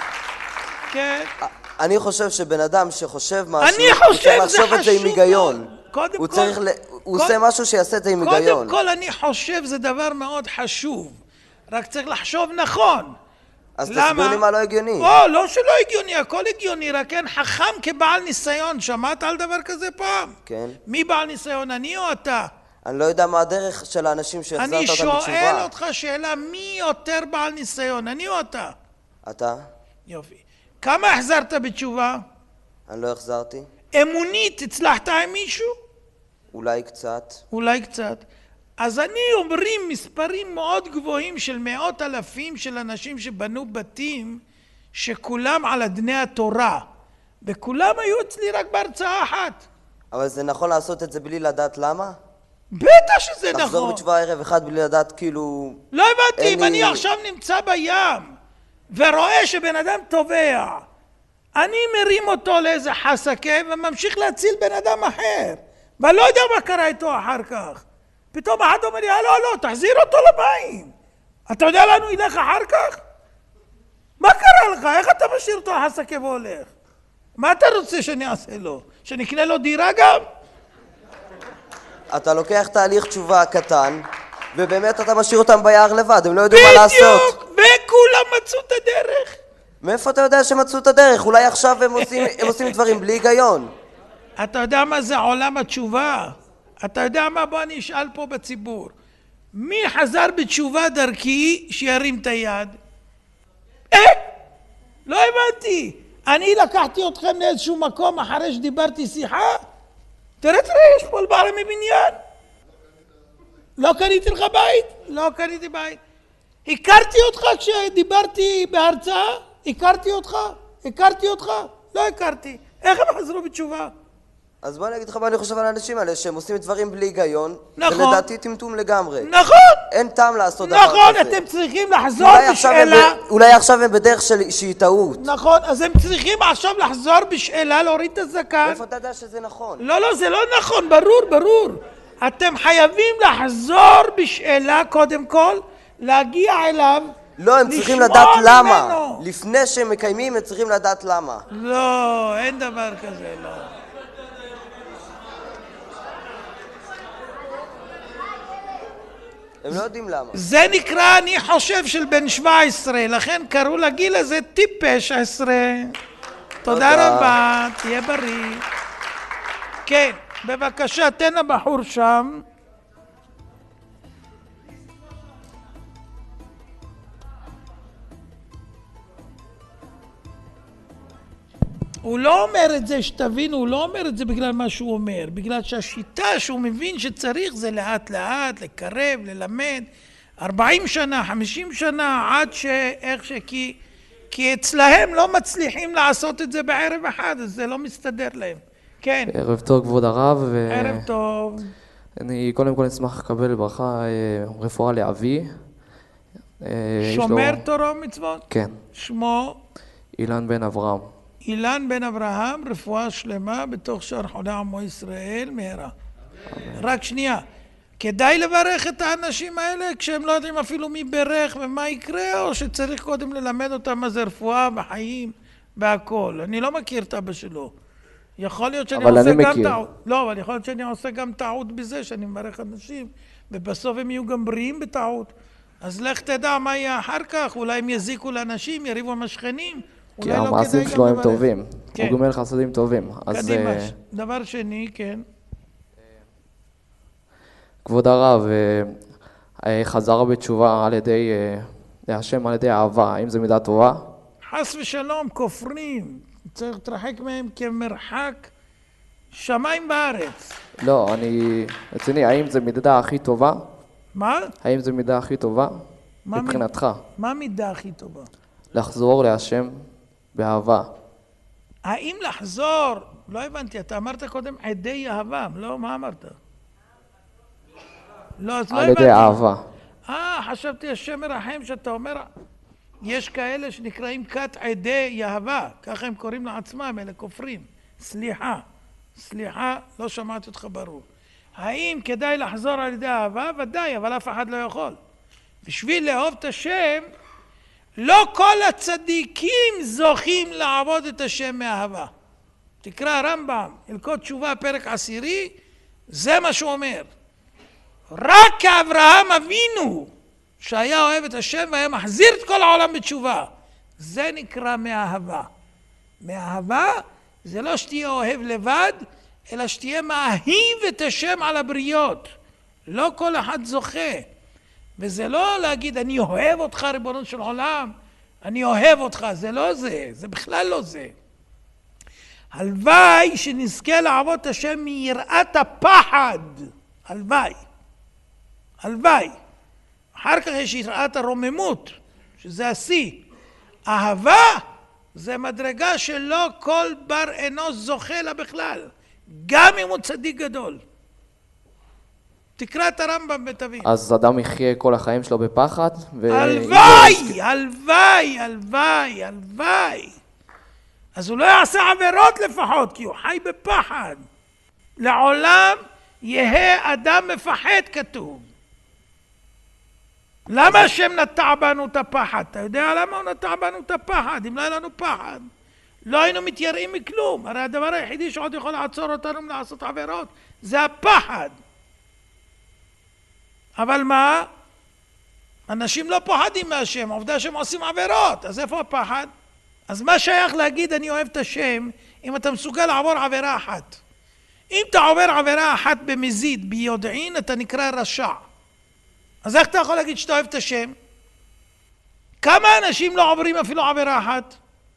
כן. אני חושב שבן אדם שחושב משהו, אני חושב זה לחשוב את זה עם היגיון. קודם הוא כל, צריך, הוא עושה משהו שיעשה את זה עם היגיון. קודם כל אני חושב זה דבר מאוד חשוב, רק צריך לחשוב נכון. אז תסביר לי מה לא הגיוני. לא, לא שלא הגיוני, הכל הגיוני, רק אין חכם כבעל ניסיון. שמעת על דבר כזה פעם? כן. מי בעל ניסיון, אני או אתה? אני לא יודע מה הדרך של האנשים שהחזרת אותם בתשובה. אני שואל אותך שאלה, מי יותר בעל ניסיון, אני או אתה? אתה. יופי. כמה החזרת בתשובה? אני לא החזרתי. אמונית, הצלחת עם מישהו? אולי קצת. אולי קצת. אז אני אומרים מספרים מאוד גבוהים של מאות אלפים של אנשים שבנו בתים שכולם על אדני התורה, וכולם היו אצלי רק בהרצאה אחת. אבל זה נכון לעשות את זה בלי לדעת למה? בטח שזה נכון. לחזור בתשובה ערב אחד בלי לדעת כאילו... לא הבנתי, אם אני עכשיו נמצא בים ורואה שבן אדם טובע, אני מרים אותו לאיזה חסקה וממשיך להציל בן אדם אחר, ואני לא יודע מה קרה איתו אחר כך. פתאום אחד אומר לי, לא, לא, תחזיר אותו למים. אתה יודע לאן הוא ילך אחר כך? מה קרה לך? איך אתה משאיר אותו לחסקה והולך? מה אתה רוצה שאני אעשה לו? שנקנה לו דירה גם? אתה לוקח תהליך תשובה קטן, ובאמת אתה משאיר אותם ביער לבד, הם לא יודעים מה לעשות. בדיוק, וכולם מצאו את הדרך. מאיפה אתה יודע שמצאו את הדרך? אולי עכשיו הם עושים, הם עושים דברים בלי היגיון. אתה יודע מה זה עולם התשובה? אתה יודע מה? בוא אני אשאל פה בציבור. מי חזר בתשובה דרכי שירים את היד? אה? לא הבנתי. אני לקחתי אתכם לאיזשהו מקום אחרי שדיברתי שיחה? תראה, תראה, יש פה לבעלה מבניין. לא קניתי לך בית? לא קניתי בית. הכרתי אותך כשדיברתי בהרצאה? הכרתי אותך? הכרתי אותך? לא הכרתי. איך הם חזרו בתשובה? אז בוא אני אגיד לך מה אני חושב על האנשים האלה, שהם עושים דברים בלי היגיון. נכון. ולדעתי טמטום לגמרי. נכון. אין טעם לעשות דבר כזה. נכון, אתם צריכים לחזור בשאלה. אולי עכשיו הם בדרך שהיא טעות. נכון, אז הם צריכים עכשיו לחזור בשאלה, להוריד את הזקן. איפה אתה יודע שזה נכון? לא, לא, זה לא נכון, ברור, ברור. אתם חייבים לחזור בשאלה קודם כל, להגיע אליו. לא, הם צריכים לדעת למה. לפני שהם מקיימים, הם צריכים לדעת למה. לא, אין דבר כזה, לא. הם לא יודעים למה. זה נקרא, אני חושב, של בן שבע עשרה, לכן קראו לגיל הזה טיפש עשרה. תודה רבה, תהיה בריא. כן, בבקשה, תן לבחור שם. הוא לא אומר את זה, שתבינו, הוא לא אומר את זה בגלל מה שהוא אומר, בגלל שהשיטה שהוא מבין שצריך זה לאט לאט, לקרב, ללמד, ארבעים שנה, חמישים שנה, עד שאיך ש... כי, כי אצלהם לא מצליחים לעשות את זה בערב אחד, אז זה לא מסתדר להם. כן. ערב טוב, כבוד הרב. ו... ערב טוב. אני קודם כל אשמח לקבל ברכה, רפואה לאבי. שומר לו... תורה ומצוות? כן. שמו? אילן בן אברהם. אילן בן אברהם, רפואה שלמה בתוך שאר חולי עמו ישראל מהרה. רק שנייה, כדאי לברך את האנשים האלה כשהם לא יודעים אפילו מי ברך ומה יקרה, או שצריך קודם ללמד אותם מה זה רפואה בחיים והכל. אני לא מכיר את אבא שלו. יכול להיות שאני עושה גם מכיר. טעות. לא, אבל יכול להיות שאני עושה גם טעות בזה שאני מברך אנשים, ובסוף הם יהיו גם בריאים בטעות. אז לך תדע מה יהיה אחר כך, אולי הם יזיקו לאנשים, יריבו עם השכנים. כי המעשים שלו הם טובים, הוא גומל חסדים טובים. קדימה, דבר שני, כן. כבוד הרב, חזרה בתשובה על ידי השם, על ידי אהבה, האם זה מידה טובה? חס ושלום, כופרים, צריך להתרחק מהם כמרחק שמיים בארץ. לא, אני רציני, האם זה מידה הכי טובה? מה? האם זה מידה הכי טובה? מבחינתך. מה מידה הכי טובה? לחזור להשם באהבה. האם לחזור? לא הבנתי, אתה אמרת קודם עדי אהבה, לא? מה אמרת? לא, אז לא הבנתי. על ידי אהבה. אה, חשבתי השם מרחם שאתה אומר, יש כאלה שנקראים כת עדי אהבה, ככה הם קוראים לעצמם, אלה כופרים. סליחה, סליחה, לא שמעתי אותך ברור. האם כדאי לחזור על ידי אהבה? ודאי, אבל אף אחד לא יכול. בשביל לאהוב את השם, לא כל הצדיקים זוכים לעבוד את השם מאהבה. תקרא רמב"ם, הלכות תשובה, פרק עשירי, זה מה שהוא אומר. רק אברהם אבינו, שהיה אוהב את השם והיה מחזיר את כל העולם בתשובה. זה נקרא מאהבה. מאהבה זה לא שתהיה אוהב לבד, אלא שתהיה מאהיב את השם על הבריות. לא כל אחד זוכה. וזה לא להגיד, אני אוהב אותך ריבונו של עולם, אני אוהב אותך, זה לא זה, זה בכלל לא זה. הלוואי שנזכה לעבוד את השם מיראת הפחד. הלוואי. הלוואי. אחר כך יש יראת הרוממות, שזה השיא. אהבה זה מדרגה שלא כל בר אנוש זוכה לה בכלל, גם אם הוא צדיק גדול. תקרא את הרמב"ם ותבין. אז אדם יחיה כל החיים שלו בפחד? הלוואי, הלוואי, הלוואי, הלוואי. אז הוא לא יעשה עבירות לפחות, כי הוא חי בפחד. לעולם יהיה אדם מפחד כתוב. למה השם נטע בנו את הפחד? אתה יודע למה הוא נטע בנו את הפחד? אם לא היה לנו פחד, לא היינו מתייראים מכלום. הרי הדבר היחידי שעוד יכול לעצור אותנו מלעשות עבירות, זה הפחד. אבל מה? אנשים לא פוחדים מהשם, עובדה שהם עושים עבירות, אז איפה הפחד? אז מה שייך להגיד אני אוהב את השם, אם אתה מסוגל לעבור עבירה אחת? אם אתה עובר עבירה אחת במזיד, ביודעין, אתה נקרא רשע. אז איך אתה יכול להגיד שאתה אוהב את השם? כמה אנשים לא עוברים אפילו עבירה אחת?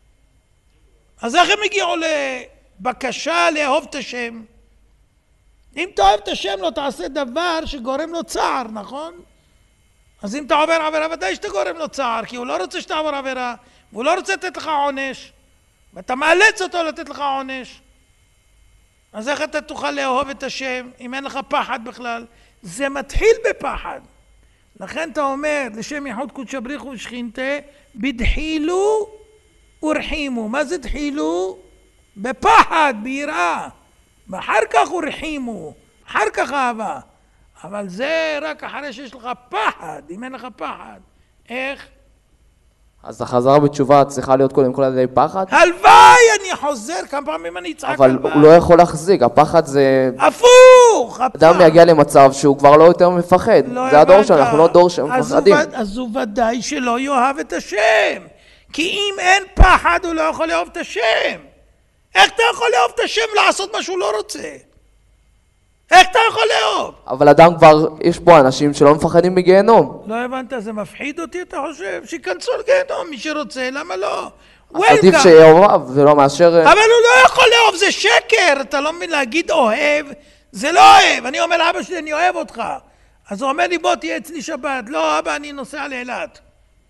אז איך הם הגיעו לבקשה לאהוב את השם? אם אתה אוהב את השם לא תעשה דבר שגורם לו צער, נכון? אז אם אתה עובר עבירה, ודאי שאתה גורם לו צער, כי הוא לא רוצה שתעבור עבירה, והוא לא רוצה לתת לך עונש, ואתה מאלץ אותו לתת לך עונש. אז איך אתה תוכל לאהוב את השם, אם אין לך פחד בכלל? זה מתחיל בפחד. לכן אתה אומר, לשם ייחוד קודשא בריך הוא ושכינתה, בדחילו ורחימו. מה זה דחילו? בפחד, ביראה. ואחר כך ורחימו, אחר כך אהבה. אבל זה רק אחרי שיש לך פחד, אם אין לך פחד. איך? אז החזרה בתשובה צריכה להיות קודם כל על ידי פחד? הלוואי, אני חוזר, כמה פעמים אני אצעק אבל הלוואי. הוא לא יכול להחזיק, הפחד זה... הפוך! אדם יגיע למצב שהוא כבר לא יותר מפחד. לא זה הדור הבנת. שאנחנו לא דור שמפחדים. אז, אז הוא ודאי שלא יאהב את השם. כי אם אין פחד הוא לא יכול לאהוב את השם. איך אתה יכול לאהוב את השם לעשות מה שהוא לא רוצה? איך אתה יכול לאהוב? אבל אדם כבר, יש פה אנשים שלא מפחדים מגיהנום. לא הבנת, זה מפחיד אותי, אתה חושב? שיכנסו לגיהנום, מי שרוצה, למה לא? אז עדיף שיאהב ולא מאשר... אבל הוא לא יכול לאהוב, זה שקר. אתה לא מבין להגיד אוהב, זה לא אוהב. אני אומר לאבא שלי, אני אוהב אותך. אז הוא אומר לי, בוא תהיה אצלי שבת. לא, אבא, אני נוסע לאילת.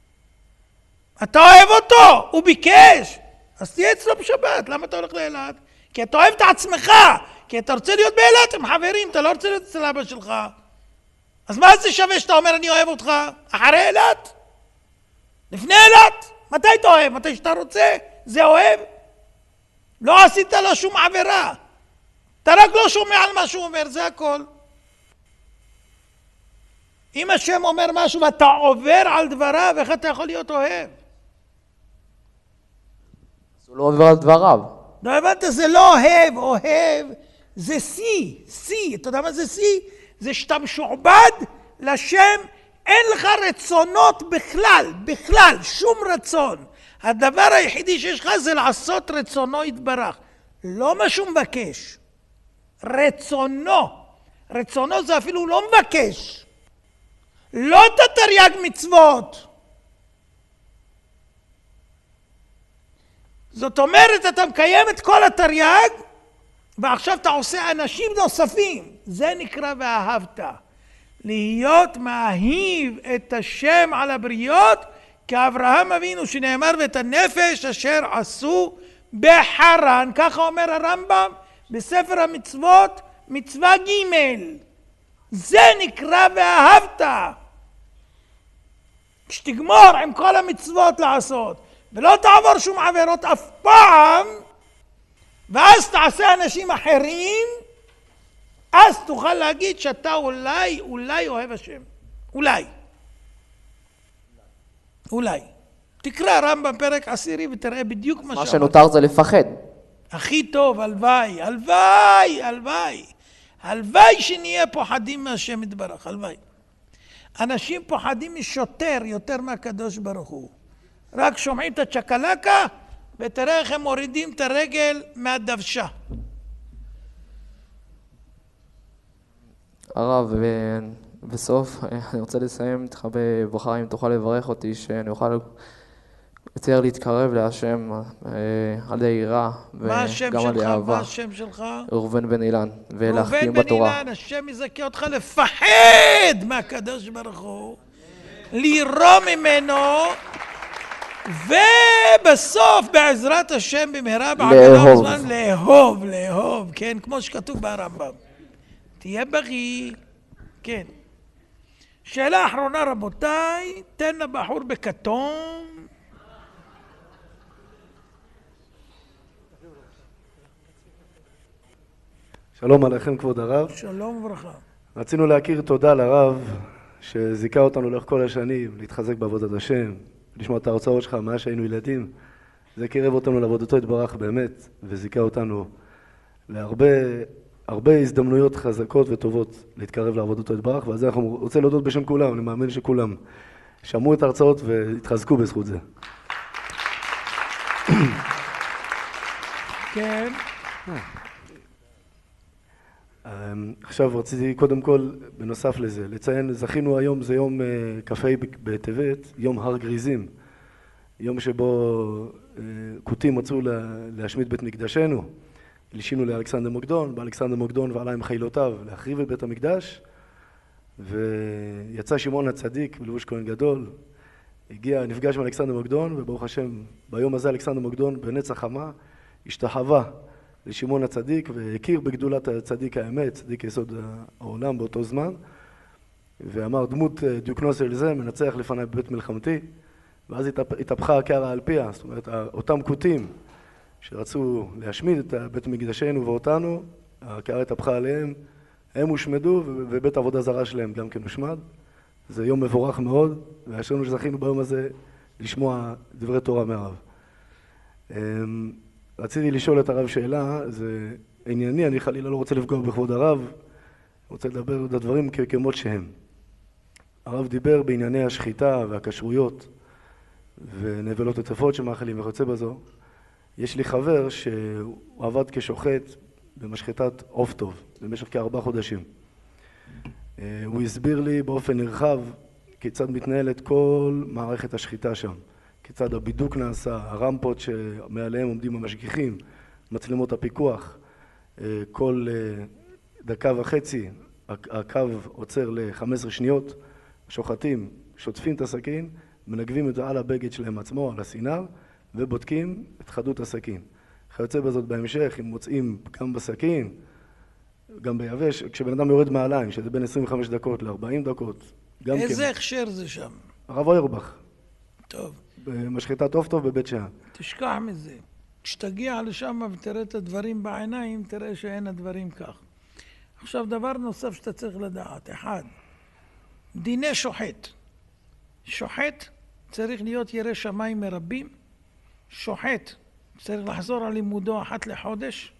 אתה אוהב אותו, הוא ביקש. אז תהיה אצלו בשבת. למה אתה הולך לאילת? כי אתה אוהב את עצמך. כי אתה רוצה להיות באילת עם חברים, אתה לא רוצה להיות אצל אבא שלך. אז מה זה שווה שאתה אומר אני אוהב אותך? אחרי אילת? לפני אילת? מתי אתה אוהב? מתי שאתה רוצה? זה אוהב? לא עשית לו שום עבירה. אתה רק לא שומע על מה שהוא אומר, זה הכל. אם השם אומר משהו ואתה עובר על דבריו, איך אתה יכול להיות אוהב? הוא לא עובר על דבריו. לא הבנת, זה לא אוהב, אוהב זה סי, סי, אתה יודע מה זה סי? זה שאתה משועבד לשם, אין לך רצונות בכלל, בכלל, שום רצון. הדבר היחידי שיש לך זה לעשות רצונו יתברך. לא מה שהוא מבקש, רצונו. רצונו זה אפילו לא מבקש. לא את התרי"ג מצוות. זאת אומרת, אתה מקיים את כל התרי"ג, ועכשיו אתה עושה אנשים נוספים. זה נקרא ואהבת. להיות מאהיב את השם על הבריות, כאברהם אבינו שנאמר ואת הנפש אשר עשו בחרן. ככה אומר הרמב"ם בספר המצוות, מצווה ג'. זה נקרא ואהבת. כשתגמור עם כל המצוות לעשות, ולא תעבור שום עבירות אף פעם, ואז תעשה אנשים אחרים, אז תוכל להגיד שאתה אולי, אולי אוהב השם. אולי. אולי. תקרא רמב"ם פרק עשירי ותראה בדיוק מה מה שנותר זה לפחד. הכי טוב, הלוואי, הלוואי, הלוואי. הלוואי שנהיה פוחדים מהשם יתברך, הלוואי. אנשים פוחדים משוטר יותר מהקדוש ברוך הוא. רק שומעים את הצ'קלקה ותראה איך הם מורידים את הרגל מהדוושה. הרב, בסוף אני רוצה לסיים איתך בברכה, אם תוכל לברך אותי שאני אוכל הצליח להתקרב להשם על ידי יראה וגם על ידי אהבה. מה השם שלך? ראובן בן אילן, ולהחכים בתורה. ראובן בן אילן, השם יזכה אותך לפחד מהקדוש ברוך הוא, לירוא ממנו, ובסוף בעזרת השם במהרה בעגלת זמן לאהוב, לאהוב, כן, כמו שכתוב ברמב"ם. תהיה בריא, כן. שאלה אחרונה רבותיי, תן לבחור בכתום. שלום עליכם כבוד הרב. שלום וברכה. רצינו להכיר תודה לרב שזיכה אותנו לאורך כל השנים, להתחזק בעבודת השם, לשמוע את ההרצאות שלך מאז שהיינו ילדים. זה קירב אותנו לעבודתו יתברך באמת, וזיכה אותנו להרבה הרבה הזדמנויות חזקות וטובות להתקרב לעבודתו יתברך, ועל זה אנחנו רוצה להודות בשם כולם, אני מאמין שכולם שמעו את ההרצאות והתחזקו בזכות זה. כן. עכשיו רציתי קודם כל, בנוסף לזה, לציין, זכינו היום, זה יום כ"ה בטבת, יום הר גריזים, יום שבו כותים מצאו להשמיד בית מקדשנו, לישינו לאלכסנדר מוקדון, באלכסנדר מוקדון ועלה עם חילותיו להחריב את בית המקדש, ויצא שמעון הצדיק בלבוש כהן גדול, הגיע, נפגש עם אלכסנדר מוקדון, וברוך השם, ביום הזה אלכסנדר מוקדון בנץ החמה, השתחווה לשמעון הצדיק, והכיר בגדולת הצדיק האמת, צדיק יסוד העולם באותו זמן, ואמר דמות דיוקנוס אל זה, מנצח לפני בבית מלחמתי, ואז התהפכה הקערה על פיה, זאת אומרת, אותם כותים שרצו להשמיד את בית מקדשנו ואותנו, הקערה התהפכה עליהם, הם הושמדו, ובית עבודה זרה שלהם גם כן הושמד. זה יום מבורך מאוד, ואשרנו שזכינו ביום הזה לשמוע דברי תורה מהרב. רציתי לשאול את הרב שאלה, זה ענייני, אני חלילה לא רוצה לפגוע בכבוד הרב, רוצה לדבר את הדברים כמות שהם. הרב דיבר בענייני השחיטה והכשרויות ונבלות הטרפות שמאכלים וכיוצא בזו. יש לי חבר שהוא עבד כשוחט במשחטת עוף טוב במשך כארבעה חודשים. הוא הסביר לי באופן נרחב כיצד מתנהלת כל מערכת השחיטה שם. כיצד הבידוק נעשה, הרמפות שמעליהם עומדים המשגיחים, מצלמות הפיקוח, כל דקה וחצי הקו עוצר ל-חמש עשרה שניות, שוחטים, שוטפים את הסכין, מנגבים את זה על הבגד שלהם עצמו, על הסינר, ובודקים את חדות הסכין. כיוצא בזאת בהמשך, אם מוצאים גם בסכין, גם ביבש, כשבן אדם יורד מעליים, שזה בין עשרים וחמש דקות ל-ארבעים דקות, גם כן. איזה הכשר זה שם? הרב אוירבך. טוב. במשחטת עוף טוב בבית שאן. תשכח מזה. כשתגיע לשם ותראה את הדברים בעיניים, תראה שאין הדברים כך. עכשיו דבר נוסף שאתה צריך לדעת. אחד, דיני שוחט. שוחט צריך להיות ירא שמיים מרבים. שוחט צריך לחזור על לימודו אחת לחודש.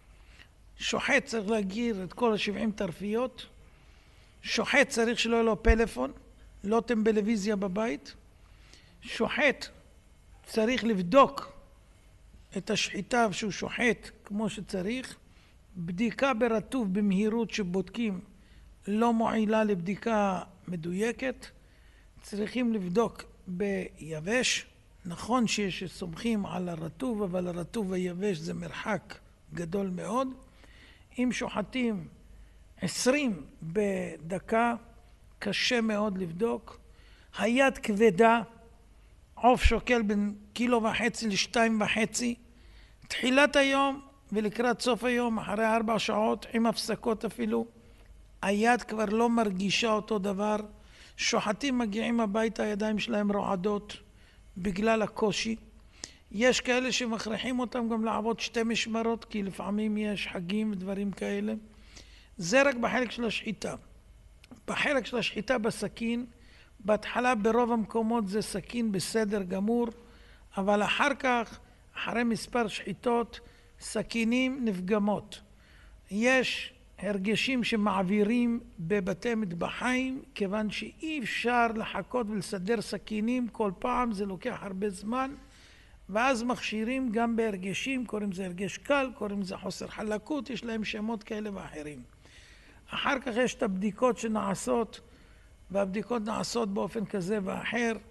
שוחט צריך להגיר את כל השבעים תרפיות. שוחט צריך שלא יהיה לו פלאפון, לא טלוויזיה בבית. שוחט צריך לבדוק את השחיטה שהוא שוחט כמו שצריך. בדיקה ברטוב במהירות שבודקים לא מועילה לבדיקה מדויקת. צריכים לבדוק ביבש. נכון שיש סומכים על הרטוב, אבל הרטוב היבש זה מרחק גדול מאוד. אם שוחטים עשרים בדקה, קשה מאוד לבדוק. היד כבדה, עוף שוקל בין קילו וחצי לשתיים וחצי. תחילת היום ולקראת סוף היום, אחרי ארבע שעות, עם הפסקות אפילו, היד כבר לא מרגישה אותו דבר. שוחטים מגיעים הביתה, הידיים שלהם רועדות בגלל הקושי. יש כאלה שמכריחים אותם גם לעבוד שתי משמרות, כי לפעמים יש חגים ודברים כאלה. זה רק בחלק של השחיטה. בחלק של השחיטה בסכין, בהתחלה ברוב המקומות זה סכין בסדר גמור, אבל אחר כך, אחרי מספר שחיטות, סכינים נפגמות. יש הרגשים שמעבירים בבתי מטבחיים, כיוון שאי אפשר לחכות ולסדר סכינים כל פעם, זה לוקח הרבה זמן, ואז מכשירים גם בהרגשים, קוראים זה הרגש קל, קוראים זה חוסר חלקות, יש להם שמות כאלה ואחרים. אחר כך יש את הבדיקות שנעשות, והבדיקות נעשות באופן כזה ואחר.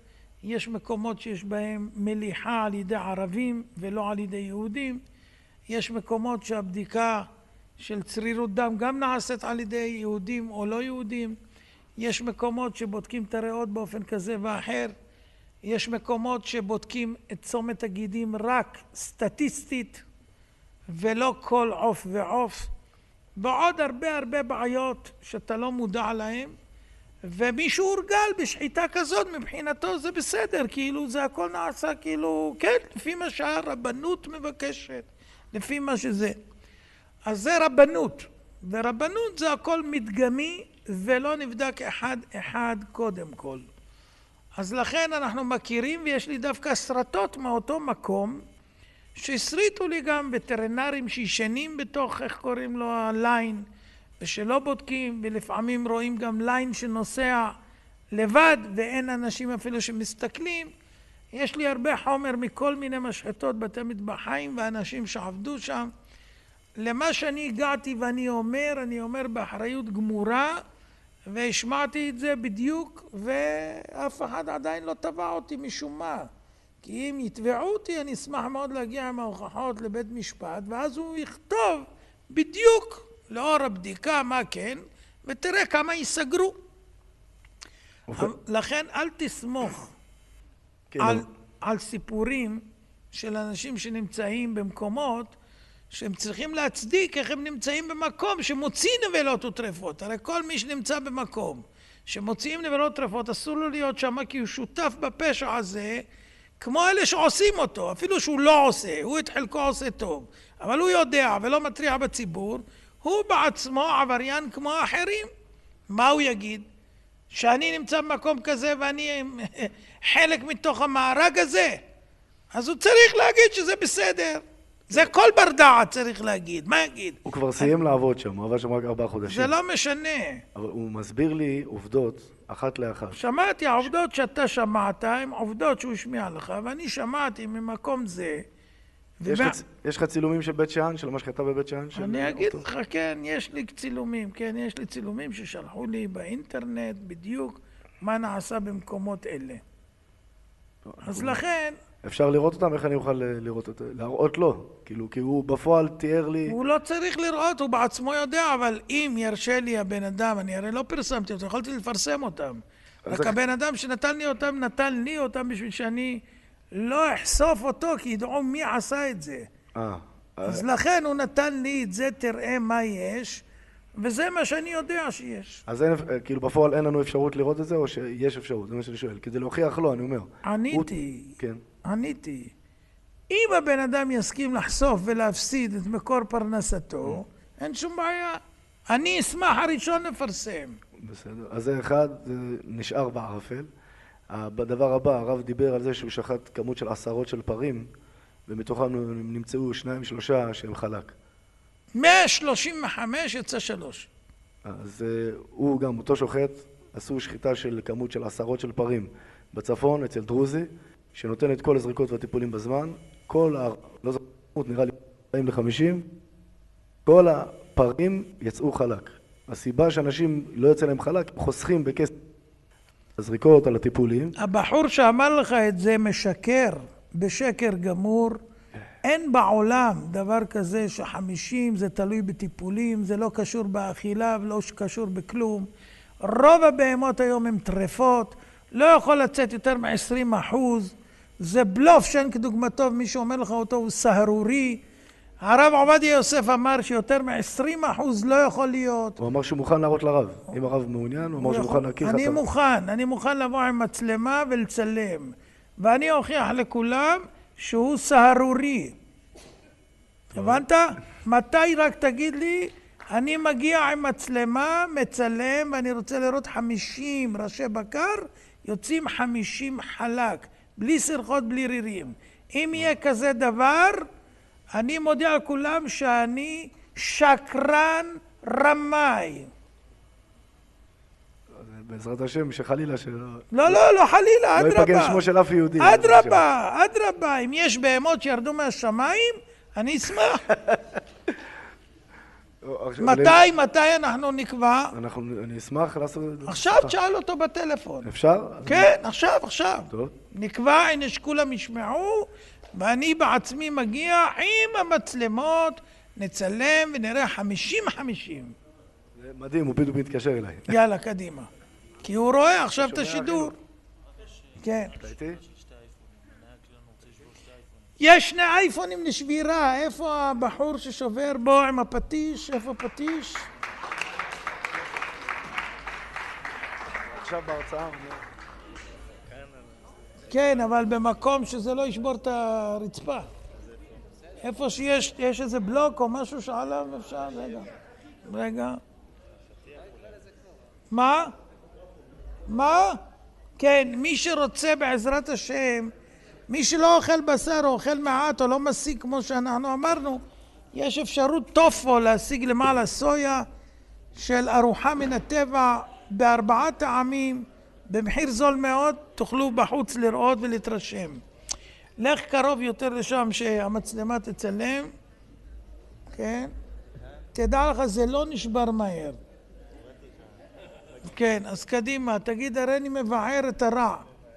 יש מקומות שיש בהם מליחה על ידי ערבים ולא על ידי יהודים, יש מקומות שהבדיקה של צרירות דם גם נעשית על ידי יהודים או לא יהודים, יש מקומות שבודקים את הריאות באופן כזה ואחר, יש מקומות שבודקים את צומת הגידים רק סטטיסטית ולא כל עוף ועוף, ועוד הרבה הרבה בעיות שאתה לא מודע להם, ומישהו הורגל בשחיטה כזאת מבחינתו זה בסדר, כאילו זה הכל נעשה כאילו, כן, לפי מה שהרבנות מבקשת, לפי מה שזה. אז זה רבנות, ורבנות זה הכל מדגמי ולא נבדק אחד אחד קודם כל. אז לכן אנחנו מכירים, ויש לי דווקא סרטות מאותו מקום, שהסריטו לי גם וטרינרים שישנים בתוך, איך קוראים לו, הליין, ושלא בודקים, ולפעמים רואים גם ליין שנוסע לבד, ואין אנשים אפילו שמסתכלים. יש לי הרבה חומר מכל מיני משחטות, בתי מטבחיים, ואנשים שעבדו שם. למה שאני הגעתי ואני אומר, אני אומר באחריות גמורה, והשמעתי את זה בדיוק, ואף אחד עדיין לא תבע אותי משום מה. כי אם יתבעו אותי, אני אשמח מאוד להגיע עם ההוכחות לבית משפט, ואז הוא יכתוב בדיוק לאור הבדיקה מה כן, ותראה כמה ייסגרו. לכן אל תסמוך על, על סיפורים של אנשים שנמצאים במקומות שהם צריכים להצדיק איך הם נמצאים במקום שמוציא נבלות וטרפות. הרי כל מי שנמצא במקום שמוציאים נבלות וטרפות אסור לו להיות שם, כי הוא שותף בפשע הזה כמו אלה שעושים אותו, אפילו שהוא לא עושה, הוא את חלקו עושה טוב, אבל הוא יודע ולא מטריע בציבור, הוא בעצמו עבריין כמו האחרים. מה הוא יגיד? שאני נמצא במקום כזה ואני חלק מתוך המארג הזה? אז הוא צריך להגיד שזה בסדר. זה כל בר דעת צריך להגיד. מה יגיד? הוא כבר סיים לעבוד שם, הוא עבד שם רק ארבעה חודשים. זה לא משנה. אבל הוא מסביר לי עובדות אחת לאחת. שמעתי, העובדות שאתה שמעת הן עובדות שהוא השמיע לך, ואני שמעתי ממקום זה. יש, ובא... חצ... יש לך צילומים של בית שאן, של המשחטה בבית שאן? אני אגיד אותו. לך, כן, יש לי צילומים, כן, יש לי צילומים ששלחו לי באינטרנט בדיוק מה נעשה במקומות אלה. אז הוא... לכן... אפשר לראות אותם? איך אני אוכל לראות אותם? להראות לו, כאילו, כי הוא בפועל תיאר לי... הוא לא צריך לראות, הוא בעצמו יודע, אבל אם ירשה לי הבן אדם, אני הרי לא פרסמתי אותם, יכולתי לפרסם אותם. רק איך... הבן אדם שנתן לי אותם, נתן לי אותם בשביל שאני לא אחשוף אותו, כי ידעו מי עשה את זה. אה. אז אה... לכן הוא נתן לי את זה, תראה מה יש, וזה מה שאני יודע שיש. אז אין, כאילו בפועל אין לנו אפשרות לראות את זה, או שיש אפשרות? זה מה שאני שואל. כדי להוכיח לו, אני אומר. עניתי. הוא... כן. עניתי. אם הבן אדם יסכים לחשוף ולהפסיד את מקור פרנסתו, אין שום בעיה. אני אשמח הראשון לפרסם. בסדר. אז זה אחד, זה נשאר בערפל. בדבר הבא, הרב דיבר על זה שהוא שחט כמות של עשרות של פרים, ומתוכם נמצאו שניים, שלושה שהם חלק. מאה שלושים וחמש יצא שלוש. אז הוא גם, אותו שוחט, עשו שחיטה של כמות של עשרות של פרים בצפון, אצל דרוזי, שנותן את כל הזריקות והטיפולים בזמן, כל ה... לא זוכרת, נראה לי ארבעים לחמישים, כל הפרים יצאו חלק. הסיבה שאנשים לא יצא להם חלק, הם חוסכים בכסף הזריקות על הטיפולים. הבחור שאמר לך את זה משקר, בשקר גמור. אין בעולם דבר כזה שחמישים זה תלוי בטיפולים, זה לא קשור באכילה ולא קשור בכלום. רוב הבהמות היום הן טרפות, לא יכול לצאת יותר מ-עשרים אחוז, זה בלוף שאין כדוגמתו, מי שאומר לך אותו הוא סהרורי. הרב עובדיה יוסף אמר שיותר מ-עשרים אחוז לא יכול להיות. הוא אמר שהוא מוכן להראות לרב, אם הרב מעוניין, הוא אמר שהוא מוכן להכיר לך. אני מוכן, אני מוכן לבוא עם מצלמה ולצלם, ואני אוכיח לכולם שהוא סהרורי. הבנת? מתי רק תגיד לי, אני מגיע עם מצלמה, מצלם, ואני רוצה לראות חמישים ראשי בקר, יוצאים חמישים חלק, בלי סרחות, בלי רירים. אם יהיה כזה דבר, אני מודיע לכולם שאני שקרן רמאי. בעזרת השם, שחלילה שלא... לא, לא, לא חלילה, אדרבה. לא ייפגש שמו של אף יהודי. אדרבה, אדרבה. אם יש בהמות שירדו מהשמיים, אני אשמח. מתי, מתי אנחנו נקבע? אנחנו, אני אשמח לעשות את זה. עכשיו תשאל אותו בטלפון. אפשר? כן, עכשיו, עכשיו. טוב. נקבע, הנה שכולם ישמעו, ואני בעצמי מגיע עם המצלמות, נצלם ונראה חמישים חמישים. זה מדהים, הוא פתאום מתקשר אליי. יאללה, קדימה. כי הוא רואה עכשיו את השידור. כן. אתה איתי? יש שני אייפונים לשבירה, איפה הבחור ששובר בו עם הפטיש? איפה הפטיש? עכשיו בהרצאה. כן, אבל במקום שזה לא ישבור את הרצפה. איפה שיש יש איזה בלוק או משהו שעליו אפשר, רגע. רגע. מה? מה? כן, מי שרוצה בעזרת השם, מי שלא אוכל בשר או אוכל מעט או לא משיג כמו שאנחנו אמרנו, יש אפשרות טופו להשיג למעלה סויה של ארוחה מן הטבע בארבעה טעמים, במחיר זול מאוד, תוכלו בחוץ לראות ולהתרשם. לך קרוב יותר לשם שהמצלמה תצלם, כן? תדע לך, זה לא נשבר מהר. כן, אז קדימה, תגיד, הרי אני מבער את הרע.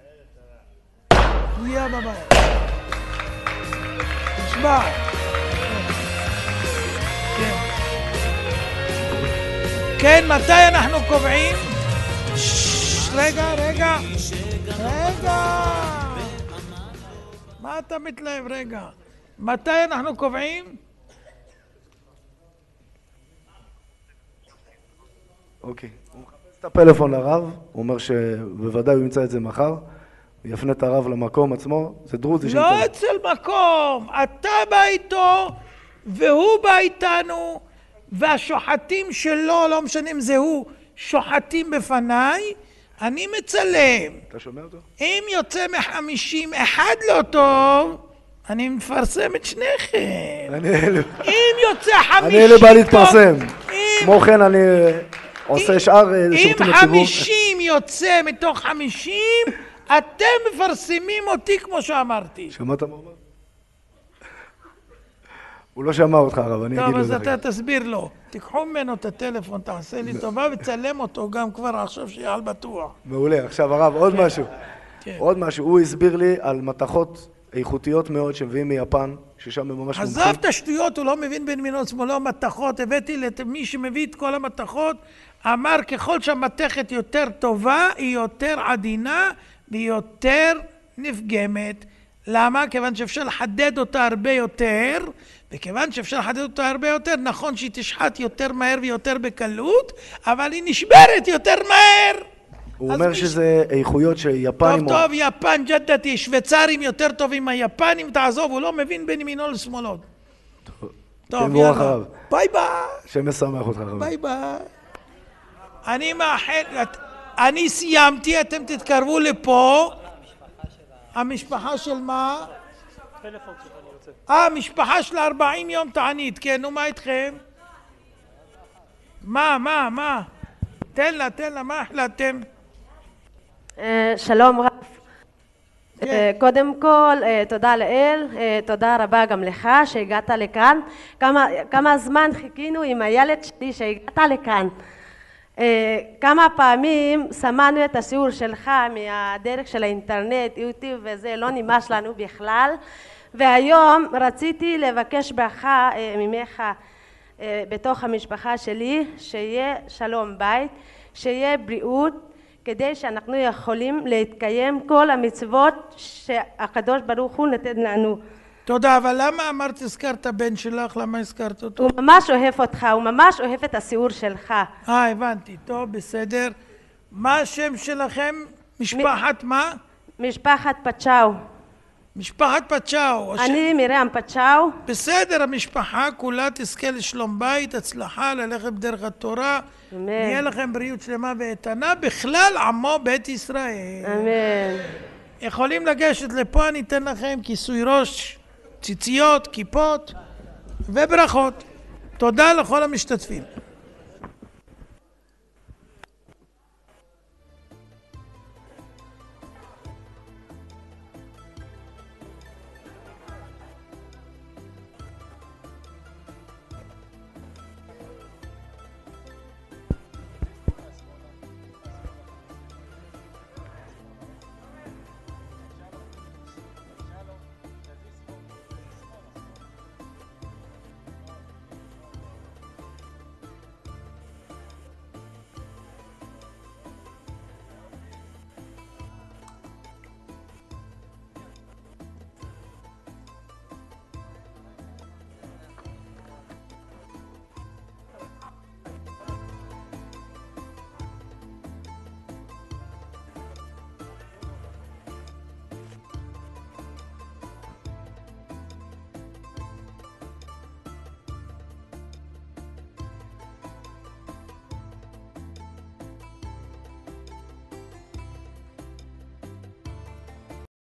יהיה בבית. נשבר. כן. כן, מתי אנחנו קובעים? רגע, רגע. רגע. מה אתה מתלהב? רגע. מתי אנחנו קובעים? אוקיי. הוא מחפש את הפלאפון לרב, הוא אומר שבוודאי הוא ימצא את זה מחר, הוא יפנה את הרב למקום עצמו, זה דרוזי שנמצא. לא אצל מקום, אתה בא איתו והוא בא איתנו, והשוחטים שלו, לא משנה אם זה הוא, שוחטים בפניי, אני מצלם. אתה שומע אותו? אם יוצא מחמישים אחד לא טוב, אני מפרסם את שניכם. אם יוצא חמישים... אני אלה בא להתפרסם. כמו כן אני עושה שאר שירותים לציבור. אם חמישים יוצא מתוך חמישים, אתם מפרסמים אותי כמו שאמרתי. שמעת מה אומר? הוא לא שמע אותך הרב, אני אגיד לו טוב, אז אתה תסביר לו. תיקחו ממנו את הטלפון, תעשה לי טובה וצלם אותו גם כבר עכשיו שיהיה על בטוח. מעולה. עכשיו הרב, עוד משהו. עוד משהו. הוא הסביר לי על מתכות איכותיות מאוד שמביאים מיפן, ששם הם ממש מומחים. עזב את השטויות, הוא לא מבין בין מינו שמאלו מתכות. הבאתי למי שמביא את כל המתכות, אמר ככל שהמתכת יותר טובה, היא יותר עדינה והיא יותר נפגמת. למה? כיוון שאפשר לחדד אותה הרבה יותר, וכיוון שאפשר לחדד אותה הרבה יותר, נכון שהיא תשחט יותר מהר ויותר בקלות, אבל היא נשברת יותר מהר. הוא אומר שזה איכויות שיפנים... טוב, טוב, יפן, ג'דתי, שוויצרים יותר טובים מהיפנים, תעזוב, הוא לא מבין בין ימינו לשמאלו. טוב, יאללה. ביי ביי. שם משמח אותך, רב. ביי ביי. אני מאחל, אני סיימתי, אתם תתקרבו לפה. המשפחה של מה? אה, משפחה של ארבעים יום תענית, כן, נו, מה איתכם? מה, מה, מה? תן לה, תן לה, מה החלטתם? שלום רב. קודם כל, תודה לאל, תודה רבה גם לך שהגעת לכאן. כמה זמן חיכינו עם הילד שלי שהגעת לכאן. כמה פעמים שמענו את השיעור שלך מהדרך של האינטרנט, יוטיוב וזה, לא נמאס לנו בכלל. והיום רציתי לבקש ברכה ממך בתוך המשפחה שלי, שיהיה שלום בית, שיהיה בריאות, כדי שאנחנו יכולים להתקיים כל המצוות שהקדוש ברוך הוא נתן לנו. תודה, אבל למה אמרת, הזכרת בן שלך? למה הזכרת אותו? הוא ממש אוהב אותך, הוא ממש אוהב את השיעור שלך. אה, הבנתי, טוב, בסדר. מה השם שלכם? משפחת מה? משפחת פצ'או. משפחת פצ'או. אני מרים פצ'או. בסדר, המשפחה כולה תזכה לשלום בית, הצלחה, ללכת בדרך התורה. אמן. יהיה לכם בריאות שלמה ואיתנה, בכלל עמו בית ישראל. אמן. יכולים לגשת לפה, אני אתן לכם כיסוי ראש, ציציות, כיפות וברכות. תודה לכל המשתתפים.